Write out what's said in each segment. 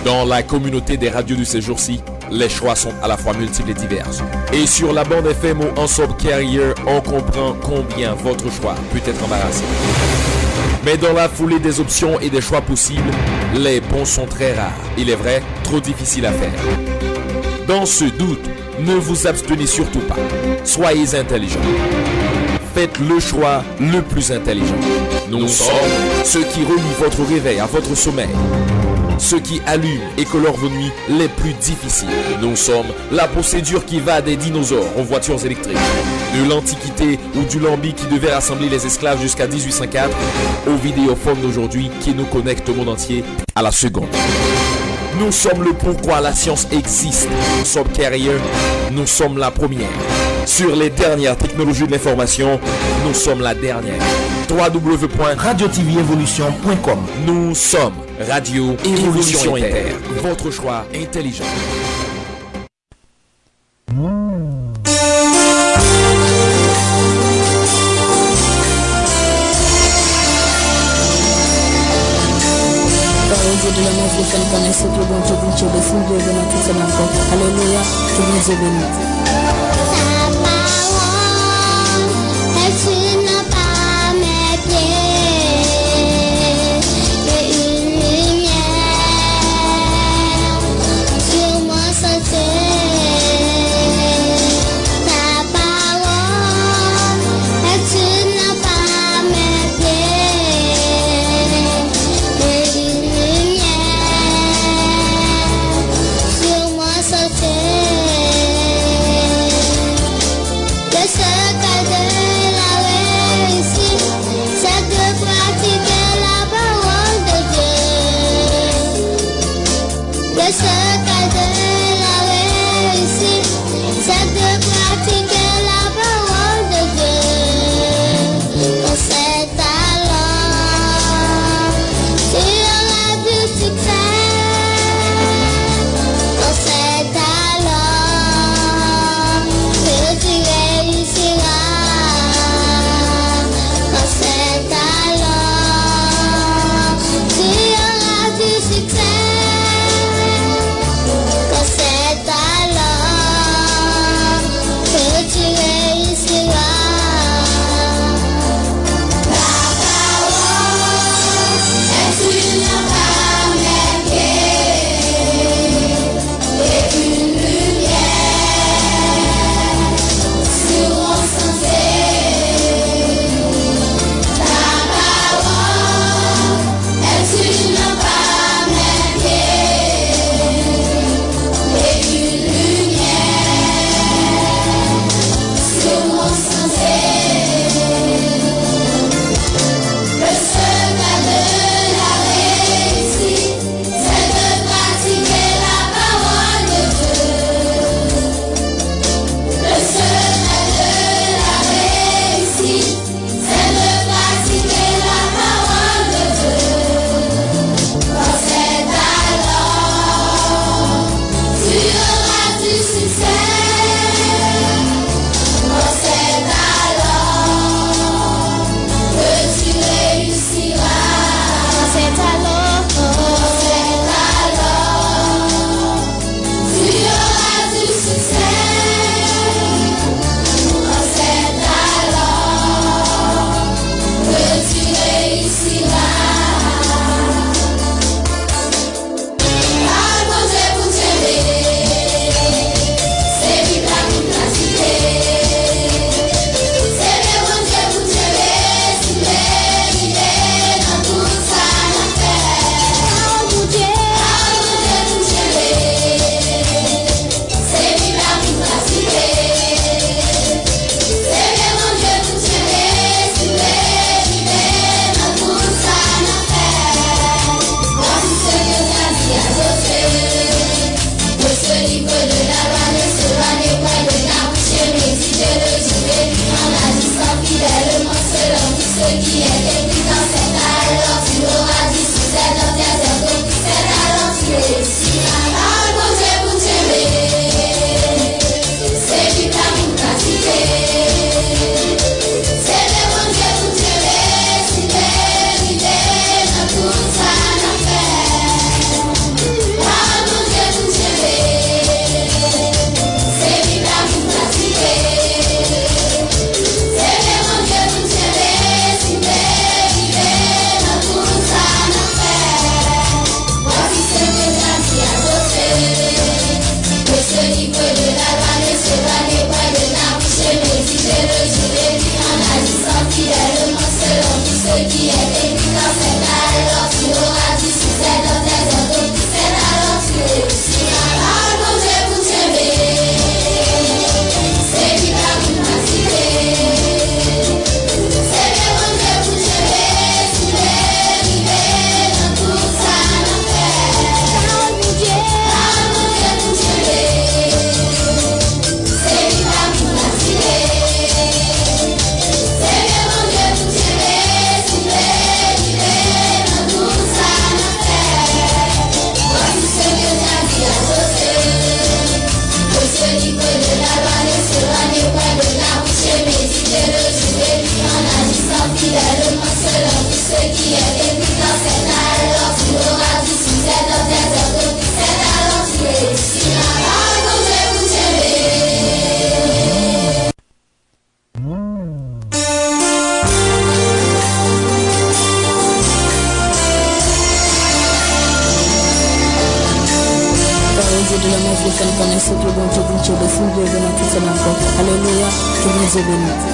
Dans la communauté des radios de ces jours-ci, les choix sont à la fois multiples et divers. Et sur la bande FM ou en sub carrier, on comprend combien votre choix peut être embarrassant. Mais dans la foulée des options et des choix possibles, les bons sont très rares. Il est vrai, trop difficiles à faire. Dans ce doute, ne vous abstenez surtout pas. Soyez intelligents. Faites le choix le plus intelligent. Nous sommes ceux qui relient votre réveil à votre sommeil. Ceux qui allument et colorent vos nuits les plus difficiles. Nous sommes la procédure qui va des dinosaures aux voitures électriques, de l'Antiquité ou du lambi qui devait rassembler les esclaves jusqu'à 1804, aux vidéophones d'aujourd'hui qui nous connectent au monde entier à la seconde. Nous sommes le pourquoi la science existe. Nous sommes Carrier, nous sommes la première. Sur les dernières technologies de l'information, nous sommes la dernière. www.radiotvievolution.com. Nous sommes Radio Évolution Inter. Votre choix intelligent. De l'amour de faire connaître que bon Dieu de fou de venir tout ça encore. Alléluia, que vous êtes bénis. Sur moi sauter. Dieu de la ma vie, quand on est le bon Dieu, béni, Dieu dans toute son encore. Alléluia, que bon Dieu bénisse.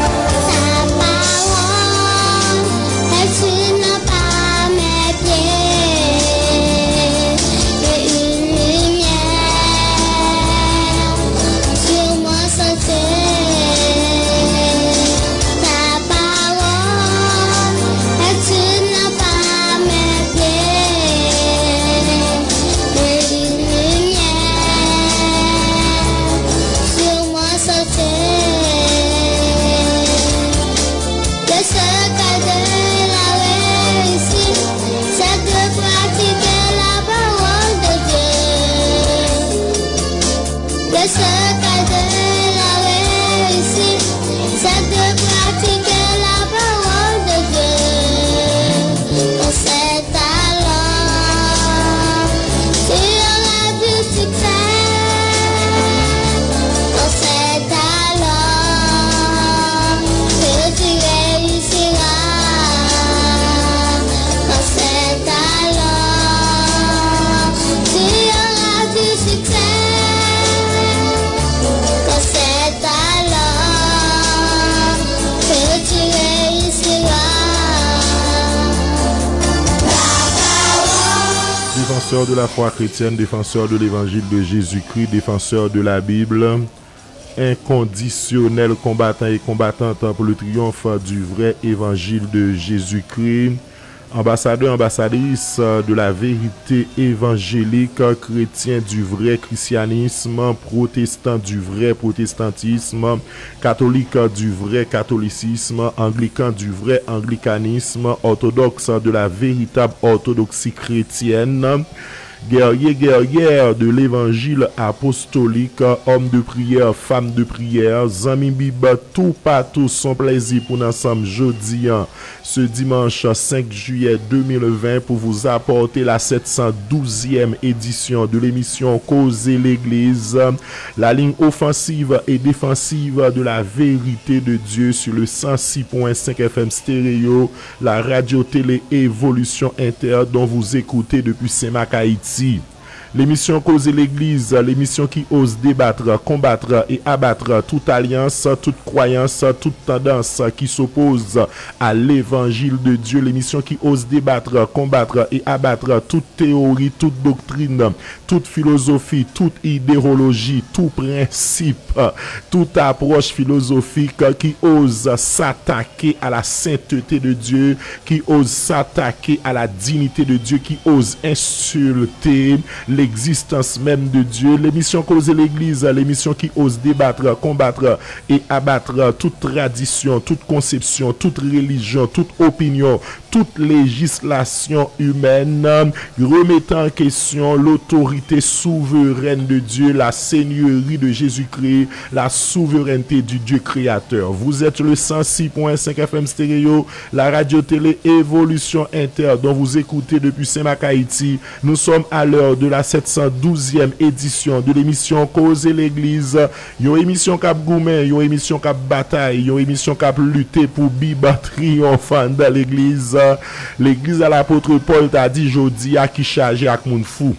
Défenseur de la foi chrétienne, défenseur de l'évangile de Jésus-Christ, défenseur de la Bible, inconditionnel combattant et combattante pour le triomphe du vrai évangile de Jésus-Christ, ambassadeur, ambassadrice de la vérité évangélique, chrétien du vrai christianisme, protestant du vrai protestantisme, catholique du vrai catholicisme, anglican du vrai anglicanisme, orthodoxe de la véritable orthodoxie chrétienne, guerrier, guerrière de l'évangile apostolique, homme de prière, femme de prière, zami biba, tout partout son plaisir pour nous ensemble jeudi, ce dimanche 5 juillet 2020 pour vous apporter la 712e édition de l'émission Causer l'Église, la ligne offensive et défensive de la vérité de Dieu sur le 106.5 FM stéréo, la radio-télé Évolution Inter dont vous écoutez depuis Saint-Marc, Haïti. L'émission Causer l'Église, l'émission qui ose débattre, combattre et abattre toute alliance, toute croyance, toute tendance qui s'oppose à l'évangile de Dieu. L'émission qui ose débattre, combattre et abattre toute théorie, toute doctrine, toute philosophie, toute idéologie, tout principe, toute approche philosophique qui ose s'attaquer à la sainteté de Dieu, qui ose s'attaquer à la dignité de Dieu, qui ose insulter l'existence même de Dieu. L'émission Causer l'Église, l'émission qui ose débattre, combattre et abattre toute tradition, toute conception, toute religion, toute opinion, toute législation humaine, remettant en question l'autorité souveraine de Dieu, la seigneurie de Jésus-Christ, la souveraineté du Dieu créateur. Vous êtes le 106.5 FM stéréo, la radio-télé Évolution Inter dont vous écoutez depuis Saint-Marc, Haïti. Nous sommes à l'heure de la 712e édition de l'émission Causer l'Église. Une émission cap goumen, une émission cap bataille, une émission cap lutter pour biba triomphant dans l'église. L'église à l'apôtre Paul t'a dit jodi à qui chargé à moun fou.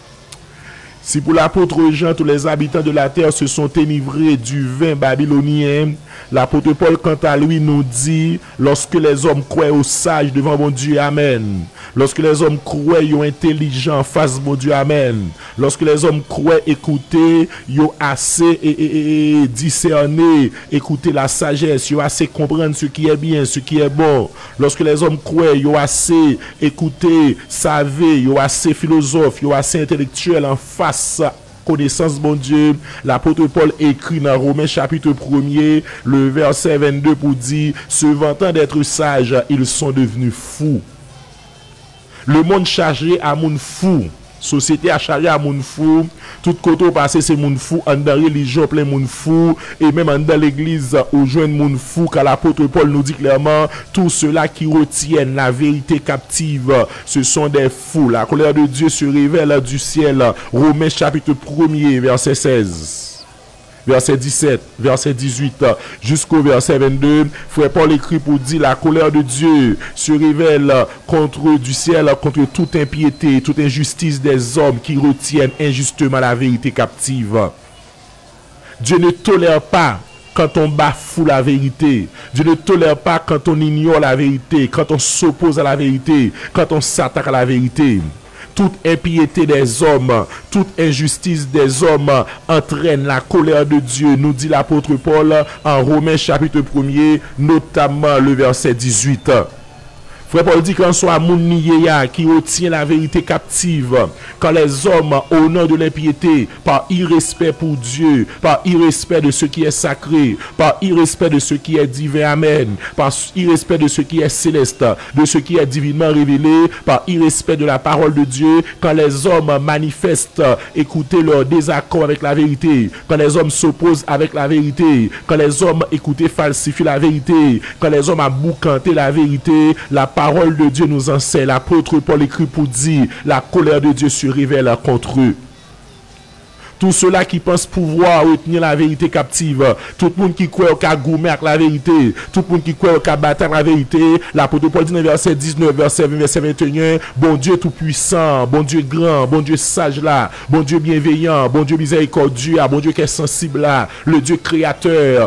Si pour l'apôtre Jean, tous les habitants de la terre se sont enivrés du vin babylonien, l'apôtre Paul, quant à lui, nous dit, lorsque les hommes croient aux sages devant mon Dieu, amen. Lorsque les hommes croient aux intelligents face mon Dieu, amen. Lorsque les hommes croient écouter, ils ont assez et discerner, écouter la sagesse, ils ont assez comprendre ce qui est bien, ce qui est bon. Lorsque les hommes croient, ils ont assez écouter, savoir, ils ont assez philosophe, ils ont assez intellectuel en face connaissance bon Dieu. L'apôtre Paul écrit dans Romains chapitre 1er, le verset 22 pour dire, se vantant d'être sages, ils sont devenus fous. Le monde chargé à moun fou. Société a chargé à moun fou. Tout côté passé c'est moun fou. En dans religion plein moun fou. Et même en dans l'église où joint moun fou. Car l'apôtre Paul nous dit clairement, tous ceux-là qui retiennent la vérité captive, ce sont des fous. La colère de Dieu se révèle du ciel. Romains chapitre 1er verset 16. verset 17, verset 18, jusqu'au verset 22, frère Paul écrit pour dire la colère de Dieu se révèle contre du ciel, contre toute impiété, toute injustice des hommes qui retiennent injustement la vérité captive. Dieu ne tolère pas quand on bafoue la vérité. Dieu ne tolère pas quand on ignore la vérité, quand on s'oppose à la vérité, quand on s'attaque à la vérité. Toute impiété des hommes, toute injustice des hommes entraîne la colère de Dieu, nous dit l'apôtre Paul en Romains chapitre 1er, notamment le verset 18. Frère Paul dit qu'en soit Mouniéa qui retient la vérité captive, quand les hommes, au nom de l'impiété, par irrespect pour Dieu, par irrespect de ce qui est sacré, par irrespect de ce qui est divin, amen, par irrespect de ce qui est céleste, de ce qui est divinement révélé, par irrespect de la parole de Dieu, quand les hommes manifestent, écoutez, leur désaccord avec la vérité, quand les hommes s'opposent avec la vérité, quand les hommes, écoutez, falsifient la vérité, quand les hommes aboucantent la vérité, la parole de Dieu nous enseigne. L'apôtre Paul écrit pour dire la colère de Dieu se révèle contre eux. Tout ceux-là qui pensent pouvoir retenir la vérité captive, tout le monde qui croit qu'à goumer avec la vérité, tout le monde qui croit qu'à battre la vérité, l'apôtre Paul dit dans verset 19, verset 20, verset 21, bon Dieu tout-puissant, bon Dieu grand, bon Dieu sage là, bon Dieu bienveillant, bon Dieu miséricordieux, bon Dieu qui est sensible là, le Dieu créateur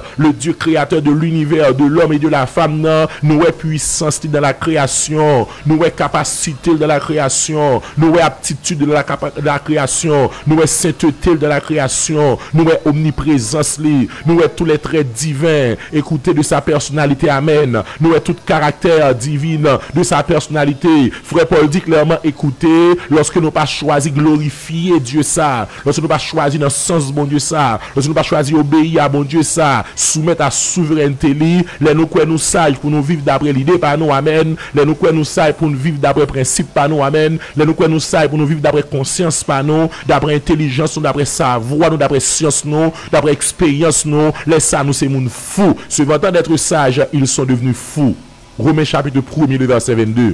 de l'univers, de l'homme et de la femme, non, nous est puissance dans la création, nous est capacité dans la création, nous est aptitude de la création, nous est sainteté de la création, nous est omniprésence, nous est tous les traits divins, écoutez, de sa personnalité, amen, nous est tout caractère divin de sa personnalité. Frère Paul dit clairement, écoutez, lorsque nous pas choisi glorifier Dieu ça, lorsque nous pas choisi dans le sens bon Dieu ça, lorsque nous pas choisi obéir à bon Dieu ça, soumettre à souveraineté les nous quoi nous sages pour nous vivre d'après l'idée par nous, amen, les nous quoi nous sages pour nous vivre d'après principe par nous, amen, les nous quoi nous sages pour nous vivre d'après conscience par nous, d'après intelligence, d'après savoir, nous d'après science, nous d'après expérience, nous les ça nous c'est moun fou. Se vantant d'être sages, ils sont devenus fous. Romains chapitre 1er, le verset 22.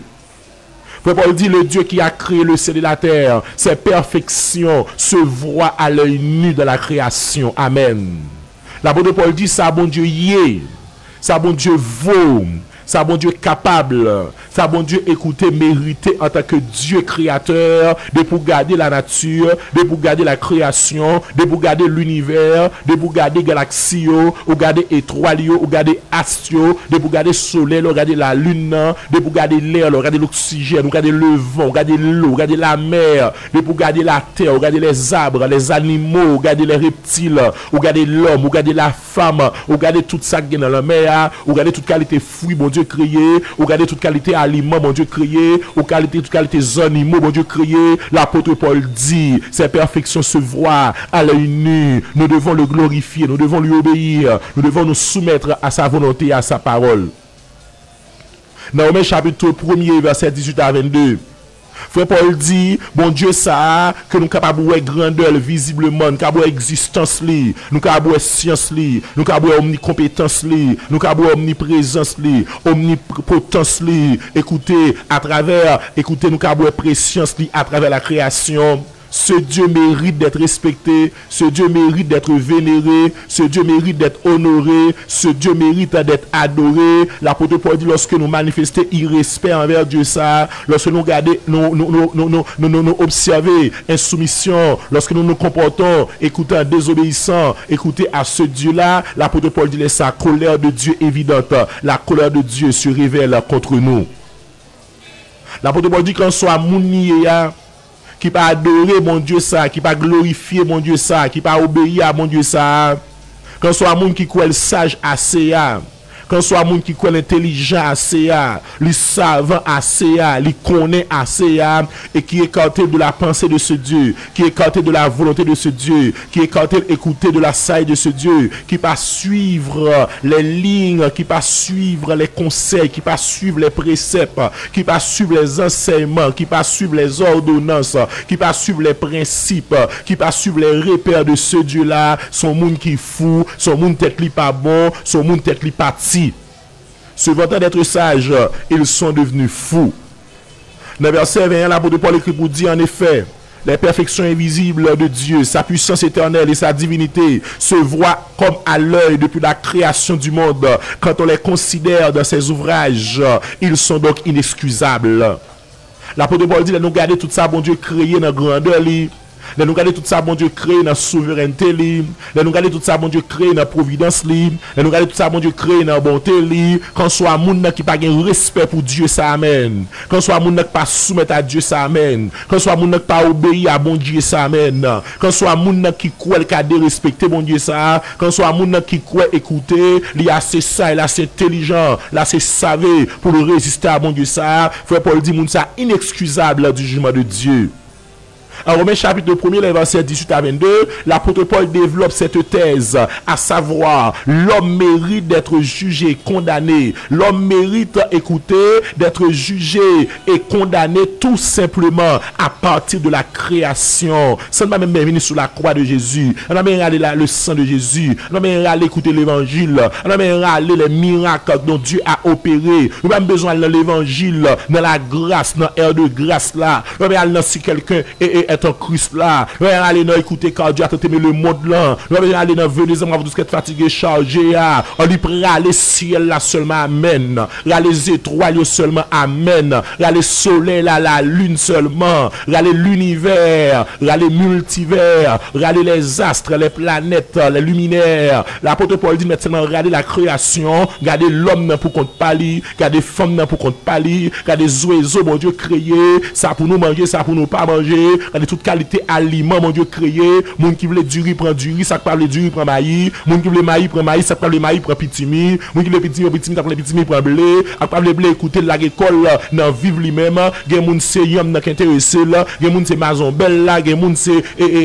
Frère Paul dit, le Dieu qui a créé le ciel et la terre, ses perfections se voient à l'œil nu de la création. Amen. L'apôtre Paul dit, ça bon Dieu y est, ça bon Dieu vaut, ça bon Dieu capable, ça bon Dieu écoutez, mérité en tant que Dieu créateur, de pour garder la nature, de pour garder la création, de pour garder l'univers, de pour garder galaxie, ou garder étoiles, ou garder astro, de pour garder soleil, ou garder la lune, de pour garder l'air, ou garder l'oxygène, ou garder le vent, ou garder l'eau, ou garder la mer, de pour garder la terre, ou garder les arbres, les animaux, ou garder les reptiles, ou garder l'homme, ou garder la femme, ou garder tout ça qui est dans la mer, ou garder toute qualité fruit, bon Dieu créé, ou garder toute qualité aliments, bon Dieu créé, ou toute qualité animaux, bon Dieu créé. L'apôtre Paul dit, ces perfections se voient à l'œil nu. Nous devons le glorifier, nous devons lui obéir, nous devons nous soumettre à sa volonté et à sa parole. Dans Romains chapitre 1er, verset 18 à 22. Frère Paul dit, bon Dieu ça, que nous capables de grandeur visiblement, nous capables de existence li, nous capables de science li, nous capables de omnicompétence li, nous capables de omniprésence li, omnipotence li, écoutez, nous capables de préscience li à travers la création. Ce Dieu mérite d'être respecté, ce Dieu mérite d'être vénéré, ce Dieu mérite d'être honoré, ce Dieu mérite d'être adoré. L'apôtre Paul dit, lorsque nous manifestons irrespect envers Dieu ça, lorsque nous regardons, nous observons insoumission, lorsque nous nous comportons, écoutez, en désobéissant, écoutez à ce Dieu-là, l'apôtre Paul dit, sa colère de Dieu évidente, la colère de Dieu se révèle contre nous. L'apôtre Paul dit, qu'on soit mouniéa, qui pas adorer mon Dieu ça, qui pas glorifier mon Dieu ça, qui pas obéir à mon Dieu ça, quand soit monde qui croit le sage assez, quand soit monde qui croit l'intelligent assez, le savant assez, le connaît assez, et qui est écarté de la pensée de ce Dieu, qui est écarté de la volonté de ce Dieu, qui est écarté d'écouter de la saille de ce Dieu, qui pas suivre les lignes, qui pas suivre les conseils, qui pas suivre les préceptes, qui pas suivre les enseignements, qui pas suivre les ordonnances, qui pas suivre les principes, qui pas suivre les repères de ce Dieu-là, son monde qui fou, son monde tête li pas bon, son monde tête li parti. Se vantant d'être sages, ils sont devenus fous. Dans le verset 21, l'apôtre Paul écrit pour dire en effet, Les perfections invisibles de Dieu, sa puissance éternelle et sa divinité se voient comme à l'œil depuis la création du monde. Quand on les considère dans ses ouvrages, ils sont donc inexcusables. L'apôtre Paul dit, nous garder tout ça, bon Dieu, créé dans la grandeur. Là nous garder tout ça bon Dieu créé dans la souveraineté li, là nous garder tout ça bon Dieu créé dans la providence li, là nous garder tout ça bon Dieu créé dans la bonté li, quand soit moun qui pas gain respect pour Dieu ça amen, quand soit moun qui pas soumettre à Dieu ça amen, quand soit moun qui pas obéir à bon Dieu ça amen, quand soit moun qui croit le cadre respecter bon Dieu ça, quand soit moun qui croit écouter, li assez ça, là c'est intelligent, là c'est savé pour résister à bon Dieu ça, frère Paul dit moun ça inexcusable du jugement de Dieu. En Romains chapitre 1er, verset 18 à 22, l'apôtre Paul développe cette thèse, à savoir, l'homme mérite d'être jugé, condamné. L'homme mérite, écoutez, d'être jugé et condamné tout simplement à partir de la création. Ça ne m'a même venu sur la croix de Jésus. On a même regardé le sang de Jésus. On a même regardé écouter l'évangile. On a même regardé les miracles dont Dieu a opéré. On a même besoin de l'évangile, dans la grâce, dans l'air de grâce là. On a même regardé si quelqu'un est en Christ là. On va aller dans écouter car Dieu a tant aimé le monde là. On va aller dans venez avant tous qui êtes fatigués, chargés. On lui prend les ciel là seulement amen. Les étoiles seulement amen. Les soleils là, la lune seulement. Les l'univers, les multivers, les astres, les planètes, les luminaires. L'apôtre Paul dit maintenant regardez la création, regardez l'homme pour compte pali, regardez femme pour compte pali, regardez les oiseaux mon Dieu créé, ça pour nous manger, ça pour nous pas manger. Regardez toute qualité aliment mon Dieu créé. Moun qui veut du riz prend du riz, ça parle du riz prend maïs. Moun qui veut maïs prend maïs, ça parle maïs prend pitimi. Moun qui veut pitimi ça parle pitimi prend blé. A parle blé écoutez la école dans vivre lui-même. Gen moun c'est yam qui intéressé là, gen moun c'est mazon belle là, gen moun c'est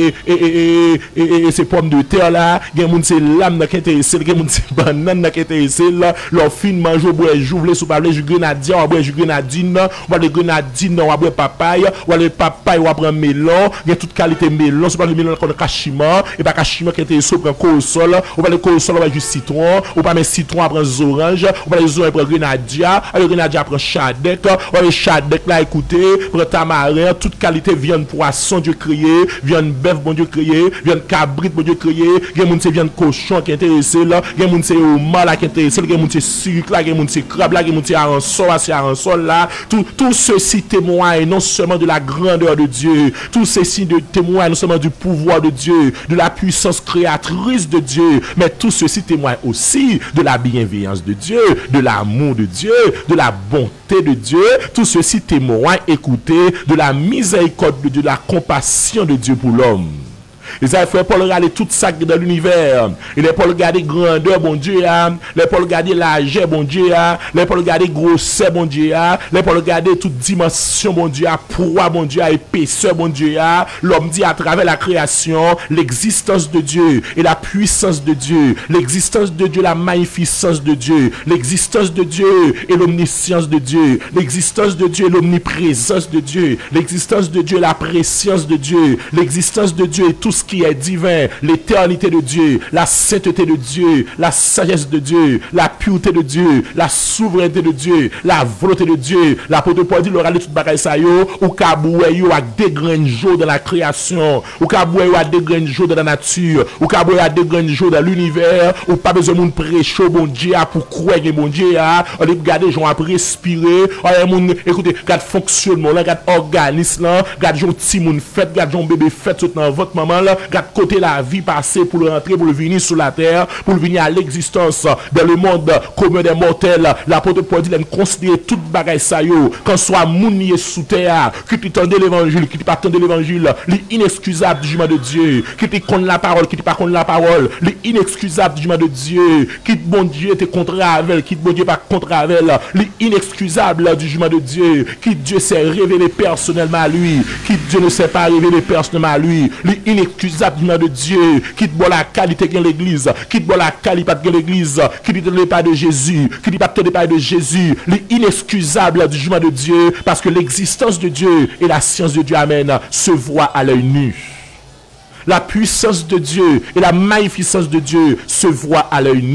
c'est pommes de terre là, gen moun c'est lame qui intéressé, gen moun c'est banane qui intéressé là. Leur fin manger boire jouvelé sous parler du grenadier, on boire du grenadine, on boire de grenadine, on boire papaye, on le papaye on prend melon, il y a toute qualité melon, c'est pas le melon qu'on a cachima et pas cachima qui était sur prend corossol, on va le corossol on va du citron, on pas mettre citron on prend orange, on va les oranges prend grenadier, le grenadier prend chadec, on le chadec là écoutez, prend tamarin, toute qualité viande poisson Dieu créé, viande bœuf bon Dieu créé, viande cabrit bon Dieu créé, il y a moun c'est viande cochon qui intéressé là, il y a moun c'est homard là qui intéressé, il y a moun c'est sucre là, il y a moun c'est crabe là, il y a moun c'est aransol là, tout ceci témoigne non seulement de la grandeur de Dieu, tous ces signes de témoignent non seulement du pouvoir de Dieu, de la puissance créatrice de Dieu, mais tout ceci témoigne aussi de la bienveillance de Dieu, de l'amour de Dieu, de la bonté de Dieu. Tout ceci témoigne, écoutez, de la miséricorde de Dieu, de la compassion de Dieu pour l'homme. Les frères Paul regarder tout ça dans l'univers. Il est Paul regarder grandeur bon Dieu, les Paul regarder largeur bon Dieu, les Paul regarder grosseur bon Dieu, les Paul regarder toute dimension bon Dieu, poids bon Dieu, épaisseur bon Dieu. L'homme dit à travers la création l'existence de Dieu et la puissance de Dieu, l'existence de Dieu, la magnificence de Dieu, l'existence de Dieu et l'omniscience de Dieu, l'existence de Dieu et l'omniprésence de Dieu, l'existence de Dieu et la préscience de Dieu, l'existence de Dieu et tout ce qui est divin, l'éternité de Dieu, la sainteté de Dieu, la sagesse de Dieu, la pureté de Dieu, la souveraineté de Dieu, la volonté de Dieu. L'apôtre Paul dit, l'oral de toute bagaille ça yo, ou kaboué yo à des grains de dans la création, ou kaboué yo à des grains de dans la nature, ou kaboué à des grains de dans l'univers, ou pas besoin de prêcher bon Dieu pour croire que bon Dieu on les regarder gens à respirer, écoutez, regarde fonctionnement là, regarde organisme là, regarde gens petit monde fait, regarde gens bébé fait tout dans votre maman là, regarde côté la vie passée pour le rentrer, pour le venir sur la terre, pour le venir à l'existence dans le monde commun des mortels. L'apôtre Paul dit, il considère toute bagaille ça yo, quand soit mounier sous terre, qui t'entendait l'évangile, qui pas attendait l'évangile, l'inexcusable du jugement de Dieu, qui te connaît la parole, qui te pas connaît la parole, l'inexcusable du jugement de Dieu, qui bon Dieu te contre avec, qui bon Dieu pas contre avec, l'inexcusable du jugement de Dieu, qui Dieu s'est révélé personnellement à lui, qui Dieu ne s'est pas révélé personnellement à lui, l'inexcusable du jugement de Dieu, qui te boit la qualité de l'église, qui te boit la qualité de l'église, qui ne te pas de Jésus, qui ne te pas de Jésus, l'inexcusable du jugement de Dieu, parce que l'existence de Dieu et la science de Dieu, amen, se voient à l'œil nu. La puissance de Dieu et la magnificence de Dieu se voient à l'œil nu.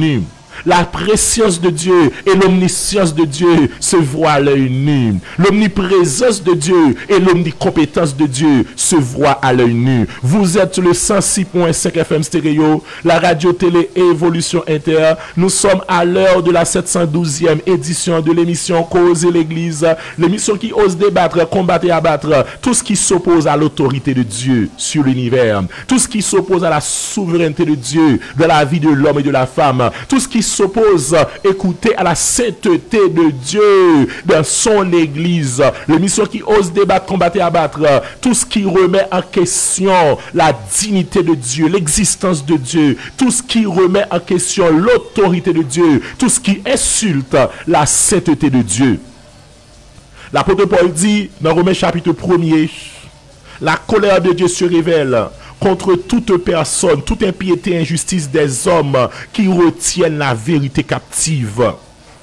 La préscience de Dieu et l'omniscience de Dieu se voient à l'œil nu. L'omniprésence de Dieu et l'omnicompétence de Dieu se voient à l'œil nu. Vous êtes le 106.5 FM stéréo, la radio télé et Évolution Inter. Nous sommes à l'heure de la 712e édition de l'émission Causer l'Église, l'émission qui ose débattre, combattre et abattre tout ce qui s'oppose à l'autorité de Dieu sur l'univers, tout ce qui s'oppose à la souveraineté de Dieu dans la vie de l'homme et de la femme, tout ce qui s'oppose, écoutez, à la sainteté de Dieu dans son Église, l'émission qui ose débattre, combattre et abattre tout ce qui remet en question la dignité de Dieu, l'existence de Dieu, tout ce qui remet en question l'autorité de Dieu, tout ce qui insulte la sainteté de Dieu. L'apôtre Paul dit dans Romains chapitre 1er, la colère de Dieu se révèle contre toute personne, toute impiété et injustice des hommes qui retiennent la vérité captive.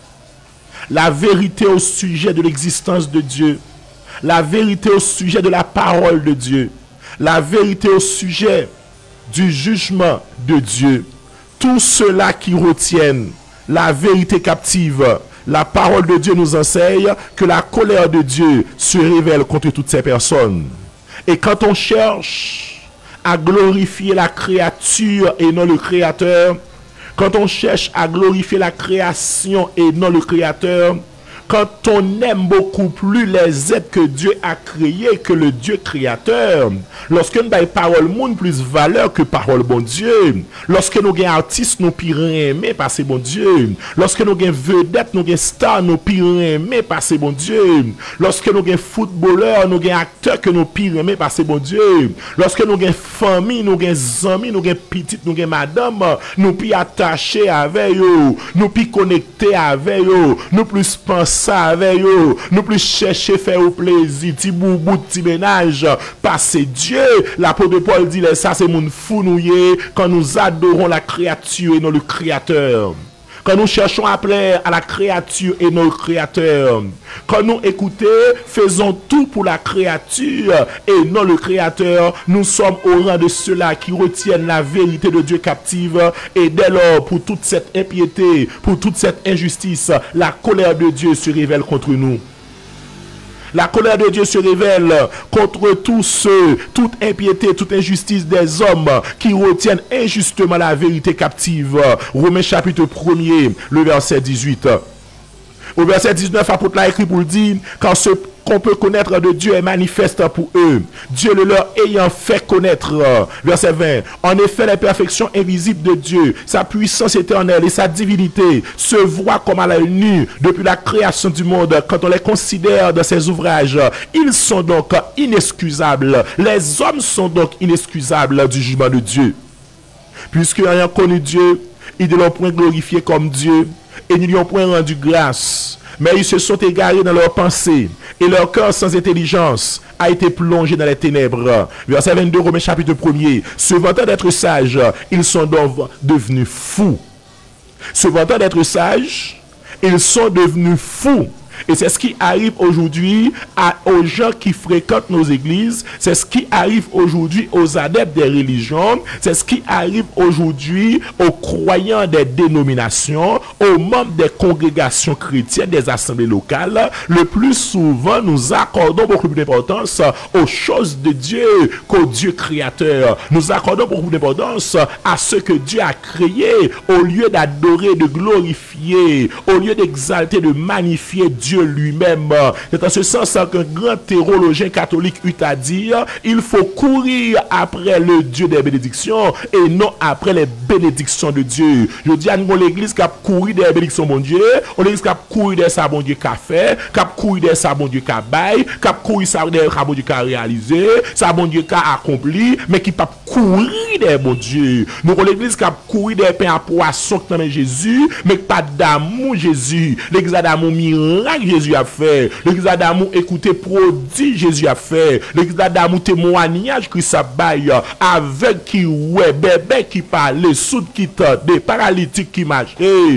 La vérité au sujet de l'existence de Dieu, la vérité au sujet de la parole de Dieu, la vérité au sujet du jugement de Dieu. Tous ceux-là qui retiennent la vérité captive, la parole de Dieu nous enseigne que la colère de Dieu se révèle contre toutes ces personnes. Et quand on cherche à glorifier la créature et non le créateur, quand on cherche à glorifier la création et non le créateur, quand on aime beaucoup plus les êtres que Dieu a créés que le Dieu créateur, lorsque nous avons parole monde plus valeur que parole bon Dieu, lorsque nous avons artistes nous pire aimer par ces bon Dieu, lorsque nous avons vedettes, nous avons stars nous pire aimer par ces bon Dieu, lorsque nous avons footballeurs, nous avons acteurs que nous pire aimer par ces bon Dieu, lorsque nous avons famille, nous avons amis, nous avons petites, nous avons madame, nous plus attachés avec eux, nous plus connectés avec eux, nous plus pensés avec eux, nous plus chercher faire au plaisir, petit boubou, petit ménage, passer Dieu. L'apôtre Paul dit, ça c'est mon fou nouillé quand nous adorons la créature et non le créateur. Quand nous cherchons à plaire à la créature et non le créateur. Quand nous écoutons, faisons tout pour la créature et non le créateur. Nous sommes au rang de ceux-là qui retiennent la vérité de Dieu captive. Et dès lors, pour toute cette impiété, pour toute cette injustice, la colère de Dieu se révèle contre nous. La colère de Dieu se révèle contre tous ceux, toute impiété, toute injustice des hommes qui retiennent injustement la vérité captive. Romains chapitre 1er, le verset 18. Au verset 19, l'apôtre l'a écrit pour le dire, quand ce qu'on peut connaître de Dieu est manifeste pour eux, Dieu le leur ayant fait connaître. Verset 20. En effet, les perfections invisibles de Dieu, sa puissance éternelle et sa divinité se voient comme à l'œil nu depuis la création du monde. Quand on les considère dans ses ouvrages, ils sont donc inexcusables. Les hommes sont donc inexcusables du jugement de Dieu. Puisque ayant connu Dieu, ils ne l'ont point glorifié comme Dieu et ne lui ont point rendu grâce. Mais ils se sont égarés dans leurs pensées, et leur cœur sans intelligence a été plongé dans les ténèbres. Verset 22, Romains chapitre 1er. Se vantant d'être sages, ils sont donc devenus fous. Se vantant d'être sages, ils sont devenus fous. Et c'est ce qui arrive aujourd'hui aux gens qui fréquentent nos églises. C'est ce qui arrive aujourd'hui aux adeptes des religions. C'est ce qui arrive aujourd'hui aux croyants des dénominations, aux membres des congrégations chrétiennes, des assemblées locales. Le plus souvent, nous accordons beaucoup d'importance aux choses de Dieu qu'au Dieu créateur. Nous accordons beaucoup d'importance à ce que Dieu a créé au lieu d'adorer, de glorifier, au lieu d'exalter, de magnifier Dieu lui-même. C'est en ce sens qu'un grand théologien catholique eut à dire, il faut courir après le Dieu des bénédictions et non après les bénédictions de Dieu. Je dis à nous l'église qui a couru des bénédictions bon Dieu, l'église qui a couru des sa bon Dieu qui a fait, qui a couru des sa bon Dieu qui a bail, qui a couru des sa bon Dieu qui a réalisé, sa bon Dieu qui a accompli, mais qui pas courir des bon Dieu. Nous l'église qui a couru des pains à poisson qui dans Jésus, mais pas d'amour Jésus. L'église d'amour miracle Jésus a fait, l'église d'amour écouter prodige Jésus a fait, l'église d'amour témoignage Christ a bail, avec qui ouais bébé qui parlait, sourd qui tendait, paralytique qui marchait,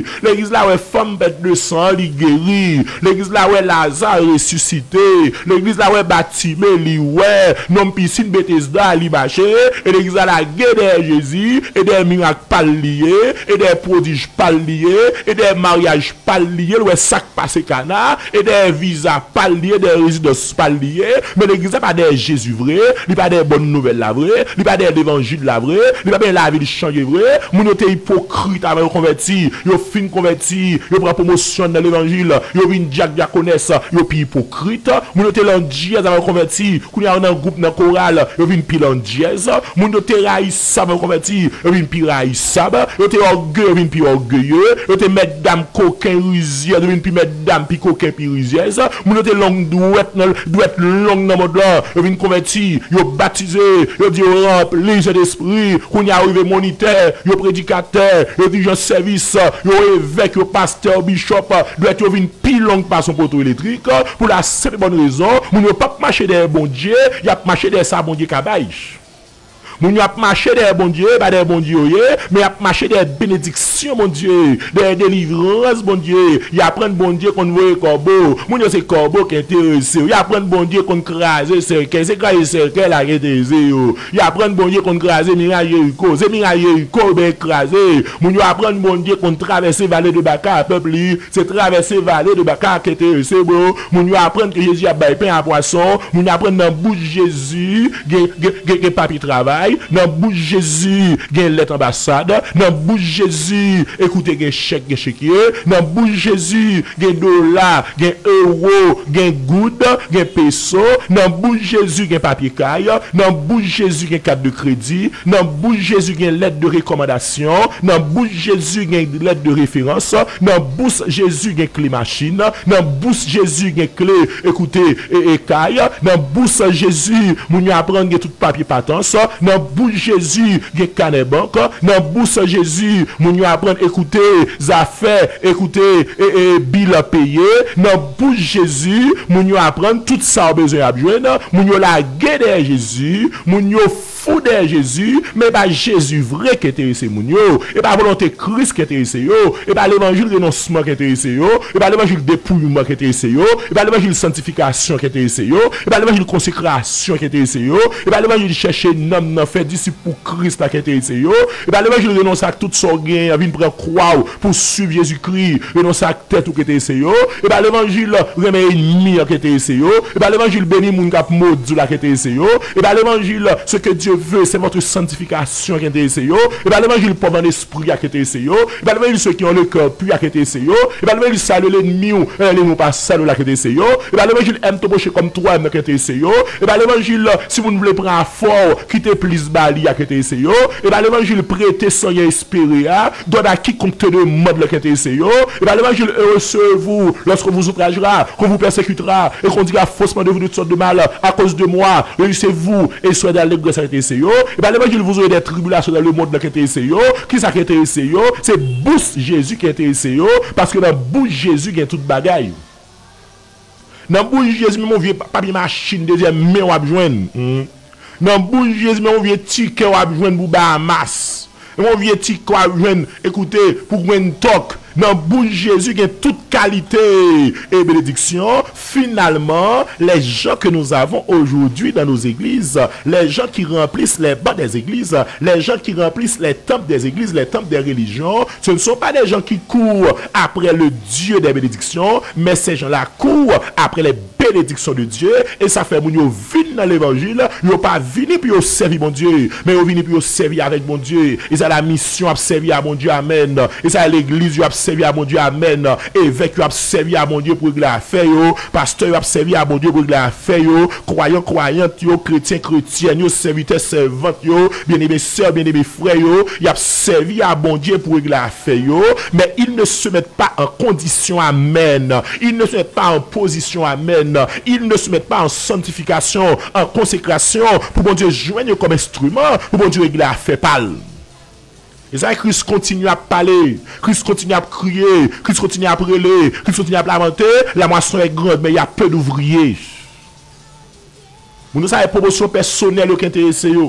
L'église là où femme bête de sang, li guéri. L'église là où Lazare ressuscité. L'église là où Batimé, li ouais. Non piscine Bethesda, li marché. Et l'église là la guerre de Jésus. Et des miracles pas liés. Et des prodiges pas liés. Et des mariages pas liés. Ouais, sac passé cana. Et des visas pas liés. Des résidences pas liées. Mais l'église là pas des Jésus vrai. Il pas des bonnes nouvelles la vrai. Il pas des évangiles la vrai. Il pas bien la vie de changer vrai. Moun yo te hypocrite avant converti. Yo fin converti. Yo prend promotion dans l'évangile. Yo vin diak diaconesse. Yo pi hypocrite. Moun yo te lan dièse avant converti. Kou y a un groupe dans chorale. Yo vin pi lan dièse. Moun yo te raïssable avant converti. Yo vin pi raïssable. Yo te orgueilleux. Yo vin pi orgueilleux. Yo te mesdames coquin rusière. Yo vin pi mesdames pi coquin pi rusieuse. Moun yo te longue douette longue dans mode là. Yo vin converti. Yo baptisé. Yo dit yo rempli cet esprit. Kou y arrivé moniteur. Yo prédicateur. Yo dirigeant service. Yo évêque. Yo pasteur. Bishop. Doit yo vin pi longue par son poteau électrique. Pour la simple bonne raison. Moun yo pas marcher des bon Dieu. Y a marché des sa bon Dieu kabaïch. Moun y a marché des bon Dieu, pas des bon Dieu, mais y a marché des bénédictions, mon Dieu, des délivrances, mon Dieu. Y a prendre bon Dieu qu'on voit corbeau. Moun y a c'est corbeau qui intéresse. Y a prendre bon Dieu qu'on crase cercle. C'est crase cercle là qui intéresse. Y a prendre bon Dieu qu'on crase mirage Jéricho. C'est mirage Jéricho ben écrasé. Moun y a prendre bon Dieu qu'on traverser vallée de Baca peuple. C'est traverser vallée de Baca qui intéresse bro. Moun y a prendre que Jésus a baillé pain à poisson. Moun y a prendre dans bouche Jésus, gen papier travail. Dans bouche Jésus, gen lettre ambassade. Dans bouche Jésus, écoutez gen chèque, gen chéquier. Dans bouche Jésus, gen dollar, gen euro, gen goud, gen peso. Dans bouche Jésus, gen papier caille. Dans bouche Jésus, gen carte de crédit. Dans bouche Jésus, gen lettre de recommandation. Dans bouche Jésus, gen lettre de référence. Dans bouche Jésus, gen clé machine. Dans bouche Jésus, gen clé, écoutez, et caille. Dans bouche Jésus, moun y apprendre gen tout papier patence. Dans bouche Jésus, gen carnet banque. Dans bouche Jésus, moun y apprendre écouter affaires, écouter et bill payé. Dans bouche Jésus, moun y apprendre tout ça besoin à joindre. Moun y la guerre de Jésus, moun y fou de Jésus, mais pas Jésus vrai qui intéresse moun yo, et pas volonté Christ qui intéresse yo, et pas l'évangile renoncement qui intéresse yo, et pas l'évangile dépouillement qui intéresse yo, et pas l'évangile sanctification qui intéresse yo, et pas l'évangile consécration qui intéresse yo, et pas l'évangile chercher nom nan faire disciple pour Christ qui intéresse yo, et pas l'évangile renoncer à tout son gain, vinn prendre croix pour suivre Jésus-Christ, renoncer à tête ou qui intéresse yo, et pas l'évangile remet ennemi qui intéresse yo, et pas l'évangile béni moun k'ap maudit la qui intéresse yo, et pas l'évangile ce que Dieu veut, c'est votre sanctification qui intéresse yo, et pas l'évangile pauvre en esprit qui intéresse yo, et pas l'évangile ceux qui ont le cœur pur qui intéresse yo, et pas l'évangile salut l'ennemi ou l'ennemi pas salut la qui intéresse yo, et pas l'évangile aime te proche comme toi qui intéresse yo, et pas l'évangile si vous ne voulez prendre fort quitter plus bali qui intéresse yo, et pas l'évangile prêter sans espérer donne à quiconque te demande qui intéresse yo, et pas l'évangile heureux vous lorsque vous outragera, qu'on vous persécutera et qu'on dira faussement de vous de toutes sortes de mal à cause de moi, réussissez-vous et soyez dans l'allégresse qui intéresse yo, et pas l'évangile vous aurez des tribulations dans le monde qui intéresse yo, qui ça qui intéresse yo, c'est bouche Jésus qui intéresse yo, parce que dans bouche Jésus il y a toute bagaille. Dans bouche Jésus mon vieux papier machine deuxième mais on a besoin. Dans bouche Jésus mon vieux ticket on a besoin pour Bahamas. Mon vieux ticket on a besoin écoutez pour une toc. Dans bouche Jésus, il y a toute qualité et bénédiction. Finalement, les gens que nous avons aujourd'hui dans nos églises, les gens qui remplissent les bancs des églises, les gens qui remplissent les temples des églises, les temples des religions, ce ne sont pas des gens qui courent après le Dieu des bénédictions, mais ces gens-là courent après les bénédictions de Dieu. Et ça fait moun yo vin dans l'évangile, yo pas vini puis yo servi mon Dieu, mais yo vini puis yo servi avec mon Dieu. Et ça la mission a servi à mon Dieu, amen. Et ça l'église yo a servi à mon Dieu, amen. Évêque a servi à mon Dieu pour régler affaire yo, pasteur a servi à mon Dieu pour régler affaire yo, croyant yo, chrétien yo, serviteur servante yo, bien-aimé sœur, bien-aimé frère yo, il a servi à mon Dieu pour régler affaire yo, mais ils ne se mettent pas en condition, amen. Ils ne se mettent pas en position, amen. Ils ne se mettent pas en sanctification, en consécration pour mon Dieu joindre comme instrument pour mon Dieu régler affaire pâle. Et ça, Christ continue à parler, Christ continue à crier, Christ continue à brûler, Christ continue à lamenter. La moisson est grande, mais il y a peu d'ouvriers. Vous nous savez, promotion personnelle qui intéresse.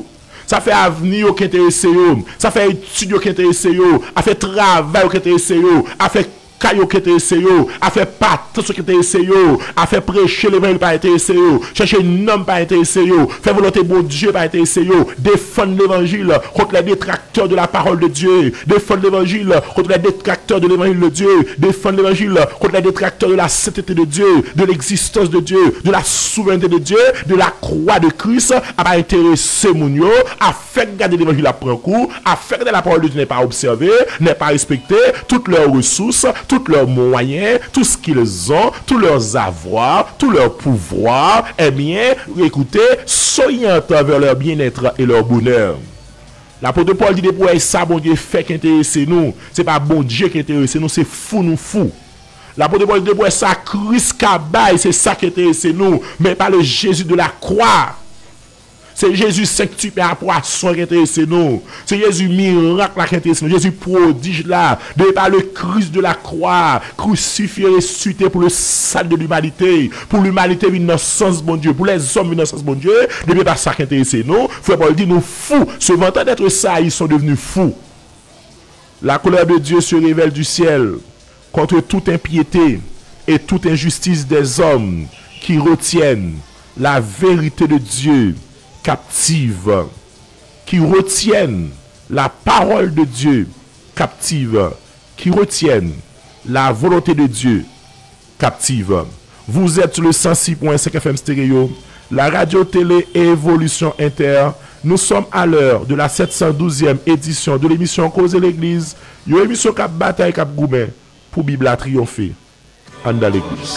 ça fait avenir qui intéresse, ça fait études qui intéresse, ça fait travail qui intéresse, ça fait caillou qui intéresse, a fait patron qui intéresse, a fait prêcher l'évangile pas intéressé, chercher un homme pas intéressé, faire volonté bon Dieu pas intéressé, défendre l'évangile contre les détracteurs de la parole de Dieu, défendre l'évangile contre les détracteurs de l'évangile de Dieu, défendre l'évangile contre les détracteurs de la sainteté de Dieu, de l'existence de Dieu, de la souveraineté de Dieu, de la croix de Christ, a pas intéressé mon yo, a fait garder l'évangile à prendre coup, a fait que la parole de Dieu n'est pas observée, n'est pas respectée, toutes leurs ressources, tous leurs moyens, tout ce qu'ils ont, tous leurs avoirs, tous leurs pouvoirs, eh bien, écoutez, soyez vers leur bien-être et leur bonheur. L'apôtre Paul dit pour ça, bon Dieu fait qu'intéresser nous. C'est pas bon Dieu qui intéresse nous, c'est fou nous fou. L'apôtre Paul dit pour ça, Christ Kabaye, c'est ça qui intéresse nous, mais pas le Jésus de la croix. C'est Jésus sanctifié à poisson qui intéresse nous. C'est Jésus miracle qui intéresse nous. Jésus prodige là. De par le Christ de la croix, crucifié et ressuscité pour le salut de l'humanité. Pour l'humanité, l'innocence, bon Dieu. Pour les hommes, l'innocence, bon Dieu. De par ça qui intéresse nous. Frère Paul dit, nous fous. Se vantant d'être ça, ils sont devenus fous. La colère de Dieu se révèle du ciel contre toute impiété et toute injustice des hommes qui retiennent la vérité de Dieu captive, qui retiennent la parole de Dieu captive, qui retiennent la volonté de Dieu captive. Vous êtes sur le 106.5 FM Stéréo, la radio télé et évolution inter. Nous sommes à l'heure de la 712e édition de l'émission Cause et l'Église, une émission cap bataille cap gourmet pour Bible à triompher en dans l'Église.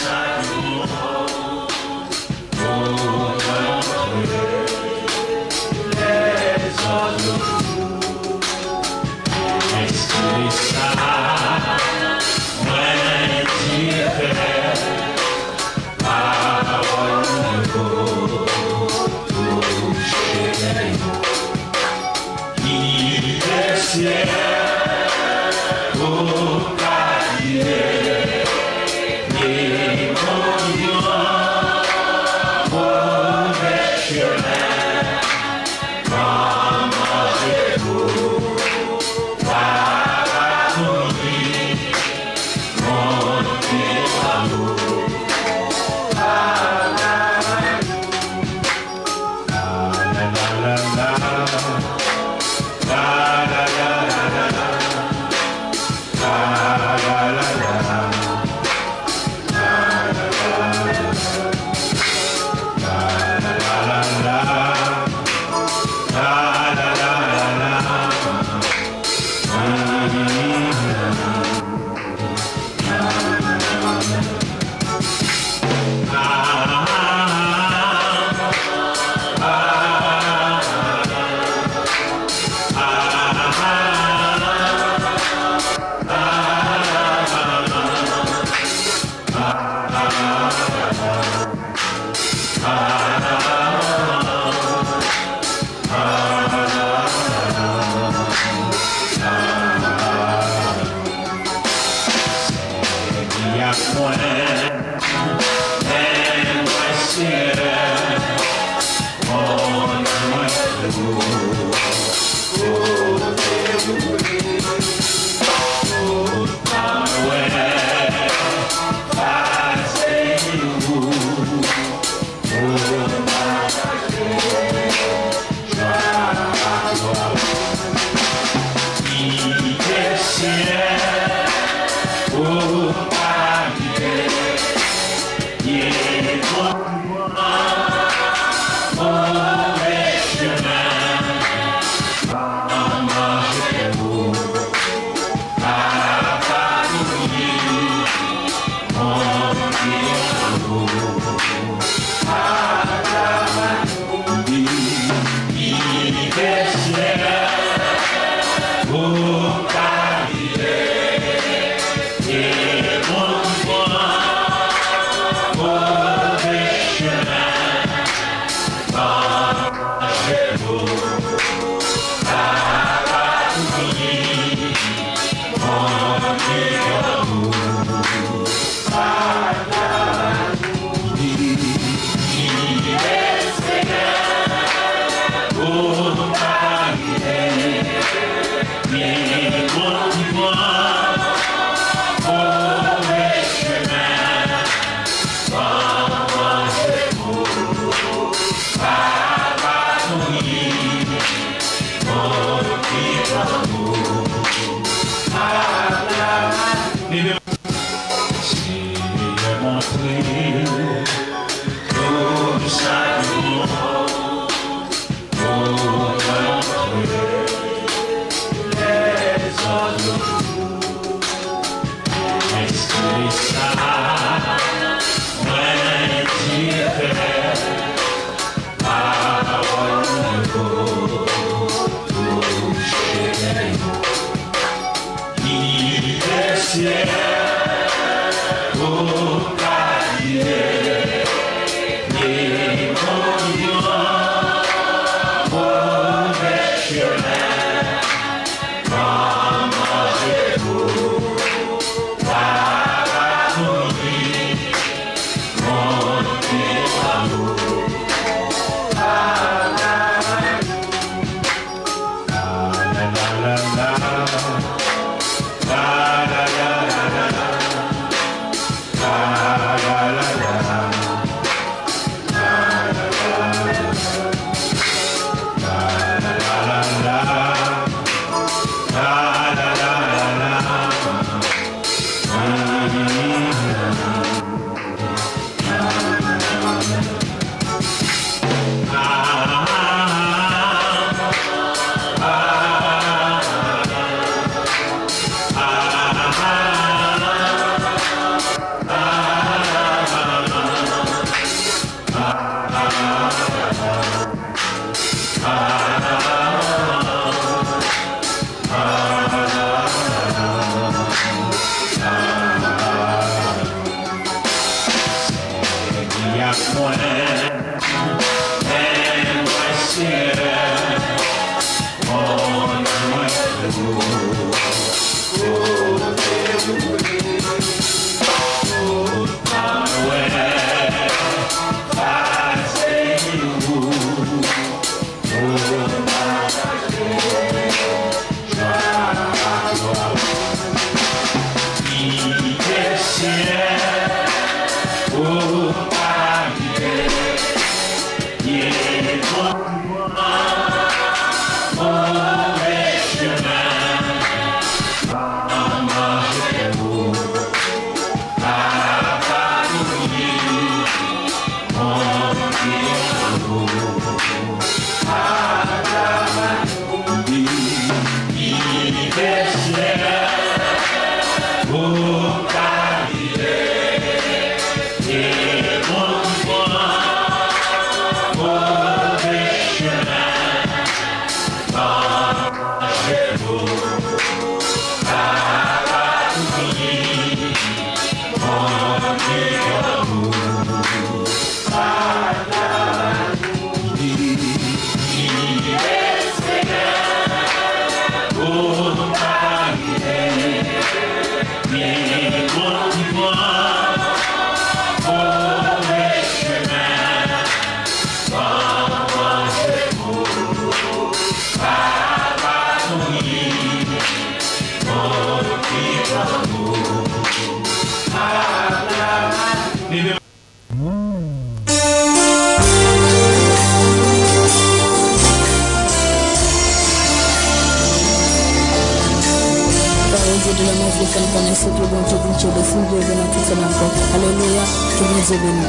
Alléluia, que vous êtes bénis.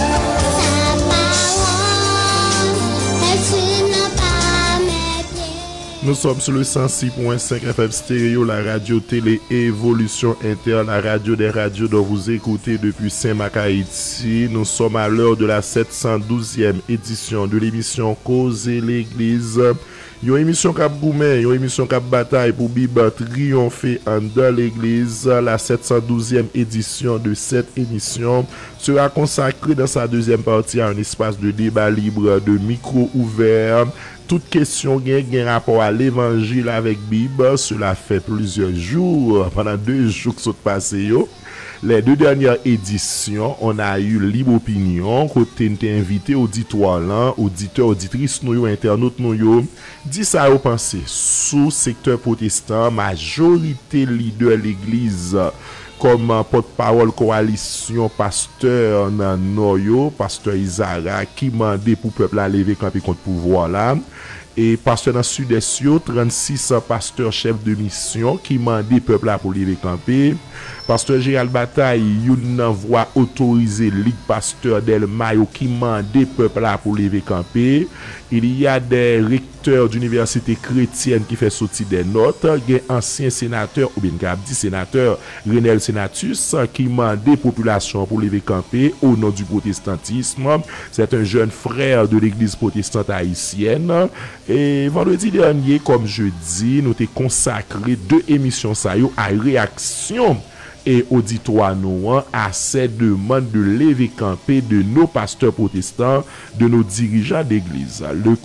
Nous sommes sur le 106.5 FM Stéréo, la radio télé Évolution Inter, la radio des radios dont vous écoutez depuis Saint-Marc, Haïti. Nous sommes à l'heure de la 712e édition de l'émission Causer l'Église. Une émission cap gourmet, une émission cap bataille pour Bible triompher en dans l'église. La 712e édition de cette émission sera consacrée dans sa deuxième partie à un espace de débat libre, de micro ouvert. Toute question qui a rapport à l'évangile avec Bible, cela fait plusieurs jours, pendant 2 jours que sont passés. Les 2 dernières éditions, on a eu libre opinion, côté nous invité auditoire là, auditeurs, auditrices nous internautes nous dit ça au pensé sous secteur protestant, majorité leader l'église comme porte-parole coalition pasteur Noyo, pasteur Isara qui mandé pour peuple à lever camper contre pouvoir là. Et pasteur dans sud-est, 36 pasteurs chefs de mission qui mandé peuple pour lever camper. Pasteur Gérald Bataille, une voix autorisée ligue pasteur Del Mayo qui mandé peuple pour lever camper. Il y a des recteurs d'université chrétienne qui fait sortir des notes. Il y a un ancien sénateur, ou bien dit sénateur Renel Senatus, qui mandé population pour lever camper au nom du protestantisme. C'est un jeune frère de l'église protestante haïtienne. Et vendredi dernier, comme je dis, nous avons consacré 2 émissions à réaction et auditoire nous à ces demandes de lever camper de nos pasteurs protestants, de nos dirigeants d'église.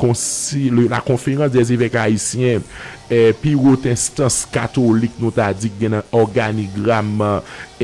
La conférence des évêques haïtiens et puis haute instance catholique nous a dit qu'il y a un organigramme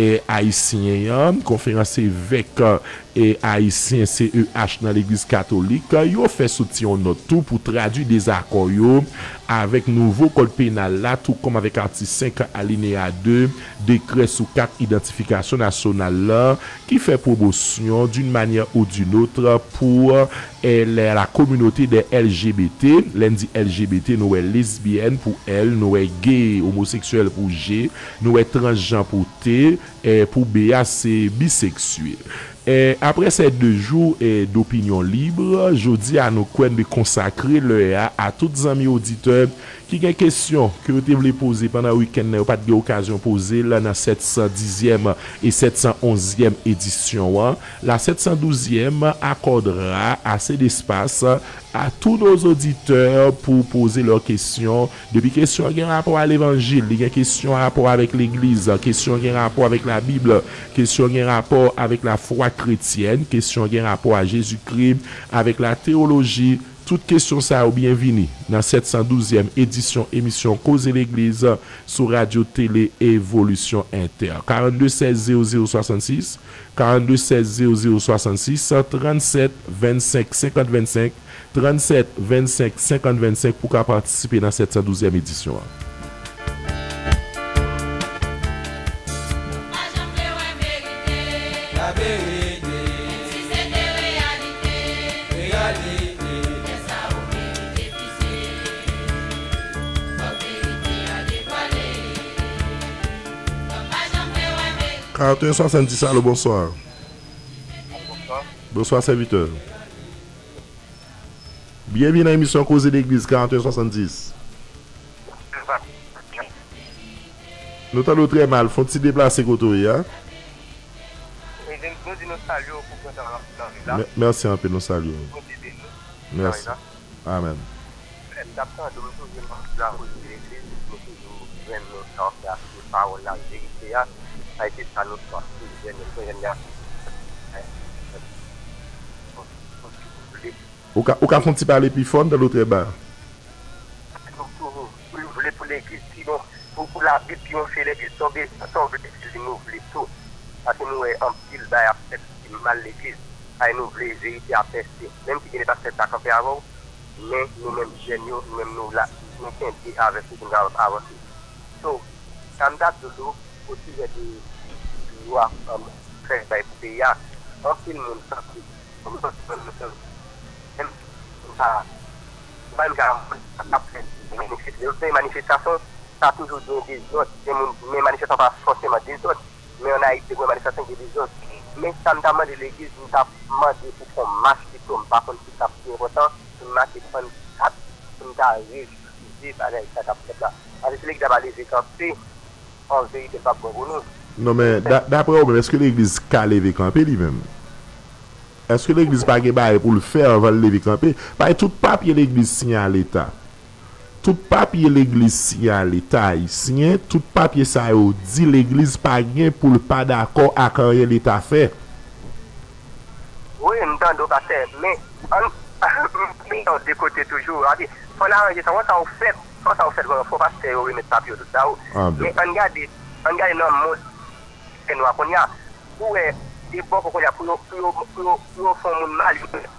haïtien, conférence évêque et haïtien CEH dans l'église catholique, ils ont fait soutien notre tout pour traduire des accords avec nouveau code pénal là, tout comme avec article 5 alinéa 2 décret sous 4 identification nationale là, qui fait promotion d'une manière ou d'une autre pour la communauté des LGBT. Lundi LGBT, nous est lesbienne pour elle, nous est gay, homosexuel pour G, nous est transgenre pour T, et pour BA c'est bisexuel. Et après ces 2 jours d'opinion libre, je dis à nos coins de consacrer le à tous les amis auditeurs qui ont des questions que vous voulez poser pendant le week-end, vous n'avez pas d'occasion de poser là dans 710e et 711e édition. La 712e accordera assez d'espace à tous nos auditeurs pour poser leurs questions. Depuis questions qui ont rapport à l'évangile, des questions en rapport avec l'église, questions qui ont rapport avec la Bible, questions qui ont rapport avec la foi chrétienne, questions qui ont rapport à Jésus-Christ, avec la théologie. Toutes questions ça ou bienvenue dans 712e édition émission Causer l'Église sur Radio Télé Évolution Inter. 42 16 0066, 42 16 0066, 37 25 50 25, 37 25 50 25 pour participer dans 712e édition. Carton 70, allô, bonsoir. Bonsoir, serviteur. Bienvenue dans l'émission Causer l'Église, 4170. Nous t'allons très mal, faut-il déplacer côté, hein? Merci un peu, nous saluons. Merci. Amen. Ou ka font parler plus fort dans l'autre bar. Pour l'église, pour la Bible, puis on fait l'église, sauver nous voulons tout. Parce que nous, en pile, mal l'église, nous voulons vérité à tester. Même si il n'est pas fait à camper avant, mais nous-mêmes, géniaux, nous-mêmes, nous là, nous sommes avec ce qu'on a avancé. Donc, quand date de l'eau, aussi, il y a des lois très belles pour payer. En pile, nous sommes les manifestations, ça a toujours donné des autres. Les manifestations pas forcément des autres, mais on a été des manifestations des autres. Mais ça me demande de l'église, nous avons demandé pour qu'on marche qui tombe, par contre, c'est plus important, une marche qui prend 4, nous avons réussi, ça a fait là. Avec l'église d'avoir les écampés, en vérité, pas bon pour nous. Non, mais d'après vous, est-ce que l'église a levé campé lui-même? Est-ce que l'église n'a pas pour le faire avant de lever campé? Parce que tout papier l'église signe à l'État. Tout papier l'église signe à l'État haïtien. Tout papier ça dit l'église pas gain pour le pas d'accord à quand l'État fait. Oui, nous entendons pas ça. Mais on de côté toujours. Il faut l'arranger ça. Ça fait. Il ne faut pas se remettre papier tout ça. Mais on regarde dans le mode que nous avons. Où est des bons pour faire mon mal.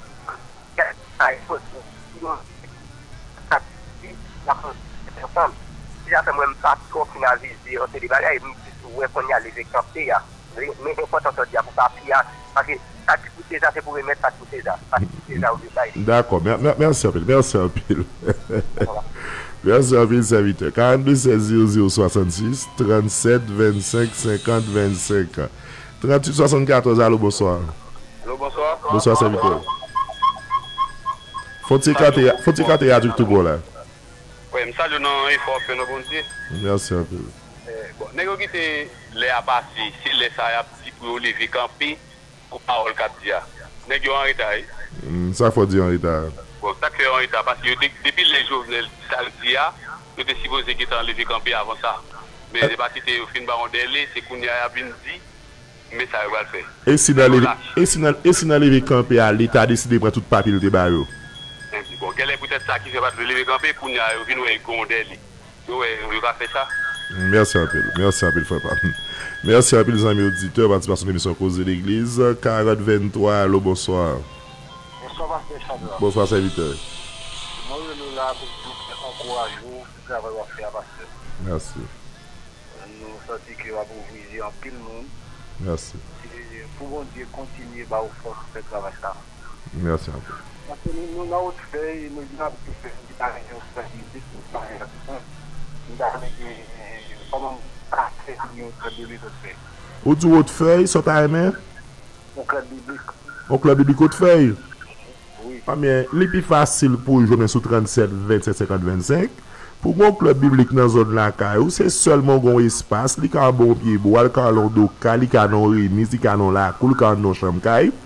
Si ça fait même pas trop finaliser, on se dit, ouais, qu'on y a les écampés, mais important de dire pour pas piller, parce que ça coûte ça, c'est pour remettre ça coûte ça. D'accord, merci un peu, merci un peu. Merci un peu, serviteur. 42 16 0066, 37 25 50 25. 38 74, allô, bonsoir. Allô, bonsoir. Bonsoir, serviteur. Faut-il canter à du tout là? Oui, je salue il faut que nous bon Dieu. Merci un peu. Bon, nous qui les a passé, si les a petit pour lever camper, pour parole cap dia. Nous en retard. Ça faut dire en retard. Bon, ça fait en retard parce que depuis les jours samedi nous étions supposés qu'ils en lever camper avant ça. Mais c'est pas si au fin baron délai, c'est qu'on y a bien dit. Mais ça va le faire. Et si dans lever camper à l'État décidé de prendre tout papier de barreau. Bon, quel est peut-être ça qui fait pas de lever camper pour nous venir avec Gondeli. On va faire ça. Merci un peu, frère. Merci un peu les amis auditeurs, participation de l'émission Causer l'Église. 4023, allô, bonsoir. Bonsoir, Pasteur. Bonsoir, serviteur. Moi, je suis là pour encourager le travail à faire, Pasteur. Merci. Nous sentons qu'il va vous viser en pile monde. Merci. Pour bon Dieu continuer à vous forcer ce travail là. Merci un peu. Parce que nous avons fait, nous avons fait une réunion stratégique, nous avons comment passer notre biblique de fait. Où tu as feuille, ça t'a aimé? Au club biblique. Au club biblique de feuille? Oui. Ah bien, les plus facile pour jouer sous 37, 27, 50, 25. Pour mon club biblique dans la zone là, c'est seulement un espace, il y a un bon pied bois, il y a un doka, il y a un remise, il y a un la cour, il y a un chambre.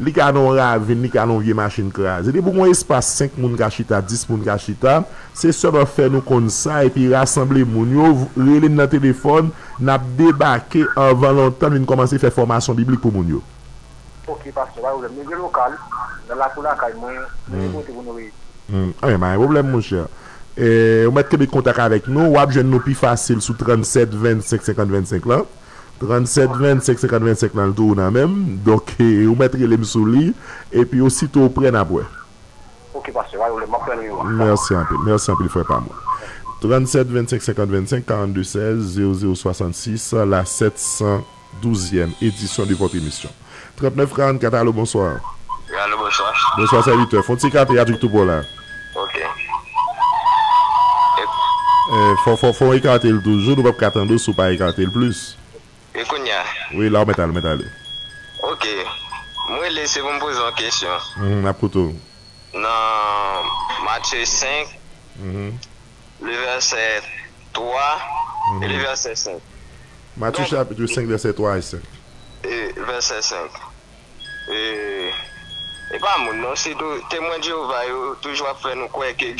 li ka non ravine, li ka non vieux machine crase. Et pour un espace 5 moun ka chita, 10 moun ka chita, c'est seulement faire nous comme ça et puis rassembler moun yo, relé dans téléphone, n'a débarqué avant longtemps, nous commencer à faire formation biblique pour moun yo. Ok, parce que le milieu local, dans la cour, oui, mais un problème, mon cher. Vous mettez contact avec nous, ou avez nous plus facile sous 37 25 50 25 là. 37 25 50 25 dans le tour même. Donc, vous mettez les sous lit et puis aussitôt prenne après. Ok, parce que merci un peu, frère pas moi. 37 25 50 25 42 16 00 66, la 712e édition de votre émission. 39 44, allô, bonsoir. Allô, bonsoir. Bonsoir, serviteur. Faut-il il y a tout pour là. Ok. Faut écarter le toujours, nous ne pouvons pas attendre si pas écarter le plus. Et Kounia. Oui, là, on met aller. Ok. Moi, laissez-vous me poser une question. Naputo. Dans Matthieu 5, le verset 3 et le verset 5. Matthieu chapitre 5, verset 3 et 5. Verset 5. Et pas mon non, c'est témoin de Jéhovah, toujours après nous quoi que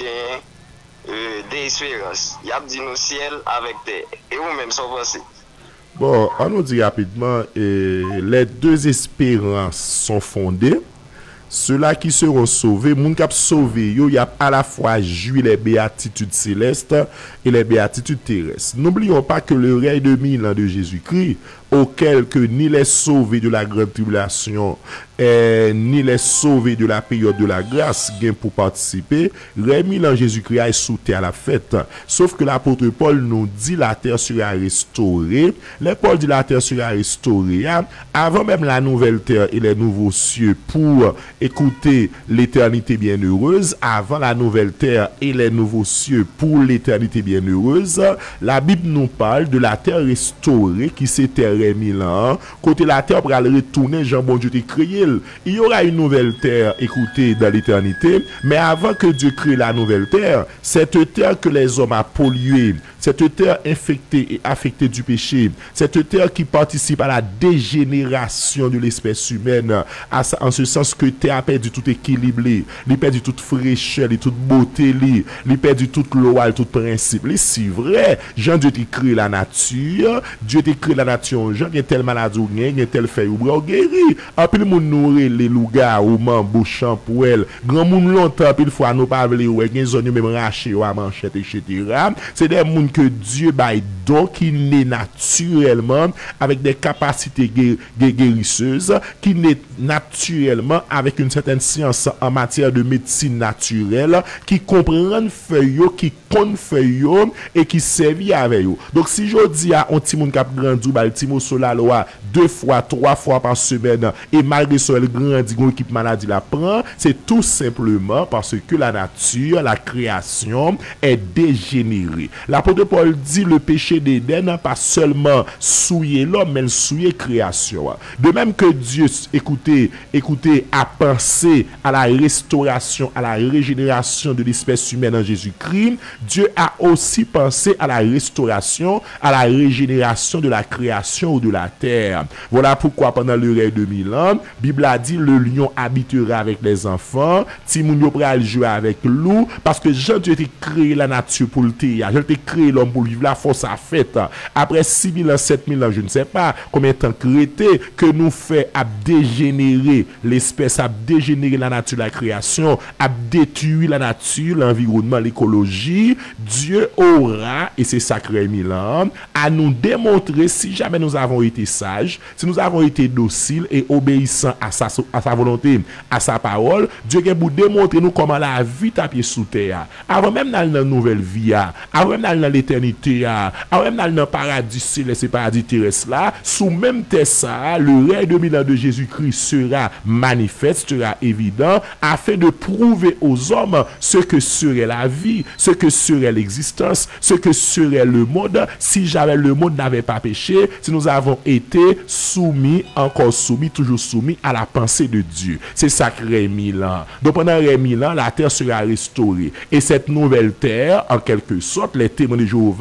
gagne des espérances. Il y a dit nous ciel avec terre. Et vous-même, sans penser. Bon, on nous dit rapidement, les deux espérances sont fondées. Ceux-là qui seront sauvés, moun kap sauvé, il y a à la fois joui les béatitudes célestes et les béatitudes terrestres. N'oublions pas que le règne de 1000 ans de Jésus-Christ, auquel que ni les sauvés de la grande tribulation, ni les sauvés de la période de la grâce gagnent pour participer, règne 1000 ans Jésus-Christ est sous terre à la fête. Sauf que l'apôtre Paul nous dit la terre sera restaurée. Les Paul dit la terre sera restaurée avant même la nouvelle terre et les nouveaux cieux pour écouter l'éternité bienheureuse, avant la nouvelle terre et les nouveaux cieux pour l'éternité bienheureuse. La Bible nous parle de la terre restaurée qui s'était 1000 ans. Côté la terre pour aller retourner, Jean bon Dieu t'a créé. Il y aura une nouvelle terre, écoutez, dans l'éternité. Mais avant que Dieu crée la nouvelle terre, cette terre que les hommes ont polluée, cette terre infectée et affectée du péché, cette terre qui participe à la dégénération de l'espèce humaine, en ce sens que terre a perdu tout équilibre, il a perdu toute fraîcheur, toute beauté, il a perdu toute loi, tout principe. C'est vrai, Jean Dieu t'a créé la nature, Dieu t'a créé la nature, Jean, il y a telle maladie ou il y a tel fait ou guéri. En plus, moun nourrir les lougas ou mambo champouel, grand moun longtemps, puis fois nous pas vle ou gen zone même raché ou à manchette etc. C'est des moun que Dieu baille donc qui naît naturellement avec des capacités guérisseuses, qui naît naturellement avec une certaine science en matière de médecine naturelle, qui comprennent feuille, qui connaissent feuille et qui servent avec eux. Donc si je dis à un petit moun k'ap grandi ou bal timo sur la loi 2 fois 3 fois par semaine et malgré ça elle grandit une équipe maladie la prend, c'est tout simplement parce que la nature, la création est dégénérée. L'apôtre Paul dit le péché d'Éden n'a pas seulement souillé l'homme, mais souillé création. De même que Dieu, écoutez, a pensé à la restauration, à la régénération de l'espèce humaine en Jésus-Christ, Dieu a aussi pensé à la restauration, à la régénération de la création ou de la terre. Voilà pourquoi pendant le règne de 1000 ans, Bible a dit le lion habitera avec les enfants, Timoun pral jouer avec loup, parce que Jean Dieu a créé la nature pour le théâtre, Jean a créé l'homme pour vivre la force à fête. Après 6000 ans, 7000 ans, je ne sais pas combien de temps créé que nous fait à dégénérer l'espèce, à dégénérer la nature, la création, à détruire la nature, l'environnement, l'écologie. Dieu aura, et c'est sacré 1000 ans, à nous démontrer si jamais nous avons été sages, si nous avons été dociles et obéissants à sa volonté, à sa parole, Dieu vient pour démontrer nous comment la vie tapée sous terre. Avant même dans la nouvelle vie, avant même dans l'éternité, avant même dans le paradis céleste et paradis terrestre là, sous même terre ça, le règne de 1000 ans de Jésus-Christ sera manifeste, sera évident, afin de prouver aux hommes ce que serait la vie, ce que serait l'existence, ce que serait le monde, si jamais le monde n'avait pas péché, si nous avons été soumis, encore soumis, toujours soumis à la pensée de Dieu. C'est sacré 1000 ans. Donc pendant les 1000 ans, la terre sera restaurée. Et cette nouvelle terre, en quelque sorte, les témoins de Jéhovah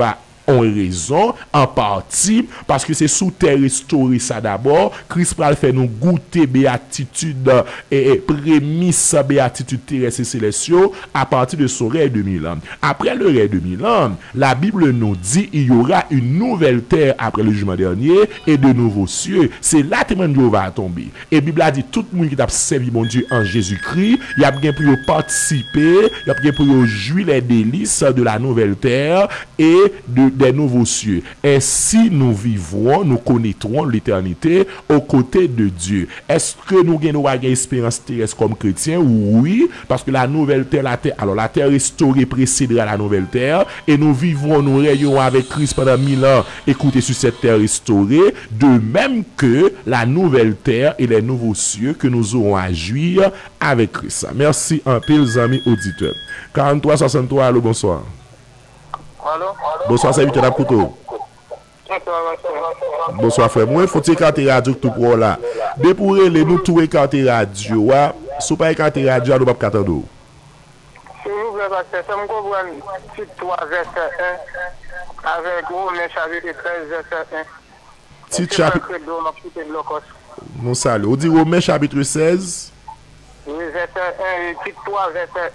ont raison, en partie, parce que c'est sous terre restaurée ça d'abord. Christ pral fait nous goûter béatitude et prémisse béatitude terrestre et célestiaux à partir de son règne de 1000 ans. Après le règne de 1000 ans, la Bible nous dit il y aura une nouvelle terre après le jugement dernier et de nouveaux cieux. C'est là que Dieu va tomber. Et la Bible a dit tout le monde qui a servi mon Dieu en Jésus-Christ, il y a bien pour participer, il y a bien pour jouir les délices de la nouvelle terre et des nouveaux cieux. Ainsi nous vivrons, nous connaîtrons l'éternité aux côtés de Dieu. Est-ce que nous avons une expérience terrestre comme chrétiens? Oui, parce que la nouvelle terre, la terre restaurée précédera la nouvelle terre et nous vivrons, nous rayons avec Christ pendant 1000 ans, écoutez, sur cette terre restaurée, de même que la nouvelle terre et les nouveaux cieux que nous aurons à jouir avec Christ. Merci un peu, les amis auditeurs. 43-63, allô, bonsoir. Allô? Bonsoir, c'est Victor Couteau. Bonsoir, frère. Moi, il faut écarter radio tout pour là. Dès pour les nous tout écarter radio, si pas écarter radio, nous pas qu'attendre. S'il vous plaît, parce que ça me comprend, titre 3, verset 1, avec Romains chapitre 13, verset 1. Titre chapitre. Mon salut. On dit Romains chapitre 16. Oui, verset 1, titre 3, verset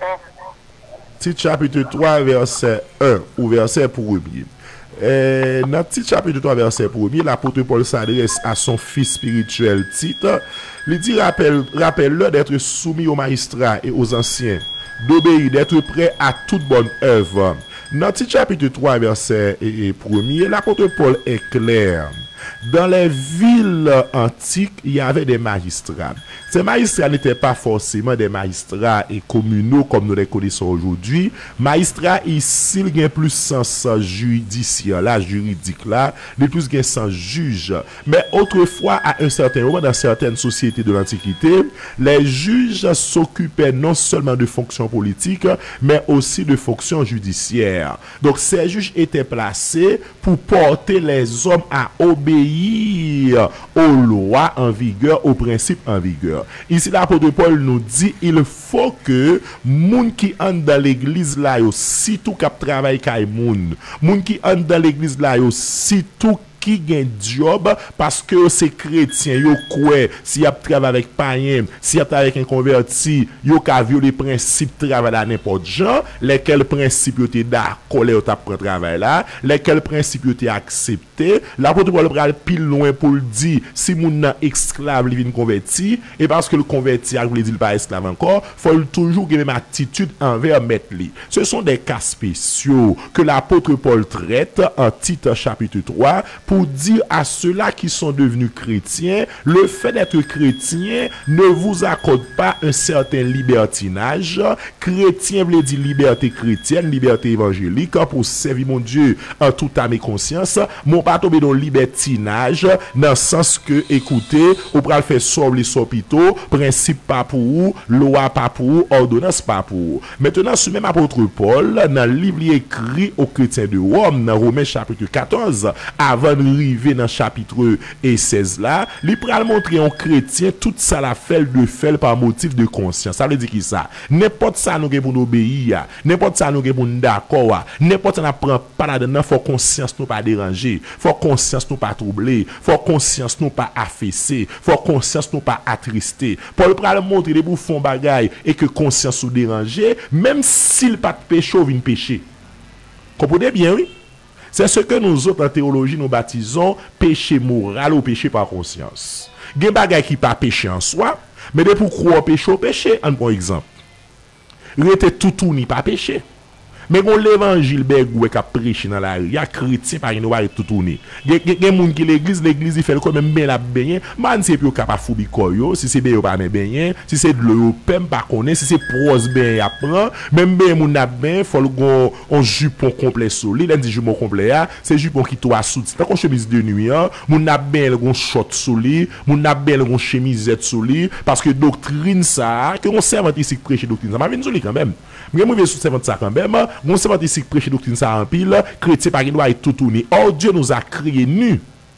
1. Titre chapitre 3, verset 1, ou verset premier. Dans le titre chapitre 3, verset premier, l'apôtre Paul s'adresse à son fils spirituel Tite. Il dit rappelle-le d'être soumis aux magistrats et aux anciens, d'obéir, d'être prêt à toute bonne œuvre. Dans le titre chapitre 3, verset premier, l'apôtre Paul est clair. Dans les villes antiques, il y avait des magistrats. Ces magistrats n'étaient pas forcément des magistrats et communaux comme nous les connaissons aujourd'hui. Magistrats ici, il y a plus sens judiciaire, là, juridique là, il plus un sens juge. Mais autrefois, à un certain moment, dans certaines sociétés de l'Antiquité, les juges s'occupaient non seulement de fonctions politiques, mais aussi de fonctions judiciaires. Donc, ces juges étaient placés pour porter les hommes à obéir aux lois en vigueur, aux principes en vigueur. Ici, l'apôtre Paul nous dit il faut que moun qui entre dans l'église là, si tout cap travail kay moun qui entre dans l'église là, si tout qui gagne job parce que c'est chrétien yo quoi si y a travail avec païen si y a travail avec un converti yo ka violer principe travail là n'importe genre lesquels principes yo t'es d'accord les t'a prendre travail là lesquels principes yo t'es accepté l'apôtre Paul pral pile loin pour le dire si moun nan esclave li vinn converti et parce que le converti a voulu dire pas esclave encore faut toujours gagner même attitude envers maître li. Ce sont des cas spéciaux que l'apôtre Paul traite en Tite chapitre 3 pour dire à ceux-là qui sont devenus chrétiens, le fait d'être chrétien ne vous accorde pas un certain libertinage. Chrétien veut dire liberté chrétienne, liberté évangélique, pour servir mon Dieu en toute âme et conscience. Mon pas tomber dans le libertinage, dans le sens que, écoutez, on peut faire sauver les hôpitaux, principe pas pour vous, loi pas pour vous, ordonnance pas pour vous. Maintenant, ce même apôtre Paul, dans le livre écrit aux chrétiens de Rome, dans Romains chapitre 14, avant de arriver dans chapitre 16 là, il pral montrer un chrétien tout ça la fait de faire par motif de conscience. Ça veut dire qui ça? N'importe ça nous pour nous obéir, n'importe ça nous pour nous d'accord, n'importe ça n'a prend pas là-dedans, faut conscience nous pas déranger, faut conscience nous pas troubler, faut conscience nous pas affaisser, faut conscience nous pas attrister. Paul pral montrer les bouffons bagaille et que conscience nous déranger, même s'il pas de péché ou vient péché. Comprenez bien, oui? C'est ce que nous autres en théologie nous baptisons péché moral ou péché par conscience. Il y a des bagages qui pas péché en soi, mais de pourquoi péché au péché, un bon exemple. Il était tout ni pas péché. Mais quand l'évangile bergoué qui a prêché dans la rue, il y a chrétien par une tout tourner. Il y a des gens qui l'église il fait quand même bien la baigner. Man c'est plus capable foubi koyo, si c'est bien pas baigner, si c'est de l'eau pem pas connaître, si c'est prose bien apprend, même bien moun n'a bien, faut le on jupon complet solide, on dit jupon complet là, c'est jupon qui toi soutien. Tant qu'on chemise de nuit, moun n'a bien le short solide, moun n'a bien le chemisette solide parce que doctrine ça, que on servante ici prêcher doctrine ça, m'a vinn solide quand même. Mais moi je servante ça quand même. Mon servant ici prêcher doctrine ça en pile, chrétien par doit être tout tourné. Or Dieu nous a créé nus.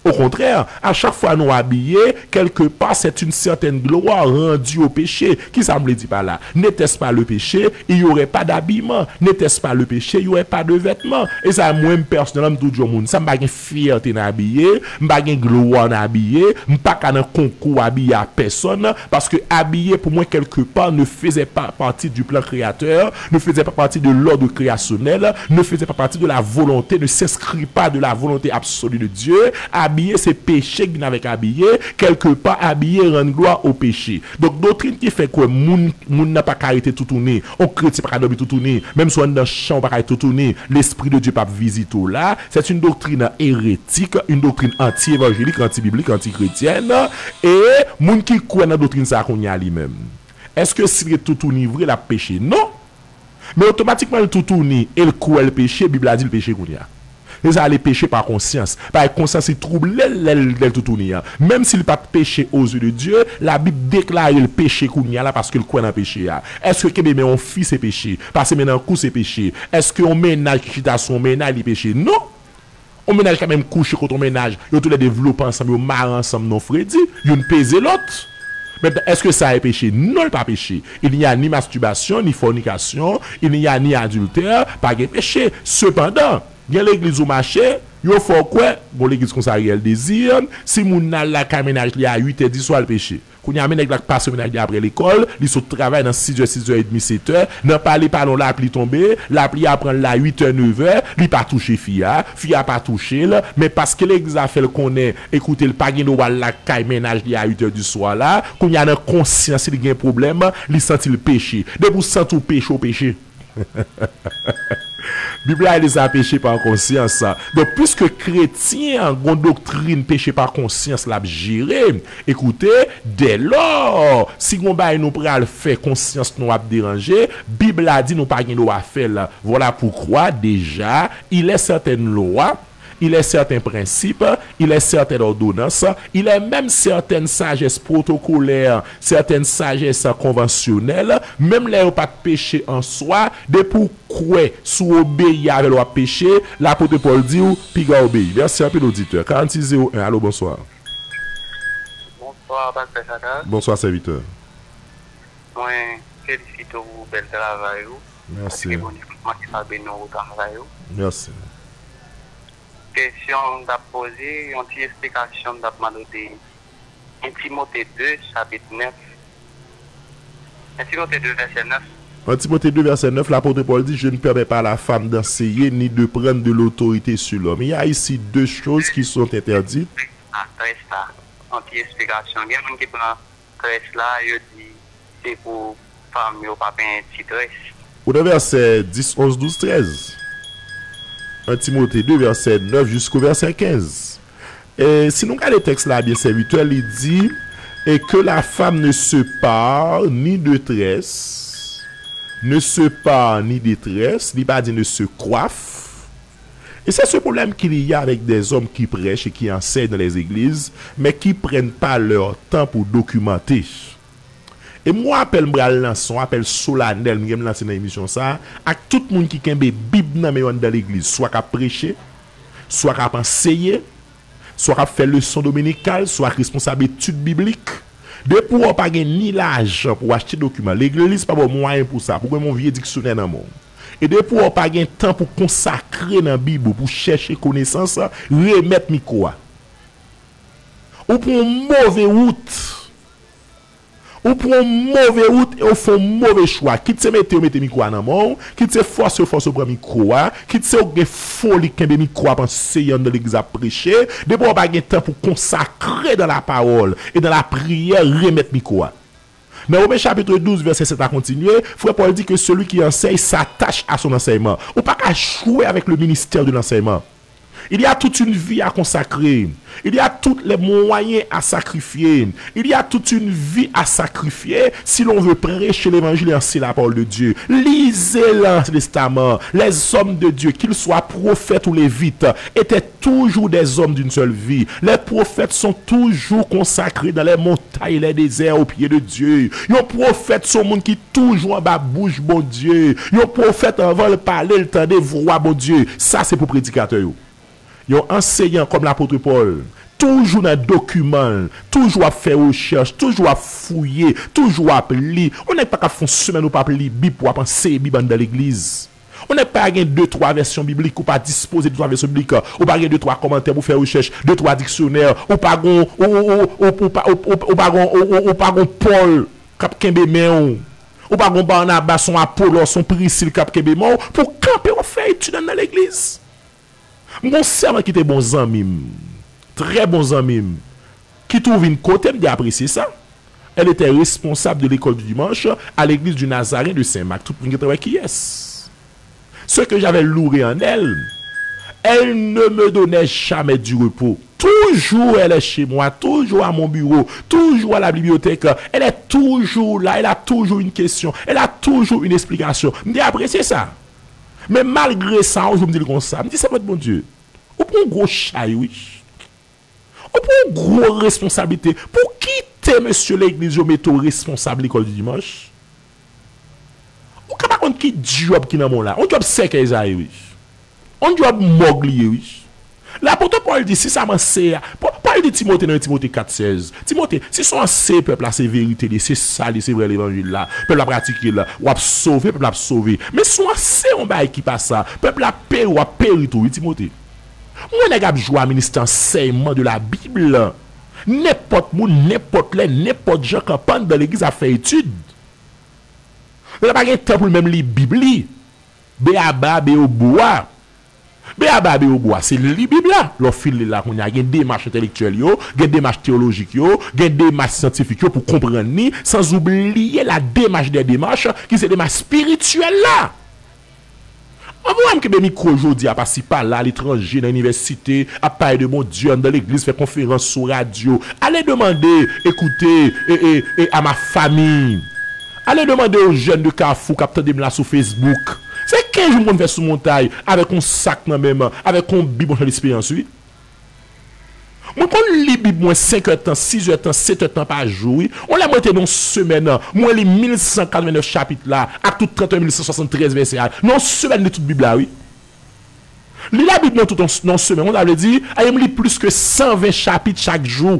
Au contraire, à chaque fois nous habillés, quelque part, c'est une certaine gloire rendue au péché. Qui ça me le dit par là? N'était-ce pas le péché, il n'y aurait pas d'habillement. N'était-ce pas le péché, il n'y aurait pas de vêtements. Et ça, moi, personnellement, tout le monde, ça m'a pas fierté d'habiller, m'a pas gloire d'habiller, m'a pas qu'un concours habillé à personne, parce que habiller, pour moi, quelque part, ne faisait pas partie du plan créateur, ne faisait pas partie de l'ordre créationnel, ne faisait pas partie de la volonté, ne s'inscrit pas de la volonté absolue de Dieu. Habiller, c'est péché qui vient avec habiller. Quelque part, habiller rend gloire au péché. Donc, doctrine qui fait que moun n'a pas carité tout tourner, on chrétien pas dormir tout tourner, même si on est dans le champ, pas tout tourner, l'esprit de Dieu pas visiter là. C'est une doctrine hérétique, une doctrine anti-évangélique, anti-biblique, anti-chrétienne. Et moun qui croit dans la doctrine ça qu'on y a lui-même. Est-ce que s'il est tout tourné vrai, la péché? Non. Mais automatiquement, le tout tourné et le croit le péché, la Bible a dit le péché qu'on y a. Et ça, les péchés par conscience. Par conscience, il trouble le tout tourné. Même s'il n'a pas de péché aux yeux de Dieu, la Bible déclare le péché qu'on y a là parce qu'il croit dans le péché. Est-ce que on fit ses péchés? Parce que maintenant, coup ses péchés. Est-ce qu'on ménage son ménage les péchés? Non. On ménage quand même coucher quand on ménage. Ils ont tous les développés ensemble, ils marrent ensemble, non, Freddy. Ils ont pesé l'autre. Maintenant, est-ce que ça est péché? Non, il n'est pas péché. Il n'y a ni masturbation, ni fornication, il n'y a ni adultère, pas de péché. Cependant, il y a l'église au marché, il faut quoi? Bon, l'église comme ça, réel désir. Si mon la ménage li à 8h10 soit le péché. Quand il y a un ménage qui passe ménage après l'école, il se travaille dans 6h, 6h30, 7h. N'a pas les parlons la pluie tomber, la pluie apprend la 8h, 9h, il pas touché fia pas touché là, mais parce que l'église a fait le connaît, écoutez, le pas gagné la caille ménage li à 8h du soir là, quand il y a une conscience, il y a un problème, il sent le péché. De vous sentir péché au péché. Bible a les a péché par conscience. Donc, puisque chrétien, une doctrine péché par conscience, l'a géré, écoutez, dès lors, si on va nous pral faire conscience nous a dérangé, Bible a dit nous pas nous a fait là. Voilà pourquoi déjà, il est certaines lois, il est certains principes, il est certaines ordonnances, il est même certaines sagesses protocolaires, certaines sagesses conventionnelles, même les pas de péché en soi, de pourquoi sous obéir avec le péché, l'apôtre Paul dit ou piga obéir. Merci un peu l'auditeur. 4601, allô, bonsoir. Bonsoir, Pasteur Satan. Bonsoir, serviteur. Moi, félicite vous, bel travail. Merci. Merci. Question d'à poser, une petite explication d'à demander. Timothée 2, chapitre 9. Timothée 2, verset 9. En Timothée 2, verset 9, l'apôtre Paul dit: je ne permets pas à la femme d'enseigner ni de prendre de l'autorité sur l'homme. Il y a ici deux choses qui sont interdites. En petite explication. Il y a quelqu'un qui prend tresse là, il dit c'est pour femme, il n'y a pas un petit tresse. Ou dans verset 10, 11, 12, 13. 1 Timothée 2, verset 9 jusqu'au verset 15. Et si nous regardons le texte là, bien serviteur, il dit et que la femme ne se parle ni de tresse, ne se parle ni de tresse, il pas dit ne se coiffe. Et c'est ce problème qu'il y a avec des hommes qui prêchent et qui enseignent dans les églises, mais qui ne prennent pas leur temps pour documenter. Et moi, appelle lançon, appelle solennel, je vais lancer dans l'émission ça, à tout le monde qui a une Bible dans l'église, soit qu'à prêcher, soit qu'à enseigner, soit qu'à faire leçon dominicale, soit responsable d'études bibliques. De pour pas ni l'argent pour acheter des documents. L'église pas bon moyen pour ça, pour mon vieux dictionnaire dans le monde. Et de pour pas de temps pour consacrer dans la Bible, pour chercher connaissance, remettre micro. Ou pour une mauvaise route. Ou pour une mauvaise route et au fond mauvais choix. Qui te mette micro dans mon, qui te force pour micro, qui te fait folie quand micro à penser dans l'église à prêcher, de pour pas de temps pour consacrer dans la parole et dans la prière remettre micro. Dans Romains chapitre 12 verset 7 à continuer, frère Paul dit que celui qui enseigne s'attache à son enseignement. Ou pas qu'à jouer avec le ministère de l'enseignement. Il y a toute une vie à consacrer. Il y a tous les moyens à sacrifier. Il y a toute une vie à sacrifier si l'on veut prêcher l'évangile et enseigner la parole de Dieu. Lisez l'Ancien Testament. Les hommes de Dieu, qu'ils soient prophètes ou lévites, étaient toujours des hommes d'une seule vie. Les prophètes sont toujours consacrés dans les montagnes et les déserts au pied de Dieu. Les prophètes sont monde qui toujours en bas bouche bon Dieu. Les prophètes avant le parler, le temps de voix bon Dieu. Ça c'est pour prédicateur. Yon enseignant comme l'apôtre Paul, toujours dans document, toujours à faire recherche, toujours à fouiller, toujours à lire. On n'est pas qu'à faire une semaine ou pas lire Bible pour penser Bible dans l'église. On n'est pas à 2-3 versions bibliques ou pas disposer de 2-3 versions bibliques ou pas 2-3 commentaires pour faire recherche, 2-3 dictionnaires ou pas Paul cap kembe men ou pas Barnabas son Apollo son Priscille cap kembe men pour camper on fait étude dans l'église. Mon serment qui était bon ami, très bon ami, qui trouve une côté, me dit apprécier ça. Elle était responsable de l'école du dimanche à l'église du Nazaréen de Saint-Marc. Tout le monde qui est. Ce que j'avais loué en elle, elle ne me donnait jamais du repos. Toujours elle est chez moi, toujours à mon bureau, toujours à la bibliothèque. Elle est toujours là, elle a toujours une question, elle a toujours une explication. Je me dis apprécier ça. Mais malgré ça, je me dis comme ça, je me dis c'est votre bon Dieu. Ou pour un gros chat, oui. Ou pour une grosse responsabilité. Pour quitter monsieur l'église, je mets tout responsable l'école du dimanche. Ou quand on qui job qui dans mon là, on job sec oui. On job mogli oui. L'apôtre Paul dit si ça m'en sert. Paul dit Timothée dans Timothée 4:16. Timothée, si son c'est peuple là c'est vérité, c'est ça, c'est vrai l'évangile là. Peuple a pratiqué là, ou a sauvé, peuple a sauvé. Mais son c'est on bail qui passe ça. Peuple a péri ou a péri tout, Timothée. Moi les gars joie ministre enseignement de la Bible. N'importe moun, n'importe les, n'importe gens qui pendant dans l'église a fait étude. On n'a pas de temps pour même lire Bible. Béaba, béoboa. Béaba, béoboa, c'est le Bible là. Le fil là, on a des démarches intellectuelles, des démarches théologiques, des démarches scientifiques pour comprendre ni, sans oublier la démarche des démarches qui c'est des démarches spirituelles là. On voit que des micros aujourd'hui à passer par là, à l'étranger, dans l'université, à parler de mon Dieu, dans l'église, faire conférence sur radio. Allez demander, écoutez, et à ma famille. Allez demander aux jeunes de Carrefour qui attendent là sur Facebook. C'est 15 jours qu'on fait sous montagne avec un sac dans même, avec un Bible dans l'expérience, oui. Moi, quand on lit Bible, 5 heures de temps, 6 heures de temps, 7 heures de temps par jour, oui. On l'a monté dans une semaine, moi, les 1189 chapitres là, à tout 31 173 versets, non, semaine de toute Bible là, oui. Lire la Bible dans toute une semaine, on avait dit, il lit plus que 120 chapitres chaque jour.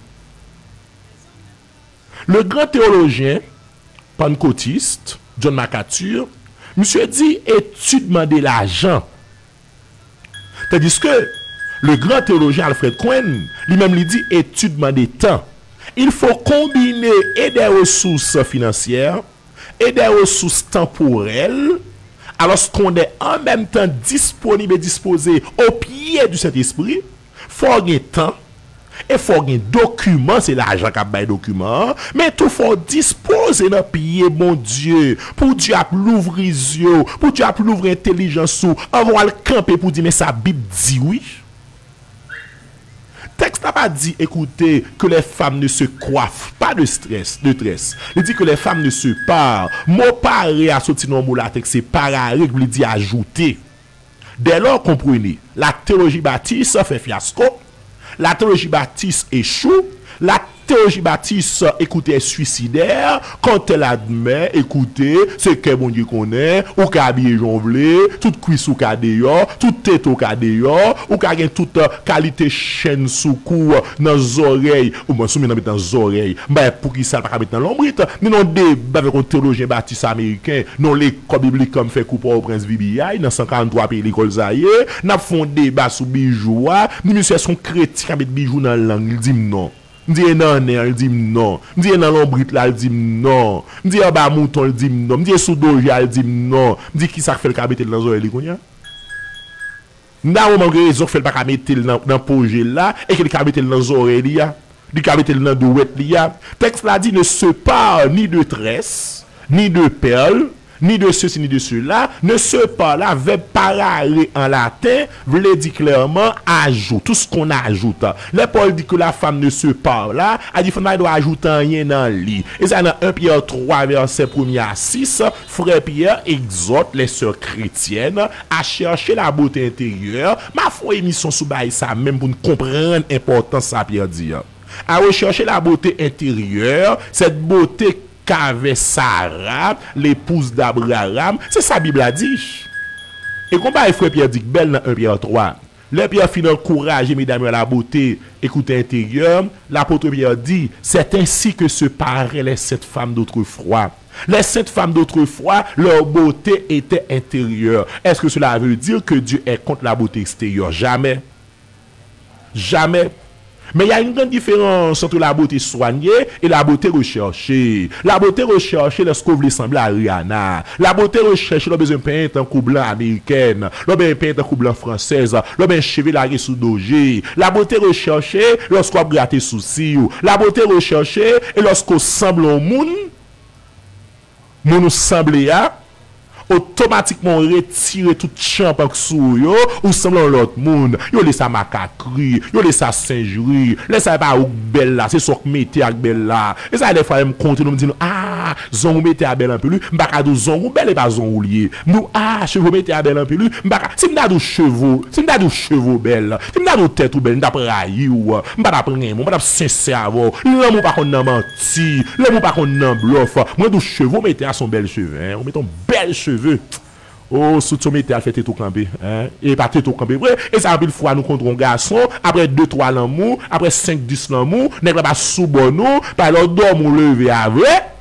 Le grand théologien, pentecôtiste, John MacArthur, monsieur dit, étude demander l'argent. Tandis que le grand théologien Alfred Cohen, lui-même lui dit, étude demander temps. Il faut combiner et des ressources financières et des ressources temporelles, alors qu'on est en même temps disponible et disposé au pied du Saint-Esprit. Il faut un temps. Il faut un document, c'est l'argent qui a bail document, mais tout faut disposer dans pied mon Dieu, pour Dieu a l'ouvrir les yeux, pour Dieu a l'ouvrir l'intelligence, avant le camper pour dire mais sa Bible dit oui. Texte n'a pas dit écoutez que les femmes ne se coiffent pas de stress, de tresse. Il dit que les femmes ne se parent. Mot paré à sortir dans le texte, c'est paré, il dit ajouter. Dès lors comprenez, la théologie baptiste fait fiasco. La théologie baptiste échoue. La théologie baptiste, écoutez, est suicidaire. Quand elle admet, écoutez, c'est que bon Dieu connaît, ou qu'a habillé jonglé, toute cuisse ou qu'a d'ailleurs, toute tête ou qu'a d'ailleurs, ou qu'a gen toute qualité chaîne sous cou dans les oreilles, ou moi, soumis dans les oreilles, ben, pour qui ça pas mettre dans l'ombrite, mais non, débat avec un théologien baptiste américain, non, l'école biblique comme fait couper au prince VBI, dans 143 pays l'école Zaïe, n'a font débat sous bijoux, ni monsieur son chrétien avec bijoux dans la langue, il dit non. Je dis non, il dit non. Je dis dans l'ombrite là, il dit non. Je dis bas mouton, il dit non. Je dis sous doja, il dit non. Je dis qui ça fait le cabete dans les oreilles, konya? N'a au moment que les autres fait le pas mettre dans projet là et que le cabete dans les oreilles là, du cabete dans douette là. Texte là dit ne se parle ni de tresse, ni de perles, ni de ceci ni de cela, ne se parle avec parallèle en latin, veut dire clairement ajoute, tout ce qu'on ajoute. Le Paul dit que la femme ne se parle là, a dit qu'il doit ajouter rien dans le lit. Et ça dans 1 Pierre 3 verset 1er à 6, frère Pierre exhorte les sœurs chrétiennes à chercher la beauté intérieure. Ma foi émission sous bail ça même pour nous comprendre l'importance ça Pierre dit. À rechercher la beauté intérieure, cette beauté qu'avait Sarah, l'épouse d'Abraham, c'est ça Bible a dit. Et combat frère Pierre dit belle dans 1 Pierre 3. Le Pierre finit encourager mesdames à la beauté, écoutez intérieur, l'apôtre Pierre dit, c'est ainsi que se paraient les 7 femmes d'autrefois. Les 7 femmes d'autrefois, leur beauté était intérieure. Est-ce que cela veut dire que Dieu est contre la beauté extérieure? Jamais. Jamais. Mais il y a une grande différence entre la beauté soignée et la beauté recherchée. La beauté recherchée, lorsqu'on veut sembler à Rihanna. La beauté recherchée, l'on a besoin de peindre un coup blanc américaine, l'on a besoin de peindre un coup blanc française, l'on a besoin de cheveux largués sous dogé. La beauté recherchée, lorsqu'on a gratté souci. La beauté recherchée, et lorsqu'on semble au monde, nous semble à automatiquement retirer tout champ sous yo ou semblant l'autre monde yo laisse ça macaquerie yo laisse ça singerie laisse ça pas ou belle là c'est ça que mettez avec belle là et ça des fois me compte nous me dit ah zon mettez à belle un peu lui m'pa dou zon belle et pas zon lié nous ah cheveux mettez à belle un peu lui m'pa si m'da dou cheveux belle si m'da dou tête ou belle m'da prayi ou m'pa prendre m'pa sincère l'amour pas qu'on menti l'amour pas qu'on bluff moi dou cheveux mettez à son belle cheveux on met ton belle cheveux. Oh, sous ton métier, elle fait tout camper. Hein? Et pas tout camper. Et ça, une fois, nous contre un garçon, après 2-3 l'amour, après 5-10 l'amour, n'est pas sous bon nous, par l'autre dorme ou lever avec.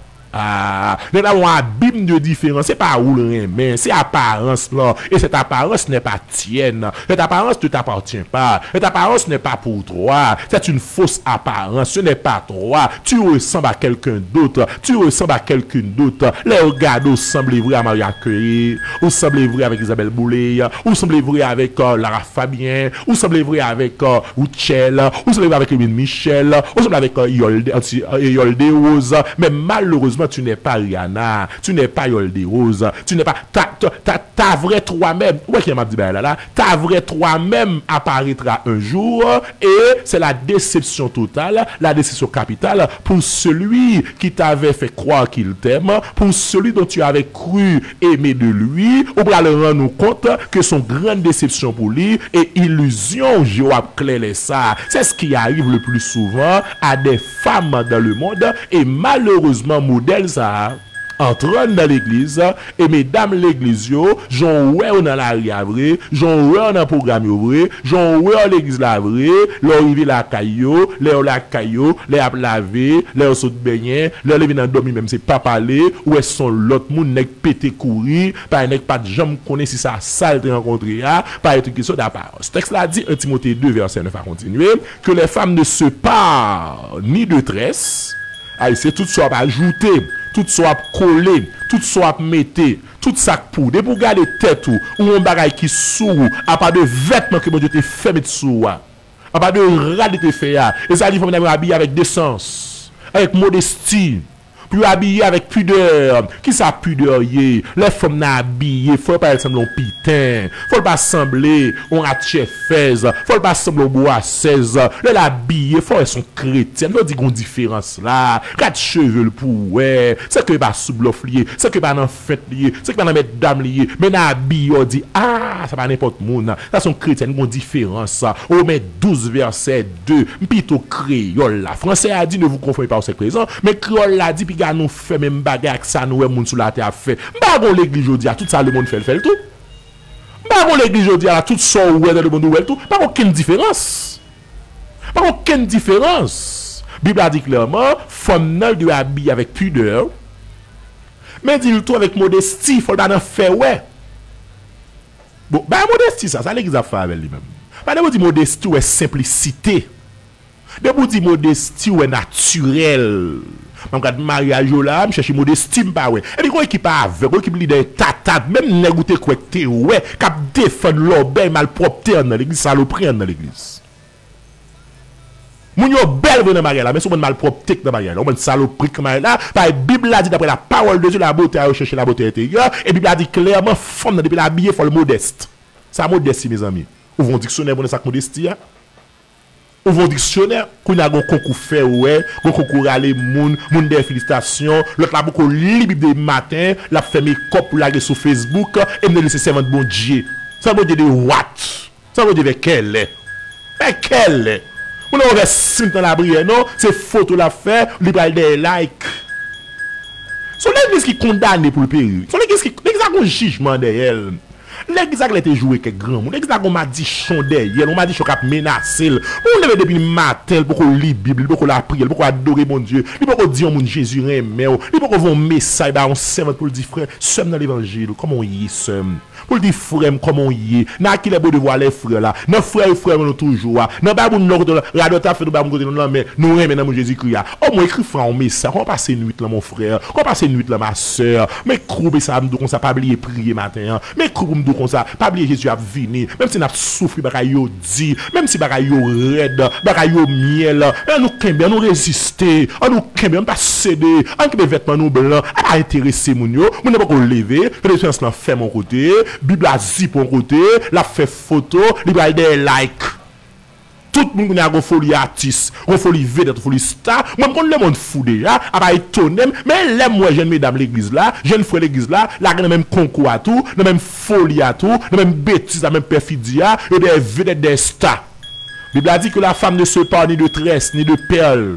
Ah, nous avons un abîme de différence. C'est pas où le mais c'est apparence là. Et cette apparence n'est pas tienne. Cette apparence ne t'appartient pas. Cette apparence n'est pas pour toi. C'est une fausse apparence. Ce n'est pas toi. Tu ressembles à quelqu'un d'autre. Tu ressembles à quelqu'un d'autre. Les regards semblent vrai à Maria Curie. Ou semblent vrai avec Isabelle Boulay. Ou semblent vrai avec Lara Fabien. Ou semblent vrai avec Uchel. Ou semblent vrai avec Emile Michel. Ou semblent avec Yolde Rose. Mais malheureusement, tu n'es pas Rihanna, tu n'es pas Yolde Rose, tu n'es pas ta vraie toi-même. Ouais, qui m'a dit là, ta vraie toi-même apparaîtra un jour et c'est la déception totale, la déception capitale pour celui qui t'avait fait croire qu'il t'aime, pour celui dont tu avais cru aimer de lui. On va le rendre compte que son grande déception pour lui est illusion. Joab clair ça. C'est ce qui arrive le plus souvent à des femmes dans le monde et malheureusement modèle ça entrant dans l'église et mesdames l'église yo j'en ouais on dans la riavre j'en ouais on dans programme vrai j'en ouais l'église la vrai l'arriver la caillou la caillou les a laver les saute baigner les lever dans dormir même c'est pas parler ou est son l'autre monde nèg pété courir pas nèg pas de jambe connaît si ça sale rencontrer pas être question d'apparence. Texte là dit 1 Timothée 2 verset 9 à continuer que les femmes ne se parent ni de tresse. C'est tout soit ajouté, tout soit collé, tout soit metté, tout ça poudre pour garder tête ou un bagage qui sous à pas de vêtements que Dieu te fait mettre sous à pas de rad te fait et ça dit faut me habiller avec décence, avec modestie. Puis habillé avec pudeur. Qui ça pudeur y est? Les femmes n'a habillé. Faut pas ressembler au pitin. Faut pas sembler on a cheffaise. Faut pas sembler au bois 16. Les habillé. Faut être son chrétien. Nous dit qu'on différence là. 4 cheveux pour ouais. C'est que pas sous bluff lié. C'est que pas dans fête lié. C'est que pas dans mettre dame lié. Mais n'a habillé on dit ah ça pas n'importe monde. Ça son chrétien qu'on différence. On met 12 verset 2. Plutôt créole là. Français a dit ne vous confondez pas au secret présent. Mais créole l'a dit nous fait même bagarre que ça nous moun sous la terre fait pas l'église aujourd'hui tout ça le monde fait tout pas l'église aujourd'hui tout ça ouais dans le monde tout pas aucune différence Bible a dit clairement femme nan doit habiller avec pudeur mais dit tout avec modestie faut pas en faire ouais bon bah modestie ça l'église a fait avec lui même pas de dire modestie ou simplicité de vous dire modestie ou naturel. Je regarde mariage là, je cherche modestie pas ouais. Et puis quoi qui pas avec, quoi qui leader tata, même négouté quoi que ouais, cap défendre l'obé malpropre dans l'église, saloperie dans l'église. Moun yo belle dans mariage là, mais son malpropre dans mariage là, on saloperie comme là, par Bible a dit d'après la parole de Dieu la beauté à rechercher la beauté intérieure et Bible a dit clairement femme depuis la habiller faut le modeste. Ça modestie mes amis. Ouvrons dictionnaire pour ça modestie. Ouvrons dictionnaire, qu'on a un concours fait, ouais, un concours aller, moun des félicitations, l'autre là, beaucoup libre des matins, la fait mes copes pour la sur Facebook, et me laisser servant de bon Dieu. Ça veut dire de what? Ça veut dire de quel est? Mais quel est? On a ouvert sim dans la prière, non? C'est photo la fait, libre des likes. C'est l'église qui condamne pour le péril. C'est l'église qui a un jugement derrière. L'église a été joué avec grand monde. L'église a m'a dit chon derrière, on m'a dit chon cap menacer. On lève depuis le matin pour qu'on lit Bible, pour qu'on la prière, pour qu'on adorer mon Dieu. Il pour qu'on dire mon Jésus remet. Il pour qu'on voit un message bah on serve pour le dire frère, sommes dans l'évangile, comment on y est sommes. Pour le dire frère, comment on y est. N'a qui les beau de voir les frères là. Nos frères et frères nous toujours. Non pas pour nous la dota fait nous pas côté non mais nous remet dans Jésus-Christ. Au moins écrit frère un message. On passe une nuit là mon frère. On passe une nuit là ma sœur. Mais croube ça me comme ça pas oublier prier matin. Mais croube me comme ça pas oublier Jésus a venir. Même si n'a souffri bagaille yo dit, même si bagaille yo raide, bagaille yo miel, nous kembe nous résister, nous kembe on pas céder, on kembe vêtements nous blancs, à intéresser moun yo, moun pas qu'on lever, que les gens là fait mon côté, Bible a zip mon côté, la fait photo, il va des like. Tout le monde a une folie artiste, une folie vedette, une folie star. Moi, je le monde fou déjà, à pas étonné, mais les moi, jeune mesdames l'église là, jeune frère l'église là, la même concours à tout, la même folie à tout, la même bêtise, la même perfidie, et des vedettes, des stars. La Bible a dit que la femme ne se parle ni de tresses, ni de perles,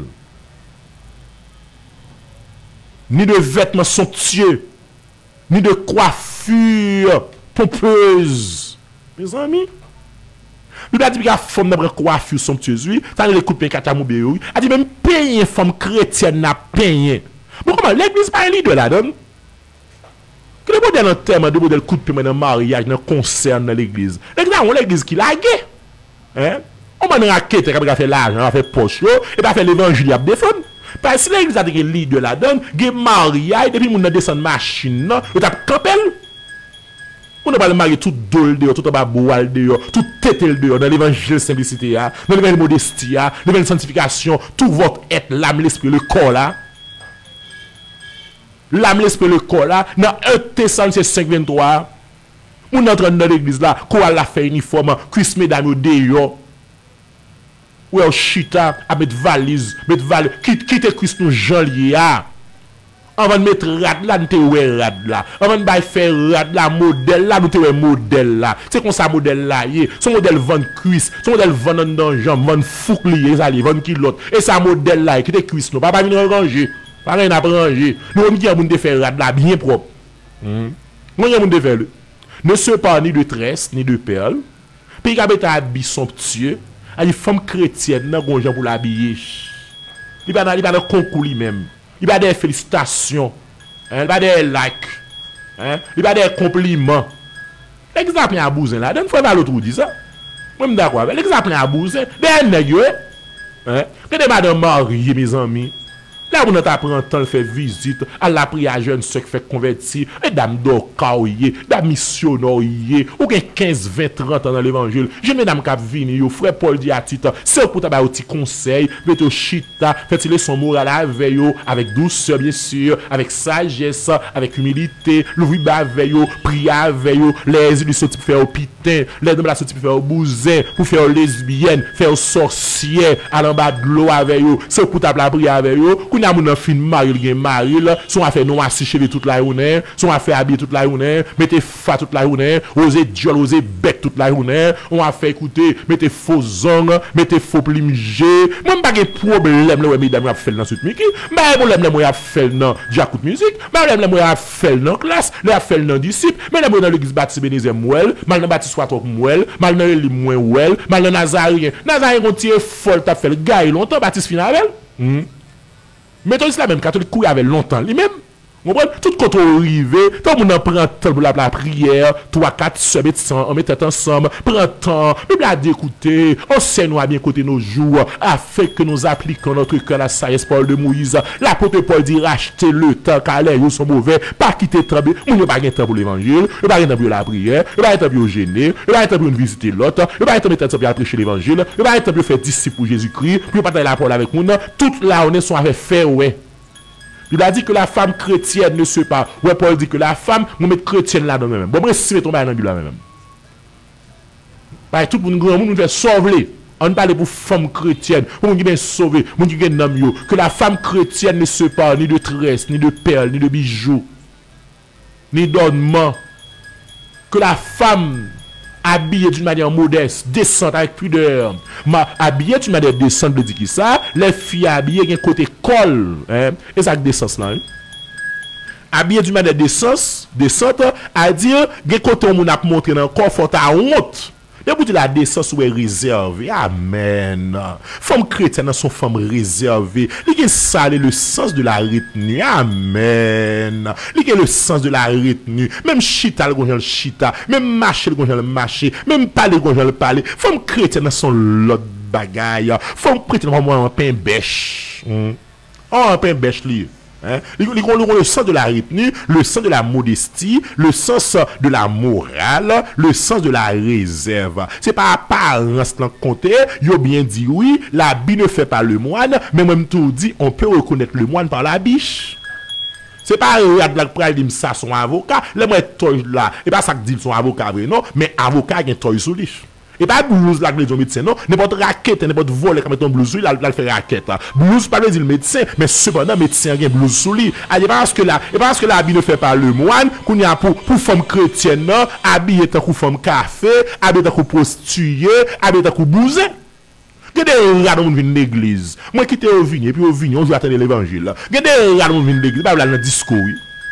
ni de vêtements somptueux, ni de coiffure pompeuse. Mes amis, il a dit que la femme n'a pas coiffure somptueuse, oui. Ça les coups de catamoubé, oui. Il a dit même payer une femme chrétienne n'a payé. Bon, comment l'église pas un leader là-dedans? Que le modèle en termes de modèle coup de paiement dans le mariage, dans le concert dans l'église. L'église qui l'a gué. Hein? On m'a raquette, qui a fait l'argent, a fait poche, et pas fait l'évangile à défendre. Parce que l'église a dit que le leader là-dedans, il y a mariage, depuis qu'on descend machine, il a campé. On n'a pas le marié tout dol dehors, tout en bas boal dehors, tout tétel dehors, dans l'évangile simplicité, dans l'évangile modestie, dans l'évangile sanctification, tout votre être, l'âme, l'esprit, le corps là. L'âme, l'esprit, le corps là, dans 1 Thessaloniciens 5:23, on entre dans l'église là, quoi l'a fait uniforme, cuisse mesdames dehors. Ou au chita, à mettre valise, quitte cuisse nous gens liés. Avant de mettre rad là, nous te rad là. Avant de faire rad là, modèle là, nous te modèle là. C'est comme ça modèle là, son modèle vend cuisse, son modèle vend dans jambe, vend fouc lié, ça li, vend kilote. Et ça modèle là, qui te cuisse nous, pas venir ranger. Pas rien à ranger. Nous on dit à moun de faire rad là bien propre. Nous on de faire ne se parle ni de tresse ni de perles. Puis il a des habits somptueux. Il femme chrétienne nan gonjan pour l'habiller. Il va dans concours lui-même. Il va des félicitations. Il va des likes. Il va des compliments. L'exemple à bousin là, donne fois à l'autre dit ça. Moi d'accord. L'exemple à bousin, des nèg yo. Que des madame mariée mes amis. Là, on apprend temps fait visite, à la prière jeune ceux qui fait convertir, et dame d'okaoye, dame missionnaire, ou 15, 20, 30 ans dans l'évangile. Je mesdames qui viennent, frère Paul dit à Tite, c'est pour t'avoir un petit conseil, mettez au chita, faites-les son moral avec avec douceur, bien sûr, avec sagesse, avec humilité, l'ouvrir avec prier avec les îles sont faire au pitin, les dames là sont faire au bousin, pour faire lesbienne, faire sorcière, à l'en bas de l'eau avec c'est pour t'avoir prier avec qu'on a mon fin mari gen mari là son affaire non assis chez toute la journée son affaire habiller toute la journée mettez fa toute la journée oser diol oser bec toute la journée on a fait écouter mettez faux ongles mettez faux plimgé moi pas de problème là mesdames a fait dans cette musique mais problème là moi a fait dans j'écoute musique mais problème là moi a fait dans classe là a fait dans disciple mais là dans l'église baptiste Bénézé Mouel mal dans baptiste soit Mouel mal dans l'église moins Mouel mal dans Nazarien on tire folle t'a fait le gars longtemps baptiste final Méthodiste la même catholique couille avec longtemps lui-même. Tout quand on arrive, tout le monde prend temps pour la prière, 3-4 semaines, on met tête ensemble, prend temps, Bible a d'écouter, on sait nous à bien côté nos jours, afin que nous appliquons notre cœur à la sagesse Paul de Moïse. L'apôtre Paul dit racheter le temps car les jours sont mauvais, pas quitter trembler, on n'a pas de temps pour l'évangile, on n'a pas de temps pour la prière, on n'a pas de temps pour gêner, on n'a pas de temps pour visiter l'autre, on n'a pas de temps pour prêcher l'évangile, on n'a pas de temps pour faire disciple pour Jésus-Christ, pour partager la parole avec nous, toute la on est sont avec faire ouais. Il a dit que la femme chrétienne ne se pas. Ouais, Paul dit que la femme, nous mettons chrétienne là-dedans même. Bon, bref, si tomber dans la Bible là-même. Parce que tout le monde nous fait sauver. On parle pour femme chrétienne. On dit bien sauver. On dit bien que la femme chrétienne ne se pas ni de tresses, ni de perles, ni de bijoux, ni d'ornements. Que la femme habillée d'une manière modeste, décente, avec pudeur. Habillée d'une manière décente, de dire qui ça, les filles habillées, il y a un côté col, et ça a décence là. Habillé d'une manière décente, à dire, gen kote moun ap montre nan corps faut ta honte. De bout de la décence ou est réservée. Amen. Femme chrétienne sont femmes réservées. Il y a ça le sens de la retenue. Amen. Il y a le sens de la retenue. Même chita le gonjal chita, même marcher le gonjal marcher, même parler le gonjal parler. Femme chrétienne sont l'autre bagaille. Femme chrétienne vraiment un pain bêche. Un pain bêche li. Hein? Le sens de la retenue, le sens de la modestie, le sens de la morale, le sens de la réserve. C'est pas apparence dans côté, yo bien dit oui, l'habit ne fait pas le moine, mais même tout dit, on peut reconnaître le moine par la biche. C'est pas la pral dit ça son avocat, le moi toy là, et pas ça que dit son avocat vrai non, mais avocat qui toy sous lui. Et pas blouse là que les médecins non, n'importe raquette, n'importe voler comme ton blouse là il fait raquette. Blouse pas le dire le médecin, mais cependant médecin a blouse sous lui. Parce que là, l'habit ne fait pas le moine, qu'on y a pour femme chrétienne non, habillé tant que femme café, habillé tant que prostituée, habillé tant que blouse. Que des rats dans une église. Moi qui t'ai au vignes et puis au vignes on veut attendre l'évangile. Que des rats dans une église, pas là dans disco oui.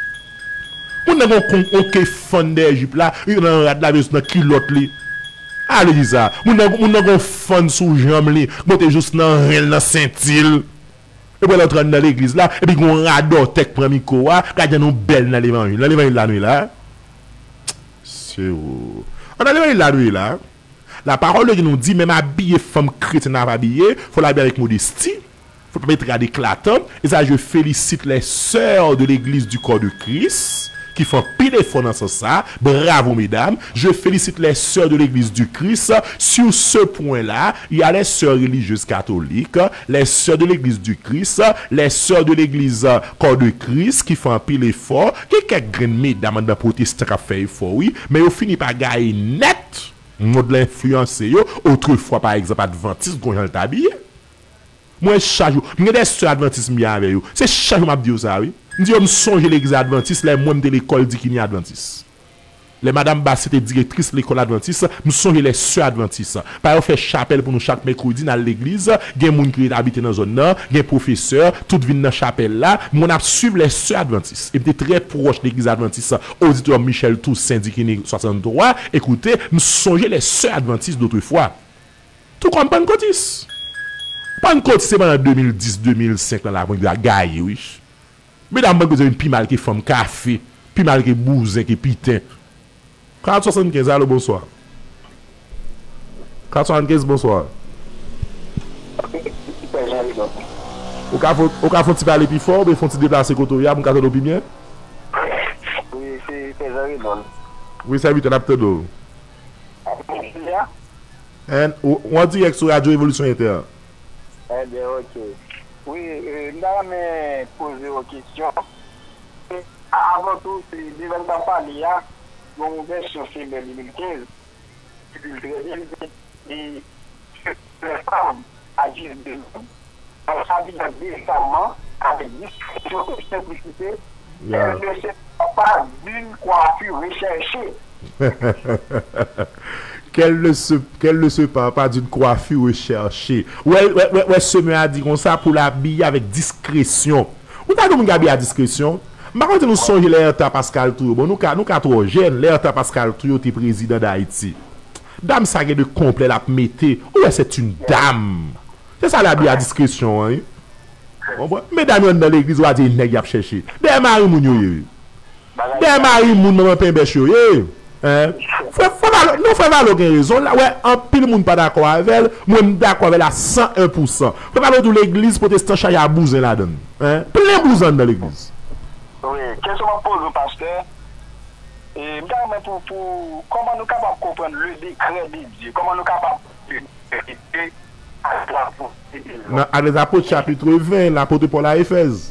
On a un fond d'Égypte là, il y a un rat là dans culotte li. Allez ça, moun nan fun sous jambe li, monte juste nan rel nan Saint-Île. Et puis l'entre dans l'église là, et puis gon rador tek prend micro a, gade nou belle dans l'évangile. Dans l'évangile la nuit là. C'est où? On a l'évangile la nuit là. La parole de Dieu nous dit même habiller femme chrétienne à habiller, faut l'habiller avec modestie. Faut pas mettre à d'éclatant. Et ça je félicite les sœurs de l'église du corps de Christ qui font pile d'efforts dans ce sens. Bravo mesdames. Je félicite les sœurs de l'église du Christ. Sur ce point-là, il y a les sœurs religieuses catholiques, les sœurs de l'église du Christ, les sœurs de l'église corps de Christ qui font pile d'efforts. Quelques grandes mesdames dans protestants qui fait effort, oui, mais au fini par gagner net. Mode l'influencer yo. Autrefois par exemple adventiste gonjan t'habiller. Moi chaque jour, m'gè des sœurs adventistes m'y avec yo. C'est chaque jour m'a dit ça oui. M'di yo m'songe l'église adventiste, les moi de l'école dit qu'il y a adventiste. Les madame Bassette est directrice de l'école adventiste, m'songe les sœurs adventistes. Par fait chapelle pour nous chaque mercredi dans l'église, gen moun qui habite dans zone là, gen professeur, tout vinn dans chapelle là, mon a suivre les sœurs adventistes. Et était très proche de l'église adventiste, auditeur Michel Toussaint Dikini 63. Écoutez, m'songe les sœurs adventistes d'autrefois. Tout comme Pentecôtiste. Pentecôtiste c'est pendant 2010-2005 dans la rue Gaille, oui. Mesdames, vous avez une pi mal qui femme café, pi mal qui bousin, qui pitin. 475, allô, bonsoir. 475, bonsoir. Au cas faut-il parler plus fort, mais faut-il déplacer côté là, mon cas de bien? Oui, c'est Pézaridon. Oui, c'est vite, on a peut-être d'eau. On dit sur Radio Évolution Inter. Eh bien, ok. Oui, là, mais poser une question. Avant tout, c'est l'événement parlé là, mon version c'est 2015. Et les femmes agissent de nous. On s'habille décemment, avec discrétion et simplicité. Elles ne se pas d'une coiffure recherchée. Qu'elle ne se parle pas d'une coiffure recherchée. Ouais, ce me a dit comme ça pour l'habiller avec discrétion. Ou t'as comme habiller à discrétion? Par contre, nous songeons l'Erta Pascal Touyo. Bon, nous trop jeunes, l'Erta Pascal Touyo était président d'Haïti. Dame, ça de complet la mettez. Ouais, c'est une dame. C'est ça l'habiller à discrétion, hein? Mesdames, dans l'église, on va dire, nèg y a cherché. Des maris moun yo. Des maris moun maman pain bêche yo. Hein? Nous faisons valoir raison là, ouais, un pile monde pas d'accord avec elle, moi d'accord avec elle à 101%. Faut pas de l'église protestante chaya bousin là-dedans. Hein? Plein bousin dans l'église. Oui, question me pose au pasteur. Et pour comment nous capables de comprendre le décret de Dieu, comment nous capables de à les apôtres chapitre 20, l'apôtre Paul à Éphèse.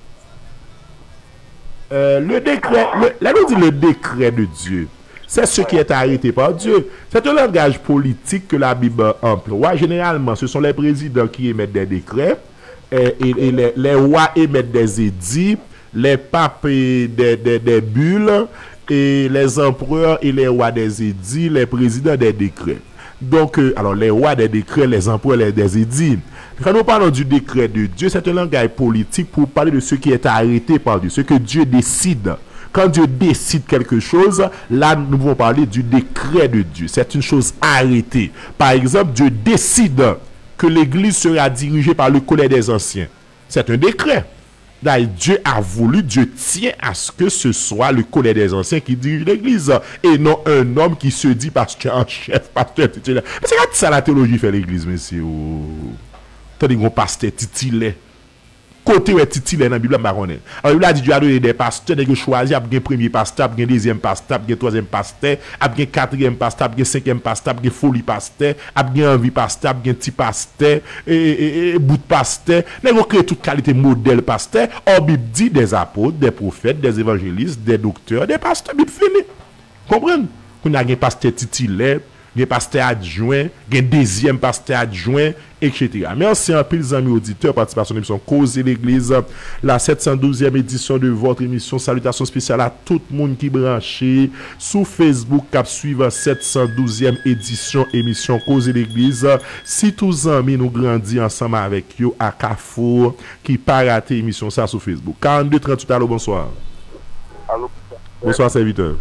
Le décret, là nous dit le décret de Dieu. C'est ce qui est arrêté par Dieu. C'est un langage politique que la Bible emploie. Généralement, ce sont les présidents qui émettent des décrets, et les rois émettent des édits, les papes des bulles, et les empereurs et les rois des édits, les présidents des décrets. Donc, alors les rois des décrets, les empereurs des édits. Quand nous parlons du décret de Dieu, c'est un langage politique pour parler de ce qui est arrêté par Dieu, ce que Dieu décide. Quand Dieu décide quelque chose, là, nous pouvons parler du décret de Dieu. C'est une chose arrêtée. Par exemple, Dieu décide que l'Église sera dirigée par le collège des anciens. C'est un décret. Là, Dieu a voulu, Dieu tient à ce que ce soit le collège des anciens qui dirige l'Église et non un homme qui se dit pasteur en chef, pasteur titulaire. Mais c'est quand ça la théologie fait l'Église, monsieur. Tandis qu'on pasteur titulaire. Côté où est titulaire dans la Bible, alors la Bible a dit Dieu a donné des pasteurs, des choisis, il y a un premier pasteur, il y a un deuxième pasteur, il y a un troisième pasteur, il y a un quatrième pasteur, il y a un cinquième pasteur, il y a un folie pasteur, il y a un envie pasteur, il y a un petit pasteur, et bout de pasteur. Nous avons créé toute qualité modèle pasteur. La Bible dit des apôtres, des prophètes, des évangélistes, des docteurs, des pasteurs, Bible fini. Comprenez? On a un pasteur titulaire, un pasteur adjoint, un deuxième pasteur adjoint, etc. Merci à tous les amis auditeurs, participation à l'émission Causer l'Église, la 712e édition de votre émission. Salutations spéciales à tout le monde qui branché sous Facebook, cap suivre 712e édition émission Causer l'Église. Si tous les amis nous grandissent ensemble avec vous à Carrefour, qui pas raté émission ça sur Facebook. 42 38, allô, bonsoir. Allô. Bonsoir, serviteur.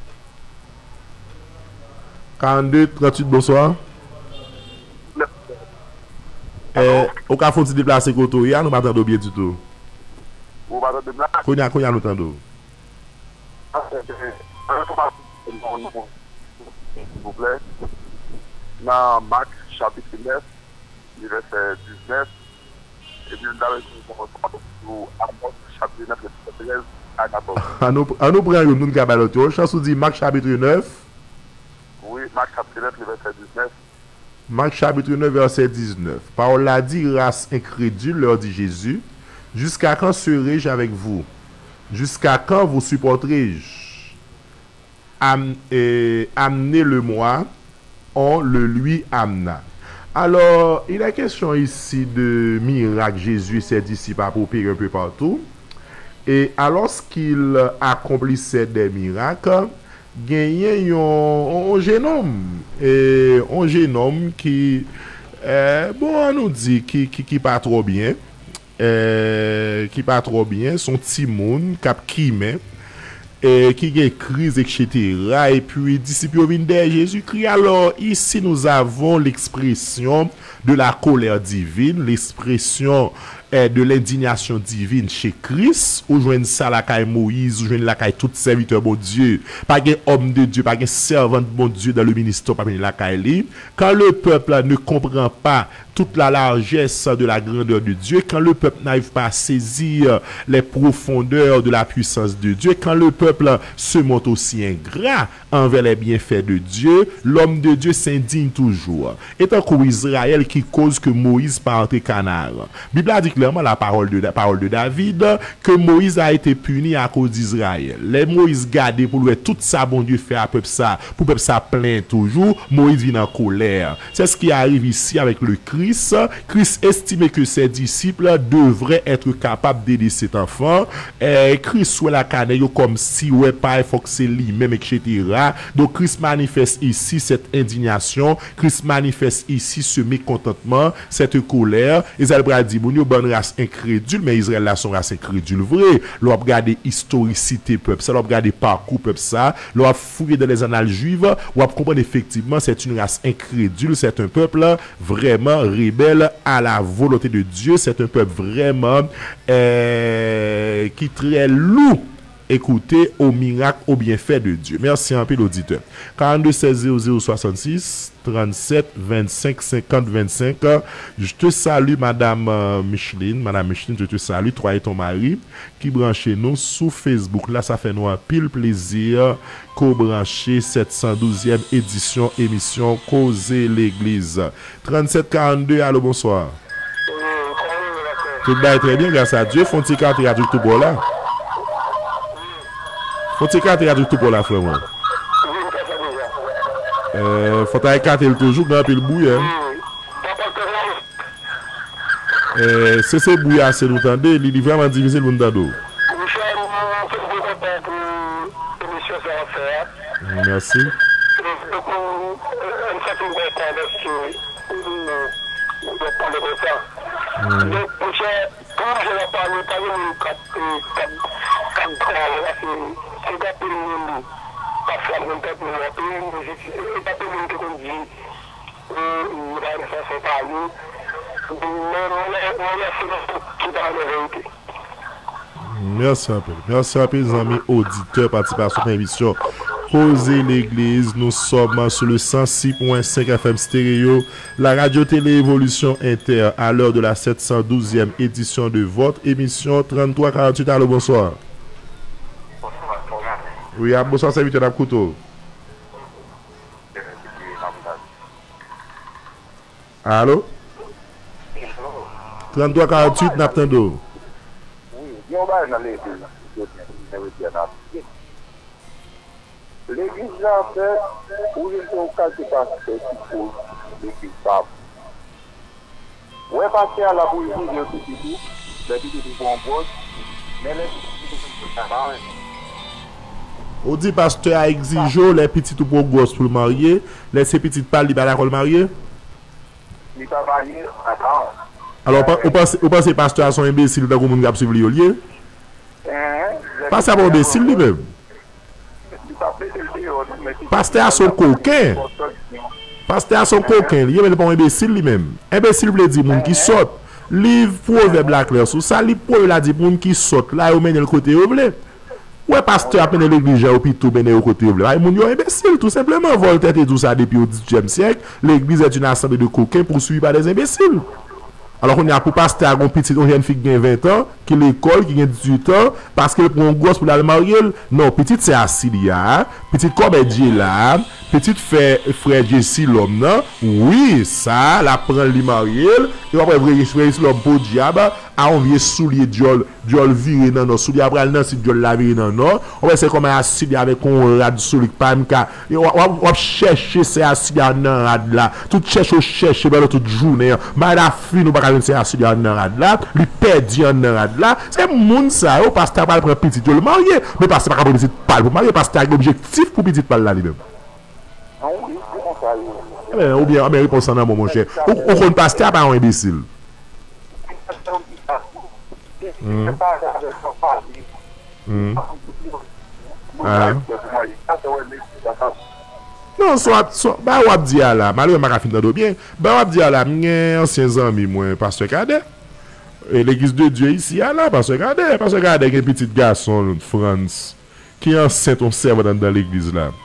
42 38, bonsoir. Au cas où tu déplaces côté, nous m'attendons bien du tout. Vous m'attendez bien? Qu'on y a nous attendons. S'il vous plaît. Dans Marc chapitre 9, verset 19, et puis nous allons Amos chapitre 9, verset 13 à 14. À nous prendre une gabalotio. Chansou dit Marc chapitre 9. Oui, Marc chapitre 9, verset 19. Marc chapitre 9, verset 19. Parole l'a dit, race incrédule, leur dit Jésus, jusqu'à quand serai-je avec vous? Jusqu'à quand vous supporterai-je? Amenez-le-moi, on le lui amena. Alors, il est question ici de miracles. Jésus et ses disciples appropriés un peu partout. Et alors qu'il accomplissait des miracles, gagné un jeune homme qui bon on nous dit qui pas trop bien son petit monde cap qui met qui a crise etc. et puis disciples viennent derrière Jésus-Christ. Alors ici nous avons l'expression de la colère divine, l'expression de l'indignation divine chez Christ, ou joigne ça la caille Moïse, ou joigne la caille tout serviteur bon Dieu, pas un homme de Dieu, pas un servant de bon Dieu dans le ministère, pas la caille. Quand le peuple ne comprend pas toute la largesse de la grandeur de Dieu, quand le peuple n'arrive pas à saisir les profondeurs de la puissance de Dieu, quand le peuple se montre aussi ingrat envers les bienfaits de Dieu, l'homme de Dieu s'indigne toujours. Et tant qu'Israël qui cause que Moïse parte canard. Bible a dit clairement la parole de David que Moïse a été puni à cause d'Israël. Les Moïse gardé pour lui tout ça bon Dieu fait à peuple ça, pour peuple ça plaint toujours, Moïse vient en colère. C'est ce qui arrive ici avec le Christ. Christ estimait que ses disciples devraient être capables d'aider cet enfant. Christ soit la canne comme si ouais pas il faut que c'est lui-même etc. Donc Christ manifeste ici cette indignation, Christ manifeste ici ce mécontentement, cette colère. Israël a dit bon bonne race incrédule, mais Israël là son race incrédule vrai. L'on regarder historicité peuple ça, l'on regarder parcours peuple ça, l'on fouiller dans les annales juives, on comprendre effectivement c'est une race incrédule, c'est un peuple vraiment rebelle à la volonté de Dieu, c'est un peuple vraiment qui très lourd écouter au miracle, au bienfait de Dieu. Merci un peu l'auditeur. 42 16 00 66 37 25 50 25. Je te salue Madame Micheline. Madame Micheline, je te salue, toi et ton mari qui branchez nous sous Facebook. Là, ça fait nous un pile plaisir qu'au brancher 712e édition émission Causer l'Église. 37 42, allô, bonsoir. Tout va très bien, grâce à Dieu. Font-ils carte et tout pour là? Faut-il carte tout pour la frère moi. Faut carte toujours dans le bouille. C'est bouille assez nous tendez, il est vraiment difficile pour nous tendre. Merci. Donc, quand je vais parler, c'est pas Merci un peu. Merci un peu, les amis auditeurs, participation à l'émission Causer l'Église. Nous sommes sur le 106.5 FM stéréo, la radio-télé Évolution Inter, à l'heure de la 712e édition de votre émission 3348. Allô, bonsoir. Oui, bonsoir, serviteur d'Abkouto. Allô? 3348, Naptendo. L'église là, fait, où ils sont quelques pasteurs qui posent l'église table. Ouais, pasteur à la bougie, il y a tout petit, les petits vont en bosse, mais les petits vont On dit pasteur a exigé les petits tout pour gosses pour le marier, les ces petites pas libérales à le marier. Il pas marié, attends. Alors, vous pensez pasteur à son imbécile dans le monde qui a suivi le lieu? Pasteur à imbécile lui-même. Pasteur à son coquin. Pasteur à son coquin, il n'est pas un imbécile lui-même. Imbécile veut dire monde qui saute. Livre proverbe la clair sous ça, livre proverbe la dit monde qui saute là, au mène le côté où veut. Ouais, pasteur a peine l'église au plutôt au côté où veut. Ay moun yo imbécile tout simplement. Voltaire dit tout ça depuis au 18e siècle. L'église est une assemblée de coquins poursuivis par des imbéciles. Alors on y a pour pasteur un petit on jeune fille qui a 20 ans, qui l'école qui a 18 ans parce qu'elle prend un gosse pour la marier. Non, petite c'est Asilia, petite comédie là, petite frère Jessie l'homme non. Oui, ça la prend lui marier et après vrai l'homme pour diable a envoyé soulier diol viré dans nos soulier après non si diol la viré dans non. On va c'est comme Asilia avec un rad soulier pamka et on chercher c'est Asilia dans rad là. Tout chercher pendant toute journée. Mais la fille nous pas c'est Asilia dans rad là, lui perdu dans rad là. C'est monde ça au pasteur pas prendre petit le marier, mais pasteur pas prendre petit pas pour marier parce que c'est objectif pour petit pas là lui-même. Ou bien, mais réponse en mon cher. Ou qu'on pasteur pas un imbécile. Non, bah on dit là, malheureusement m'a fini bien. Bah on dit là, mes anciens amis moi pasteur Cadet. Et l'église de Dieu ici là, pasteur Cadet, un petit garçon de France qui est enceinte on servant dans l'église là.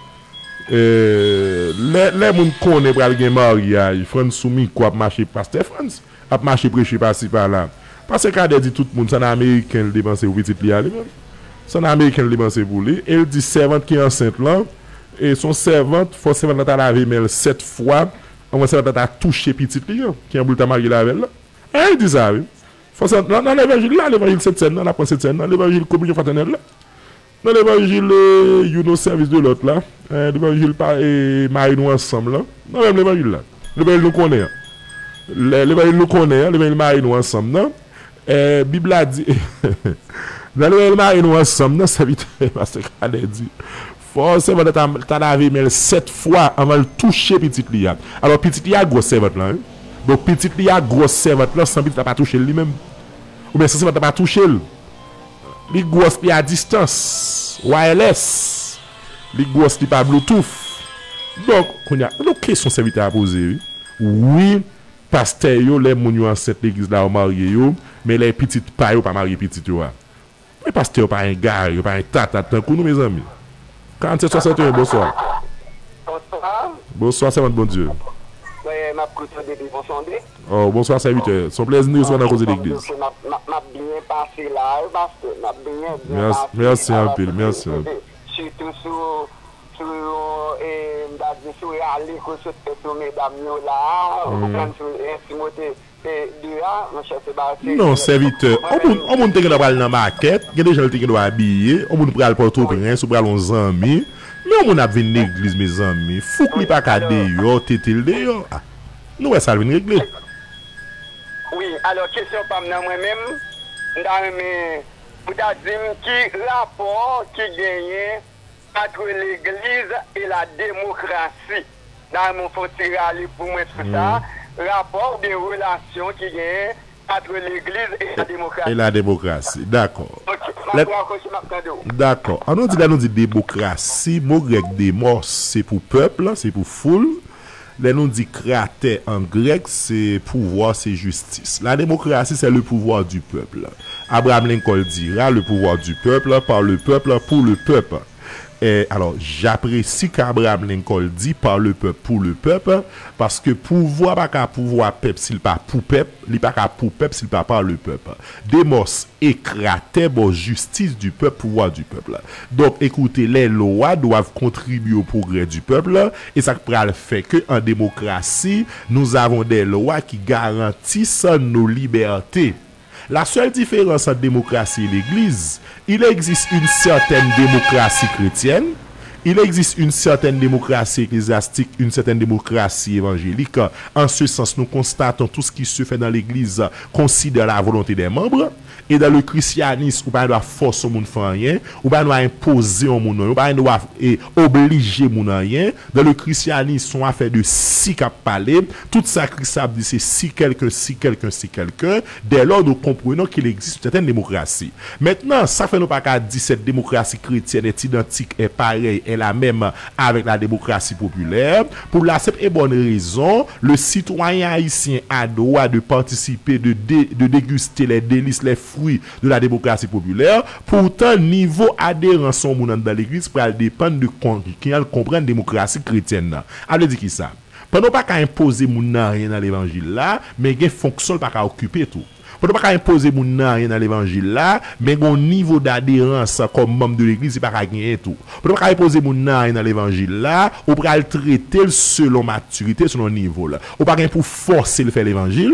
Les moun connaît pral gen mariage, France soumis quoi marcher pasteur France, a marcher prêcher par-ci par-là. Parce que Cadet dit tout le monde, c'est un américain le dépenser pour petit li lui-même. C'est un américain le dépenser pour lui et il dit servante qui est enceinte là et son servante faut servante t'a laver mais 7 fois, on va servante t'a toucher petit li qui est boule t'a marié la avec là. Et il dit ça oui. Faut dans l'évangile là, l'évangile cette scène, la cette scène, dans l'évangile communion fraternelle là. Dans l'évangile you service de l'autre là, l'évangile marie nous ensemble là. Non même l'évangile là. L'évangile nous connaît. L'évangile nous connaît, l'évangile marie nous ensemble non. Bible a dit dans l'évangile marie nous ensemble non, ça vite parce que Cadet dit forcément t'as lavé mais 7 fois avant de toucher petit lia. Alors petit lia gros servante là. Donc petit lia gros servante là sans petit pas toucher lui-même. Ou bien ça va pas toucher lui. Les gosses qui à distance, wireless, les gosses qui pas Bluetooth. Donc, on a une question serviteur à poser. Oui, pasteur yo les moun yo en cette église là au marié yo, mais les petites pas yo pas marié petit yo. Mais pasteur pas un gars, yo pas un tata tant que nous mes amis. 4761 bonsoir. Bonsoir. Bonsoir, c'est bon Dieu. Ma côté de Bonsondé. Oh, bonsoir serviteur. Son plaisir nous sommes dans cause de l'église. M'a bien passé là parce que m'a bien merci un peu, merci. Surtout sur sur aller sur mesdames là, Timothée non, serviteur. On monte que dans la maquette, il y a des gens qui doivent habiller, on monte pral porter prince, ou pral on amis. Mais on a venu l'église mes amis, faut qu'il pas cadé yo, tétil de yo. Nous ça vient régler. Oui, alors question pas moi-même, dans mes pour dire qui rapport qui gagne entre l'église et la démocratie. Dans mon faut tirer pour moi tout ça, rapport de relations qui gagne entre l'église et la démocratie. Et la démocratie, d'accord. Ok, d'accord. On dit démocratie, mot grec démos, c'est pour peuple, c'est pour foule. Là, nous dit kraté en grec, c'est pouvoir, c'est justice. La démocratie, c'est le pouvoir du peuple. Abraham Lincoln dira le pouvoir du peuple, par le peuple, pour le peuple. Et alors, j'apprécie qu'Abraham Lincoln dit par le peuple, pour le peuple, parce que pouvoir pas qu'à pouvoir peuple s'il pas pour peuple, il pas qu'à pour peuple s'il pas par le peuple. Démos écratait bon justice du peuple, pouvoir du peuple. Donc, écoutez, les lois doivent contribuer au progrès du peuple, et ça fait que en démocratie, nous avons des lois qui garantissent nos libertés. La seule différence entre démocratie et l'Église, il existe une certaine démocratie chrétienne, il existe une certaine démocratie ecclésiastique, une certaine démocratie évangélique. En ce sens, nous constatons tout ce qui se fait dans l'Église considère la volonté des membres. Et dans le christianisme, ou pas doit forcer au monde faire rien, ou pas doit imposer au monde, ou pas doit obliger au monde rien. Dans le christianisme, on a fait de si cap parler. Tout ça, Christ a dit, c'est si quelqu'un, si quelqu'un, si quelqu'un. Dès lors, nous comprenons qu'il existe une certaine démocratie. Maintenant, ça fait nous pas qu'à dire cette démocratie chrétienne est identique, est pareille, est la même avec la démocratie populaire. Pour la simple et bonne raison, le citoyen haïtien a droit de participer, de déguster les délices, les fruits de la démocratie populaire. Pourtant, niveau adhérence au monde dans l'église pour dépendre de qui comprend la démocratie chrétienne. Alors dit qui ça? Pendant pas qu'à imposer moun nan rien dans l'évangile là, mais gen fonction pas qu'à occuper tout. Pendant pas qu'à imposer moun nan rien dans l'évangile là, mais gon niveau d'adhérence comme membre de l'église c'est pas qu'à gagner tout. Pendant pas qu'à imposer moun nan rien dans l'évangile là, on pral traiter selon maturité, selon niveau là. On pas gain pour forcer le faire l'évangile.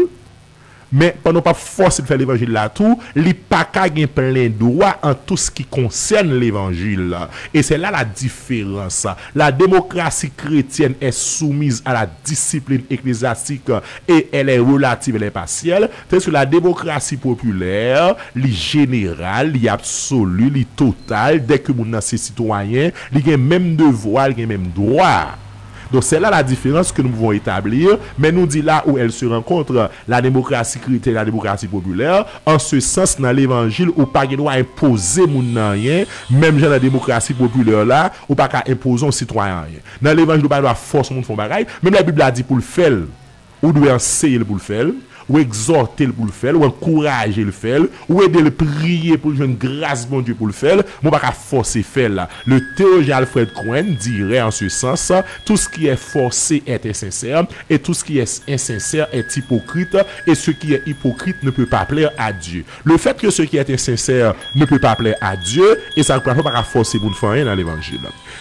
Mais pendant pas force de faire l'évangile là tout, il pas qu'à gagner plein droit en tout ce qui concerne l'évangile. Et c'est là la différence. La démocratie chrétienne est soumise à la discipline ecclésiastique et elle est relative, elle est partielle. C'est que la démocratie populaire, li générale, li absolue, li totale, dès que mon c'est citoyen, il a même devoir, il a même droit. Donc c'est là la différence que nous pouvons établir, mais nous dit là où elle se rencontre la démocratie chrétienne et la démocratie populaire, en ce sens dans l'évangile ou pas qu'il doit imposer moun rien, même dans la démocratie populaire là, ou pas qu'à imposer aux citoyens rien. Dans l'évangile ou pas doit forcer moun font bagaille, même la Bible a dit pour le faire, ou doit enseigner pour le faire. Ou exhorter pour le faire, ou encourager le faire, ou aider le prier pour jouer une grâce bon Dieu pour le faire, mon pas qu'à forcer faire là. Le théologien Alfred Cohen dirait en ce sens, tout ce qui est forcé est insincère, et tout ce qui est insincère est hypocrite, et ce qui est hypocrite ne peut pas plaire à Dieu. Le fait que ce qui est insincère ne peut pas plaire à Dieu, et ça ne peut pas forcer pour ne faire rien dans l'évangile.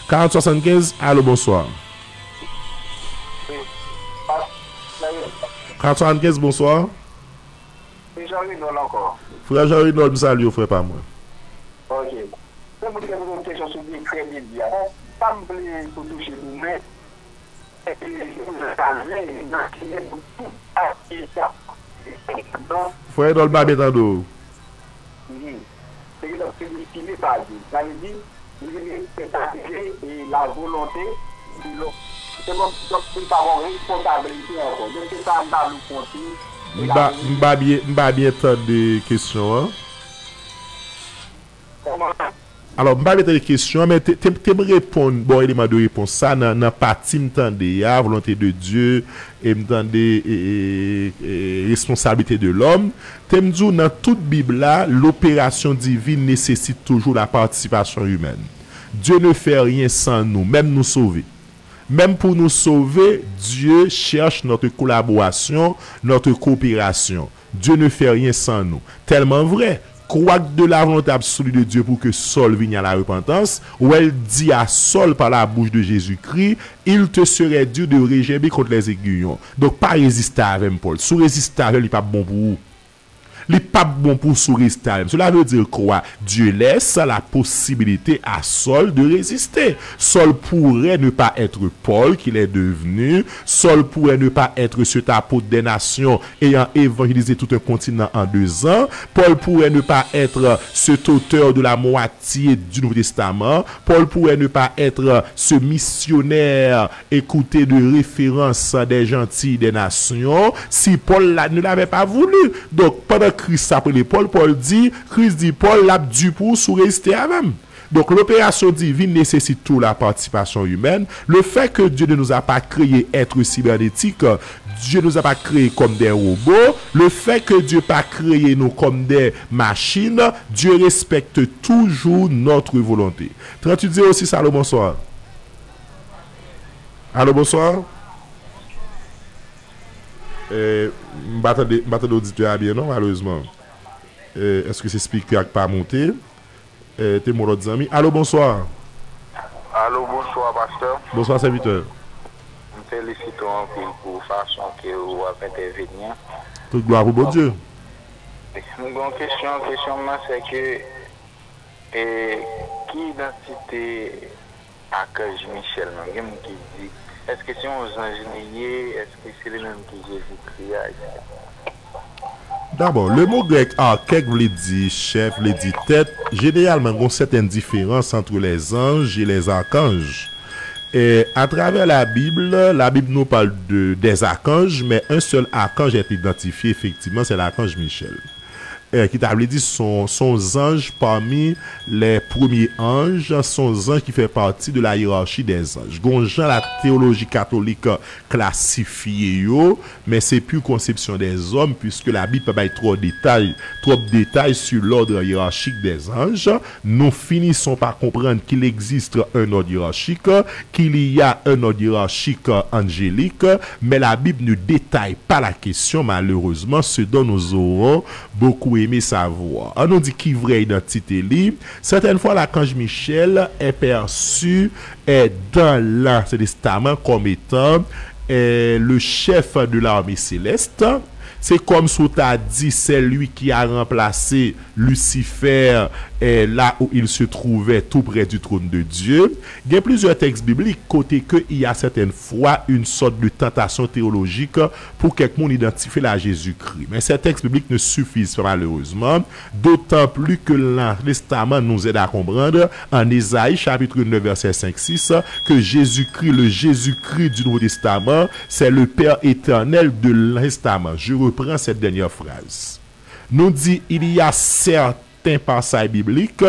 4075, allô, bonsoir. 4075, bonsoir. C'est Jean-Rinol encore. Frère Jean-Rinol, me salue, frère, pas moi. Ok. Je vous poser une question sur les crédits. Pas me plaît pour toucher vous, mais frère, dans le bas, bétando. C'est que ce n'est pas dit. Ça veut dire et la volonté. C'est comme si nous avons une responsabilité encore. Donc, c'est ça, nous avons M'ba bien tant de questions. Alors, m'ba bien tant de questions, mais tu me répondre, bon élément de réponse, ça, dans partie, m'tende, volonté de Dieu, et m'tende, responsabilité de l'homme. Tu me dis, dans toute Bible là, l'opération divine nécessite toujours la participation humaine. Dieu ne fait rien sans nous, même nous sauver. Même pour nous sauver, Dieu cherche notre collaboration, notre coopération. Dieu ne fait rien sans nous. Tellement vrai, croire de la volonté absolue de Dieu pour que Saul vienne à la repentance, où elle dit à Saul par la bouche de Jésus-Christ, il te serait dur de régimer contre les aiguillons. Donc, pas résister avec Paul. Si résister avec lui, pas bon pour vous. n'est pas bon pour sous rester. Cela veut dire quoi? Dieu laisse la possibilité à Saul de résister. Saul pourrait ne pas être Paul qu'il est devenu. Saul pourrait ne pas être cet apôtre des nations ayant évangélisé tout un continent en 2 ans. Paul pourrait ne pas être cet auteur de la moitié du Nouveau Testament. Paul pourrait ne pas être ce missionnaire écouté de référence des gentils des nations si Paul ne l'avait pas voulu. Donc pendant que Christ s'appelait Paul, Christ dit Paul l'a dû pour sous rester à même. Donc l'opération divine nécessite toute la participation humaine. Le fait que Dieu ne nous a pas créé être cybernétique, Dieu ne nous a pas créé comme des robots. Le fait que Dieu n'a pas créé nous comme des machines, Dieu respecte toujours notre volonté. 3806, allô, bonsoir. Allô, bonsoir. M'attendez l'auditeur bien, non, malheureusement. Est-ce que c'est speaker qui n'a pas monté? T'es mon autre ami. Allô, bonsoir. Allô, bonsoir, pasteur. Bonsoir, serviteur. Nous félicitons en pile pour la façon que vous avez intervenu. Toute gloire pour bon Dieu. Une grande question, c'est que qui identité Archange Michel, même qui dit, est-ce que c'est un ange lié, est-ce que c'est le même qui Jésus-Christ? D'abord, le mot grec archèque veut dire chef, veut dire tête. Généralement, il y a une certaine différence entre les anges et les archanges. Et à travers la Bible nous parle des archanges, mais un seul archange est identifié, effectivement, c'est l'archange Michel. Qui t'a dit son ange parmi les premiers anges, son ange qui fait partie de la hiérarchie des anges. Gonjan, la théologie catholique classifiée, mais c'est plus conception des hommes, puisque la Bible peut pas être trop de détails sur l'ordre hiérarchique des anges. Nous finissons par comprendre qu'il existe un ordre hiérarchique, qu'il y a un ordre hiérarchique angélique, mais la Bible ne détaille pas la question, malheureusement, ce dont nous aurons beaucoup aimé savoir. On nous dit qui vraie identité libre. Certaines fois, l'archange Michel est perçu dans l'Ancien Testament comme étant le chef de l'armée céleste. C'est comme si tu as dit, c'est lui qui a remplacé Lucifer là où il se trouvait tout près du trône de Dieu. Il y a plusieurs textes bibliques côté que il y a certaines fois une sorte de tentation théologique pour quelqu'un identifier la Jésus-Christ. Mais ces textes bibliques ne suffisent pas malheureusement, d'autant plus que l'Ancien Testament nous aide à comprendre en Ésaïe chapitre 9 verset 5-6 que Jésus-Christ, le Jésus-Christ du Nouveau Testament, c'est le Père éternel de l'Ancien Testament. Je reprends cette dernière phrase. Nous dit il y a certains passages bibliques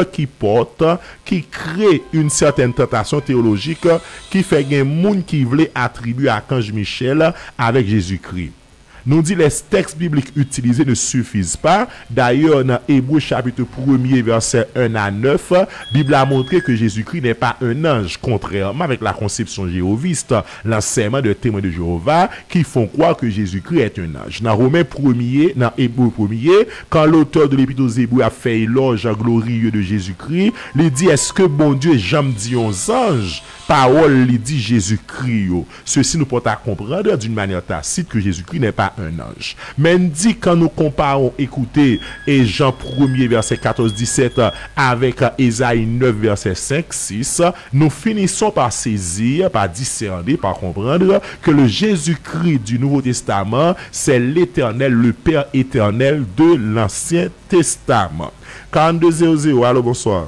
qui créent une certaine tentation théologique qui fait qu'il y a un monde qui voulait attribuer à Archange Michel avec Jésus-Christ. Nous dit les textes bibliques utilisés ne suffisent pas. D'ailleurs, dans Hébreux chapitre 1er, verset 1 à 9, la Bible a montré que Jésus-Christ n'est pas un ange, contrairement avec la conception jéhoviste, l'enseignement de témoins de Jéhovah, qui font croire que Jésus-Christ est un ange. Dans Romains 1er, dans Hébreux 1er, quand l'auteur de l'Épître aux Hébreux a fait éloge glorieux de Jésus-Christ, il dit, est-ce que bon Dieu j'aime dit aux anges? Parole lui dit Jésus-Christ. Ceci nous porte à comprendre d'une manière tacite que Jésus-Christ n'est pas un ange. Mais dit quand nous comparons, écoutez, et Jean 1er verset 14-17 avec Ésaïe 9 verset 5-6, nous finissons par saisir, par discerner, par comprendre que le Jésus-Christ du Nouveau Testament, c'est l'Éternel, le Père éternel de l'Ancien Testament. 4200, allô, bonsoir.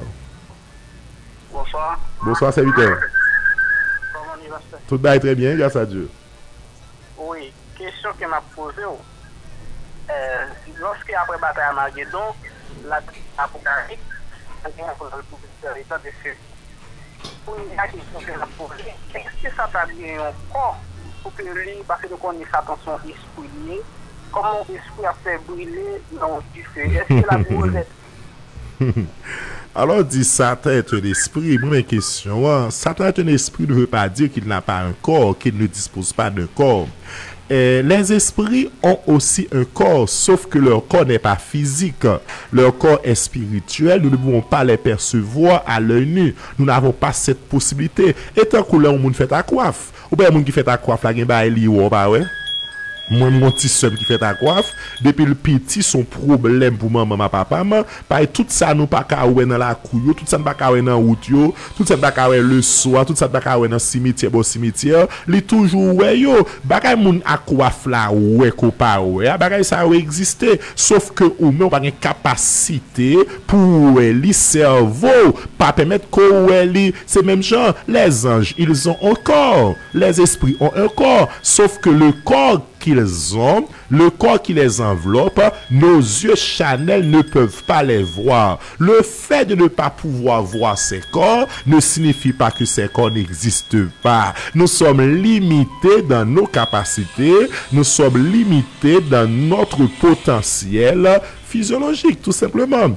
Bonsoir. Bonsoir, serviteur. Comment il va se faire? Tout va très bien, grâce à Dieu. Oui, question que m'a posée. Lorsque après bataille à Armageddon, l'Apocalypse, il y a un de feu. Pour une question que m'a posée, est-ce que ça t'a bien encore pour que lui, parce que qu'on est Satan son esprit, comment l'esprit a fait brûler dans du feu? Est-ce que la posée? Alors, dit Satan est un esprit. Première question. Satan est un esprit ne veut pas dire qu'il n'a pas un corps, qu'il ne dispose pas d'un corps. Les esprits ont aussi un corps, sauf que leur corps n'est pas physique. Leur corps est spirituel. Nous ne pouvons pas les percevoir à l'œil nu. Nous n'avons pas cette possibilité. Et tant que l'on fait à coiffe, ou bien le monde qui fait à coiffe, la gen ba li ou pas ouais. Moi, mon petit soeur qui fait ta coiffe, depuis le petit, son problème pour maman, papa, par tout ça, nous pas qu'à dans la cour, tout ça, nous pas qu'à dans la route, tout ça, nous pas qu'à le soir, tout ça, nous pas qu'à dans le cimetière, li toujours, ouais, yo, bagay moun à coiffe là, ouais, ko pa, ouais, bagay ça a existé, sauf que, ou mais on pas une capacité pour, li cerveau, pas permettre que, li, c'est même genre, les anges, ils ont un corps, les esprits ont un corps, sauf que le corps qu'ils ont, le corps qui les enveloppe, nos yeux charnels ne peuvent pas les voir. Le fait de ne pas pouvoir voir ces corps ne signifie pas que ces corps n'existent pas. Nous sommes limités dans nos capacités, nous sommes limités dans notre potentiel physiologique, tout simplement.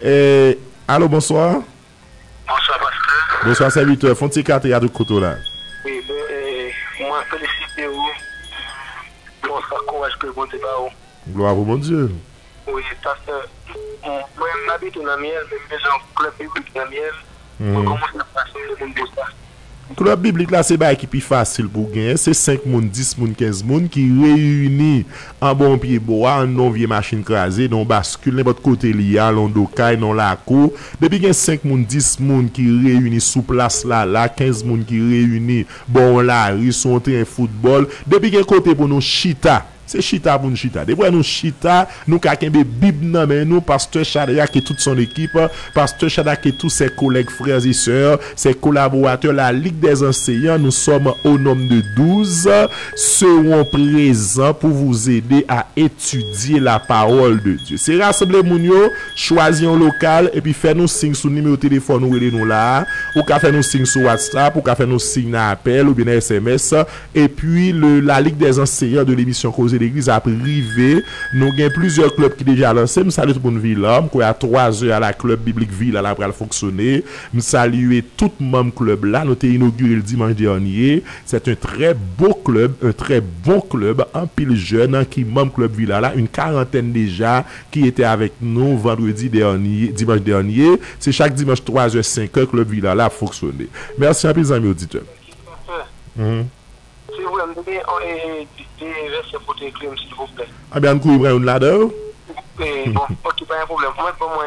Allô, bonsoir. Bonsoir, pasteur. Bonsoir, serviteur. Fonti carte de couteau là. Oui, moi, félicité vous. Bonsoir, courage que vous avez. Gloire à vous, mon Dieu. Oui, pasteur. Moi, j'habite dans Miel, mais j'ai un club biblique dans Miel. On commence à passer le monde de ça. Club biblique là, c'est pas qui plus facile pour gagner. C'est 5 moun, 10 moun, 15 moun qui réunissent en bon pied bois, en non vieille machine crasée, non bascule, n'importe côté lié, non docaille, non la cour. Depuis qu'il y a 5 moun, 10 moun qui réunissent sous place là, 15 moun qui réunissent, bon la rue, son terrain football. Depuis qu'il y a côté pour nous chita. C'est chita pour nous chita. Depuis nous chita, nous kakembe bib nan men nous, pasteur Chadaya qui toute son équipe, pasteur Chadaya qui tous ses collègues, frères et sœurs, ses collaborateurs, la Ligue des enseignants, nous sommes au nombre de 12, seront présents pour vous aider à étudier la parole de Dieu. C'est rassembler moun yo, choisir un local et puis faire nous signe sur numéro de téléphone ou nous là, ou ka faire nous signe sur WhatsApp, ou ka faire nous signe dans appel ou bien SMS, et puis la Ligue des enseignants de l'émission Cause l'église a privé. Nous avons plusieurs clubs qui déjà lancés. Nous saluons tout le monde ville. Il y a 3 heures à la club biblique ville à la pour fonctionner. Nous saluons tout le même club là. Nous avons inauguré le dimanche dernier. C'est un très beau club, un très bon club, un pile jeune qui même club ville là, une quarantaine déjà qui était avec nous vendredi dernier, dimanche dernier. C'est chaque dimanche 3h 5h club ville là a fonctionné. Merci à mes amis auditeurs. Si vous voulez verser pour tes crimes, s'il vous plaît. Ah bien, nous couvrons une ladder. Bon, ok, pas un problème. Pour moi,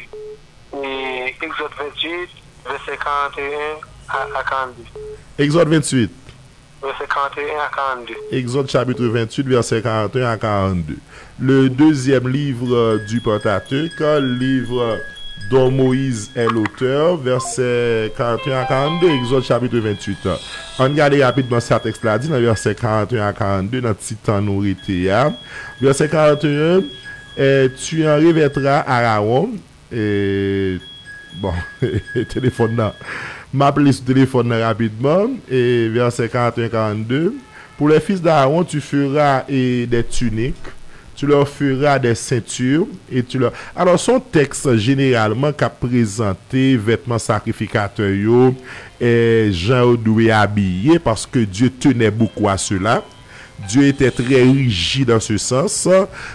Exode 28, verset 41 à 42. Exode 28. Verset 41 à 42. Exode chapitre 28, verset 41 à 42. Le deuxième livre du Pentateuque, livre dont Moïse est l'auteur, verset 41 à 42, Exode chapitre 28. On regarde rapidement ce texte-là, dit dans verset 41 à 42, dans le titan nourrité. Verset 41, tu en revêtras Aaron, et bon, téléphone là, m'appeler sur téléphone là rapidement, et verset 41-42, pour les fils d'Aaron, tu feras des tuniques, tu leur feras des ceintures et tu leur... Alors, son texte, généralement, qu'a présenté vêtements sacrificateurs, et Jean doué habillé parce que Dieu tenait beaucoup à cela. Dieu était très rigide dans ce sens.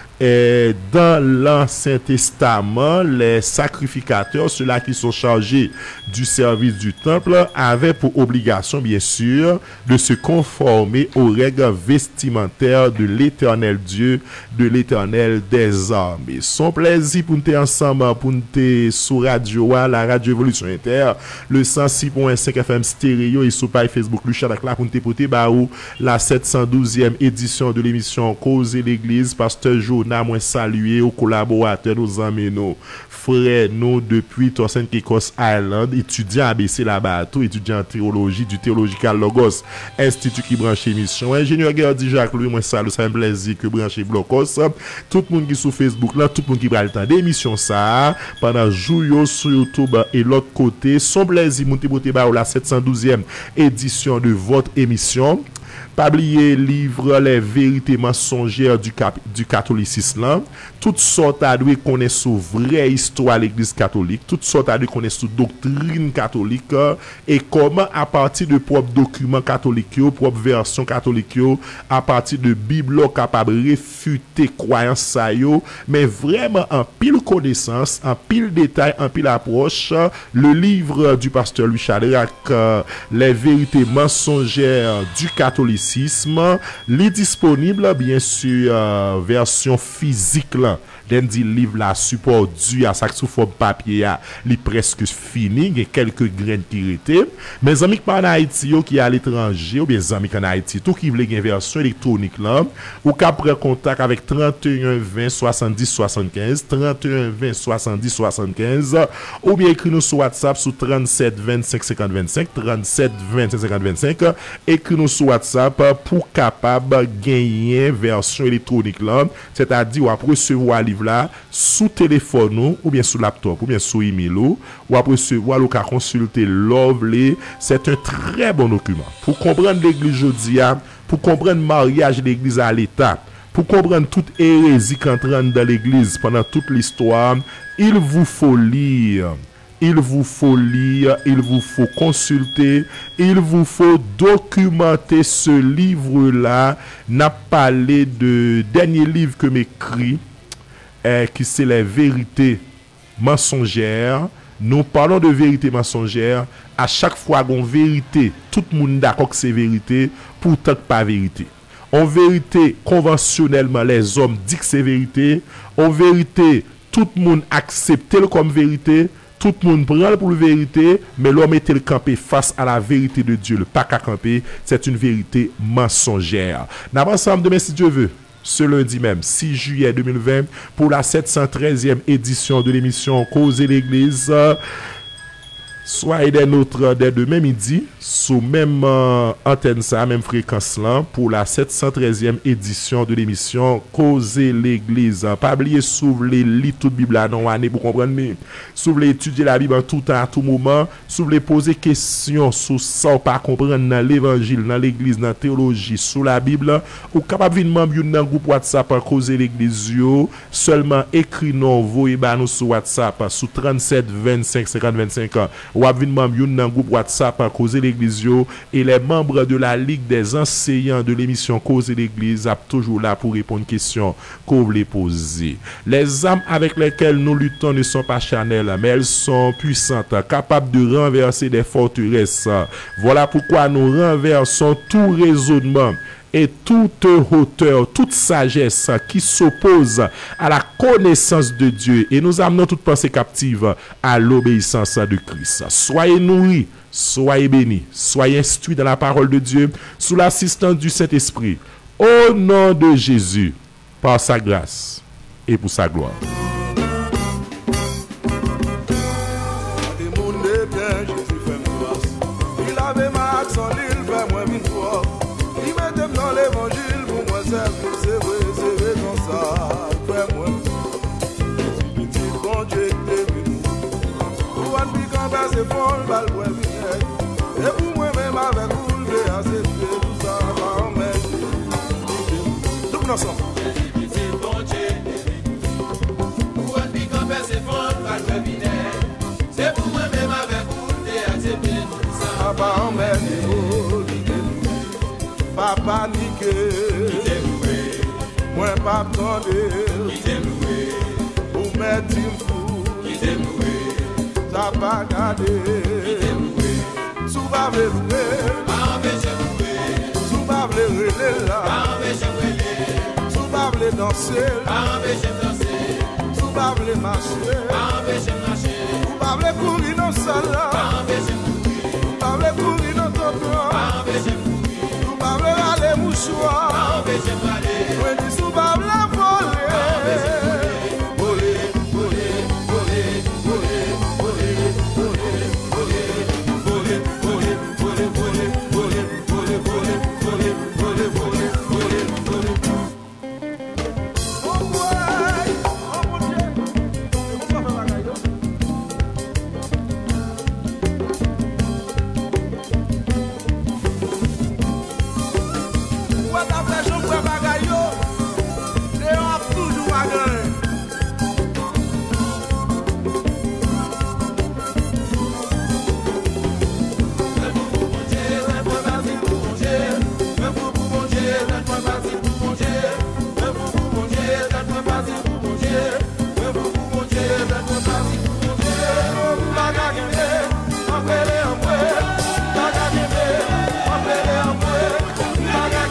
Et dans l'Ancien Testament, les sacrificateurs, ceux-là qui sont chargés du service du temple, avaient pour obligation, bien sûr, de se conformer aux règles vestimentaires de l'Éternel Dieu, de l'Éternel des armées. Son plaisir pour nous ensemble, pour nous sur Radio, la Radio Évolution Inter, le 106.5 FM stéréo et sur page Facebook, le chat là pour nous porter la 712e édition de l'émission Cause et l'Église, Pasteur Jonas, moi saluer aux collaborateurs, nos amis, nos frères, nous depuis Torsen Kekos Island, étudiant ABC la bateau, étudiant en théologie du Theological Logos Institut qui branche émission. Ingénieur Gerdi Jacques Louis, moi salut, c'est un plaisir que branche Blocos. Tout le monde qui sur Facebook là, tout le monde qui prend le temps d'émission ça, pendant jour sur YouTube et l'autre côté, son plaisir monter la 712e édition de votre émission. Pas oublier livre les vérités mensongères du catholicisme. Toutes sortes à lui connaissent sous vraie histoire de l'église catholique. Toutes sortes à lui connaissent sous doctrine catholique. Et comment à partir de propres documents catholiques, propres versions catholiques, à partir de Bible, capable de réfuter croyances ça yo, mais vraiment en pile connaissance, en pile détail, en pile approche. Le livre du pasteur Louis Chadrac, les vérités mensongères du catholicisme, catéchisme. Il est disponible, bien sûr, version physique là. D'un dit livre là support du à sous forme papier li presque fini, il y a quelques graines qui étaient. Mes amis qui en Haïti qui à l'étranger ou bien amis en Haïti tout qui veut une version électronique là ou qui prend contact avec 31 20 70 75 31 20 70 75 ou bien écrit nous sur WhatsApp sur 37 25 50 25 37 25 50 25 écrit nous sur WhatsApp pour capable gagner version électronique là, c'est-à-dire ou recevoir là sous téléphone ou bien sous laptop ou bien sous email ou après recevoir ou consulter Lovely. C'est un très bon document pour comprendre l'église jodia, pour comprendre le mariage de l'église à l'état, pour comprendre toute hérésie qui entre dans l'église pendant toute l'histoire. Il vous faut lire, il vous faut lire, il vous faut consulter, il vous faut documenter ce livre-là. N'a parlé de dernier livre que m'écrit qui c'est les vérités mensongères. Nous parlons de vérité mensongère. À chaque fois qu'on vérité, tout le monde d'accord que c'est vérité, pourtant pas vérité. En vérité, conventionnellement, les hommes disent que c'est vérité. En vérité, tout le monde accepte comme vérité. Tout le monde prend pour la vérité, mais l'homme est le campé face à la vérité de Dieu. Le pas qu'à camper, c'est une vérité mensongère. Nous avons ensemble demain si Dieu veut. Ce lundi même, 6 juillet 2020, pour la 713e édition de l'émission Causer l'Église. Soyez des nôtres dès demain midi, sous même antenne ça, même fréquence là, pour la 713e édition de l'émission Causer l'Église. Pas oublier s'ouvrir lire toute Bible à non année pour comprendre, mais s'ouvrir étudier la Bible en tout temps, à tout moment, s'ouvrir poser questions sur ça, pas comprendre dans l'évangile, dans l'église, dans la théologie, sur la Bible, ou capable de membre dans le groupe WhatsApp à Causer l'Église, seulement écrit non, voyez nous sur WhatsApp, sous 37 25 50 25 ans. Ou avez membre dans groupe WhatsApp à Causer l'Église et les membres de la Ligue des enseignants de l'émission Causer l'Église sont toujours là pour répondre aux questions que vous voulez poser. Les armes avec lesquelles nous luttons ne sont pas charnelles, mais elles sont puissantes, capables de renverser des forteresses. Voilà pourquoi nous renversons tout raisonnement et toute hauteur, toute sagesse qui s'oppose à la connaissance de Dieu, et nous amenons toute pensée captive à l'obéissance de Christ. Soyez nourris, soyez bénis, soyez instruits dans la parole de Dieu sous l'assistance du Saint-Esprit, au nom de Jésus, par sa grâce et pour sa gloire. L'évangile pour moi c'est vrai comme ça, fais-moi. Si petit bon Dieu t'es venu, pour un pic en bas c'est fort, le bal pour et pour moi-même avec vous, j'ai assez fait tout ça, par en mettre. Tout le monde ensemble. Si petit bon Dieu t'es venu, pour un pic en bas c'est fort, le bal pour c'est pour moi-même avec vous, j'ai assez fait tout ça, par en mettre. Papa niqué, moi pas attendé, pour mettre une fou, ça pas gardé, souvent le souvent le là, souvent le danser, souvent le marcher, souvent le courir dans salle, souvent le courir dans ton les mouchoirs, on dit souvent la voler, voler, voler, voler, voler, voler, voler, voler, voler, voler, voler, voler, voler, voler, voler, voler, voler, voler. Oh ouais, oh mon Dieu, c'est comme ça la gagne. Baga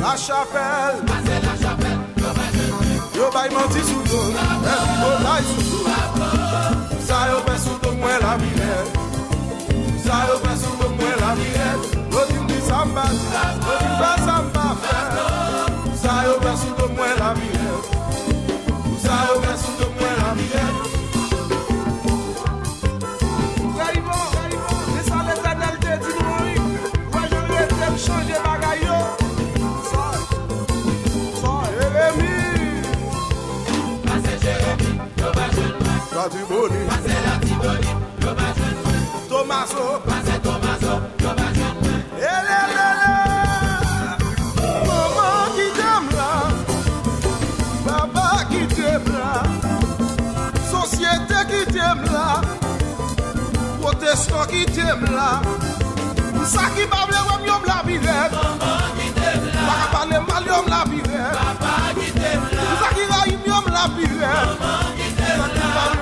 La chapelle, yo bay menti sous l'eau, yo bay sous l'eau. Ça yo fait sous l'eau, moi la vie. Ça yo fait sous l'eau, moi la vie. Yo dis samba, yo dis pas samba faire. Ça yo fait sous l'eau, moi la vie. Ça yo fait sous l'eau, moi la vie. C'est ça l'éternel te dit, moi je vais changer bagaille. La Tiboli, Tomaso, maman qui t'aime là, papa qui t'aime là, société qui t'aime là, protestant qui t'aime là, ça qui parle de la vie, maman qui t'aime là, pas parler mal de la vie, papa qui t'aime là, ça qui va y la vie, maman qui t'aime là.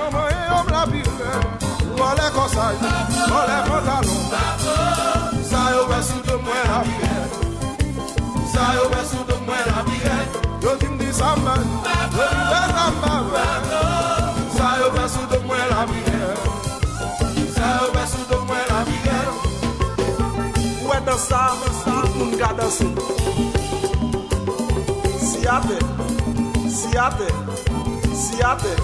Olé conseil, olé pantalon. Ça yo va sous de moi la vie. Ça yo va sous de moi la vie. Yo dis me samba, yo dis samba. Ça yo va sous de moi la vie. Ça yo va sous de moi la vie. Ouais dans ça, tout le monde garde danser. Siate, siate, siate.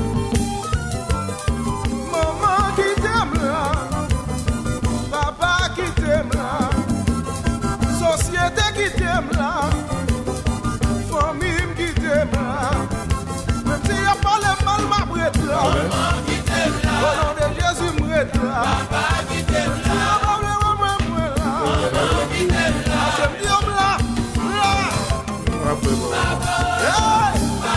Maman qui t'aime là, papa qui t'aime là, société qui t'aime là, famille qui t'aime là, même si y'a pas le mal ma brette là, maman qui t'aime là, au nom de Jésus m'rette là, papa qui t'aime là, maman qui t'aime là, j'aime bien là, là,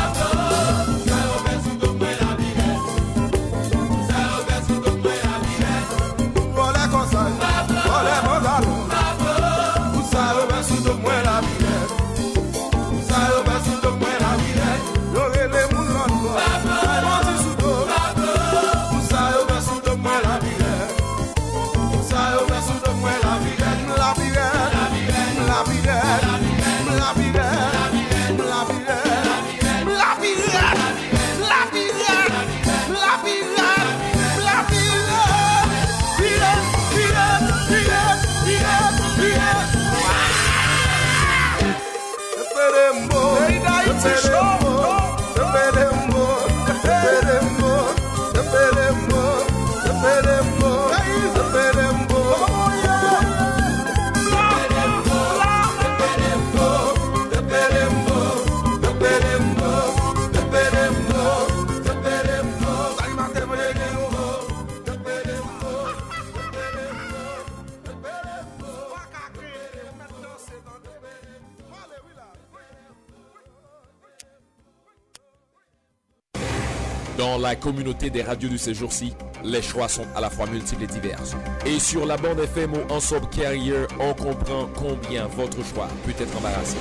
Dans la communauté des radios de ces jours-ci, les choix sont à la fois multiples et divers. Et sur la bande FM ou Ensemble Carrier, on comprend combien votre choix peut être embarrassant.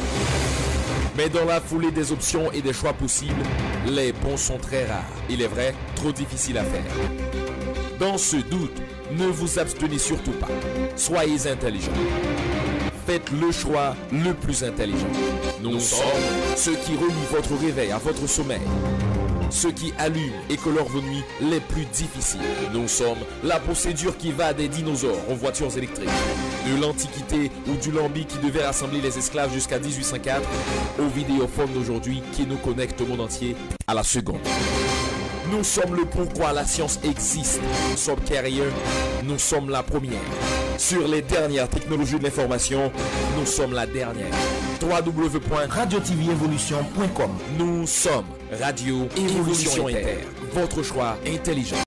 Mais dans la foulée des options et des choix possibles, les bons sont très rares. Il est vrai, trop difficiles à faire. Dans ce doute, ne vous abstenez surtout pas. Soyez intelligents. Faites le choix le plus intelligent. Nous sommes ceux qui relient votre réveil à votre sommeil. Ceux qui allument et colorent vos nuits les plus difficiles. Nous sommes la procédure qui va des dinosaures aux voitures électriques, de l'Antiquité ou du lambi qui devait rassembler les esclaves jusqu'à 1804, aux vidéophones d'aujourd'hui qui nous connectent au monde entier à la seconde. Nous sommes le pourquoi la science existe. Nous sommes Carrier, nous sommes la première. Sur les dernières technologies de l'information, nous sommes la dernière. www.radiotvievolution.com. Nous sommes Radio Évolution Inter. Votre choix intelligent.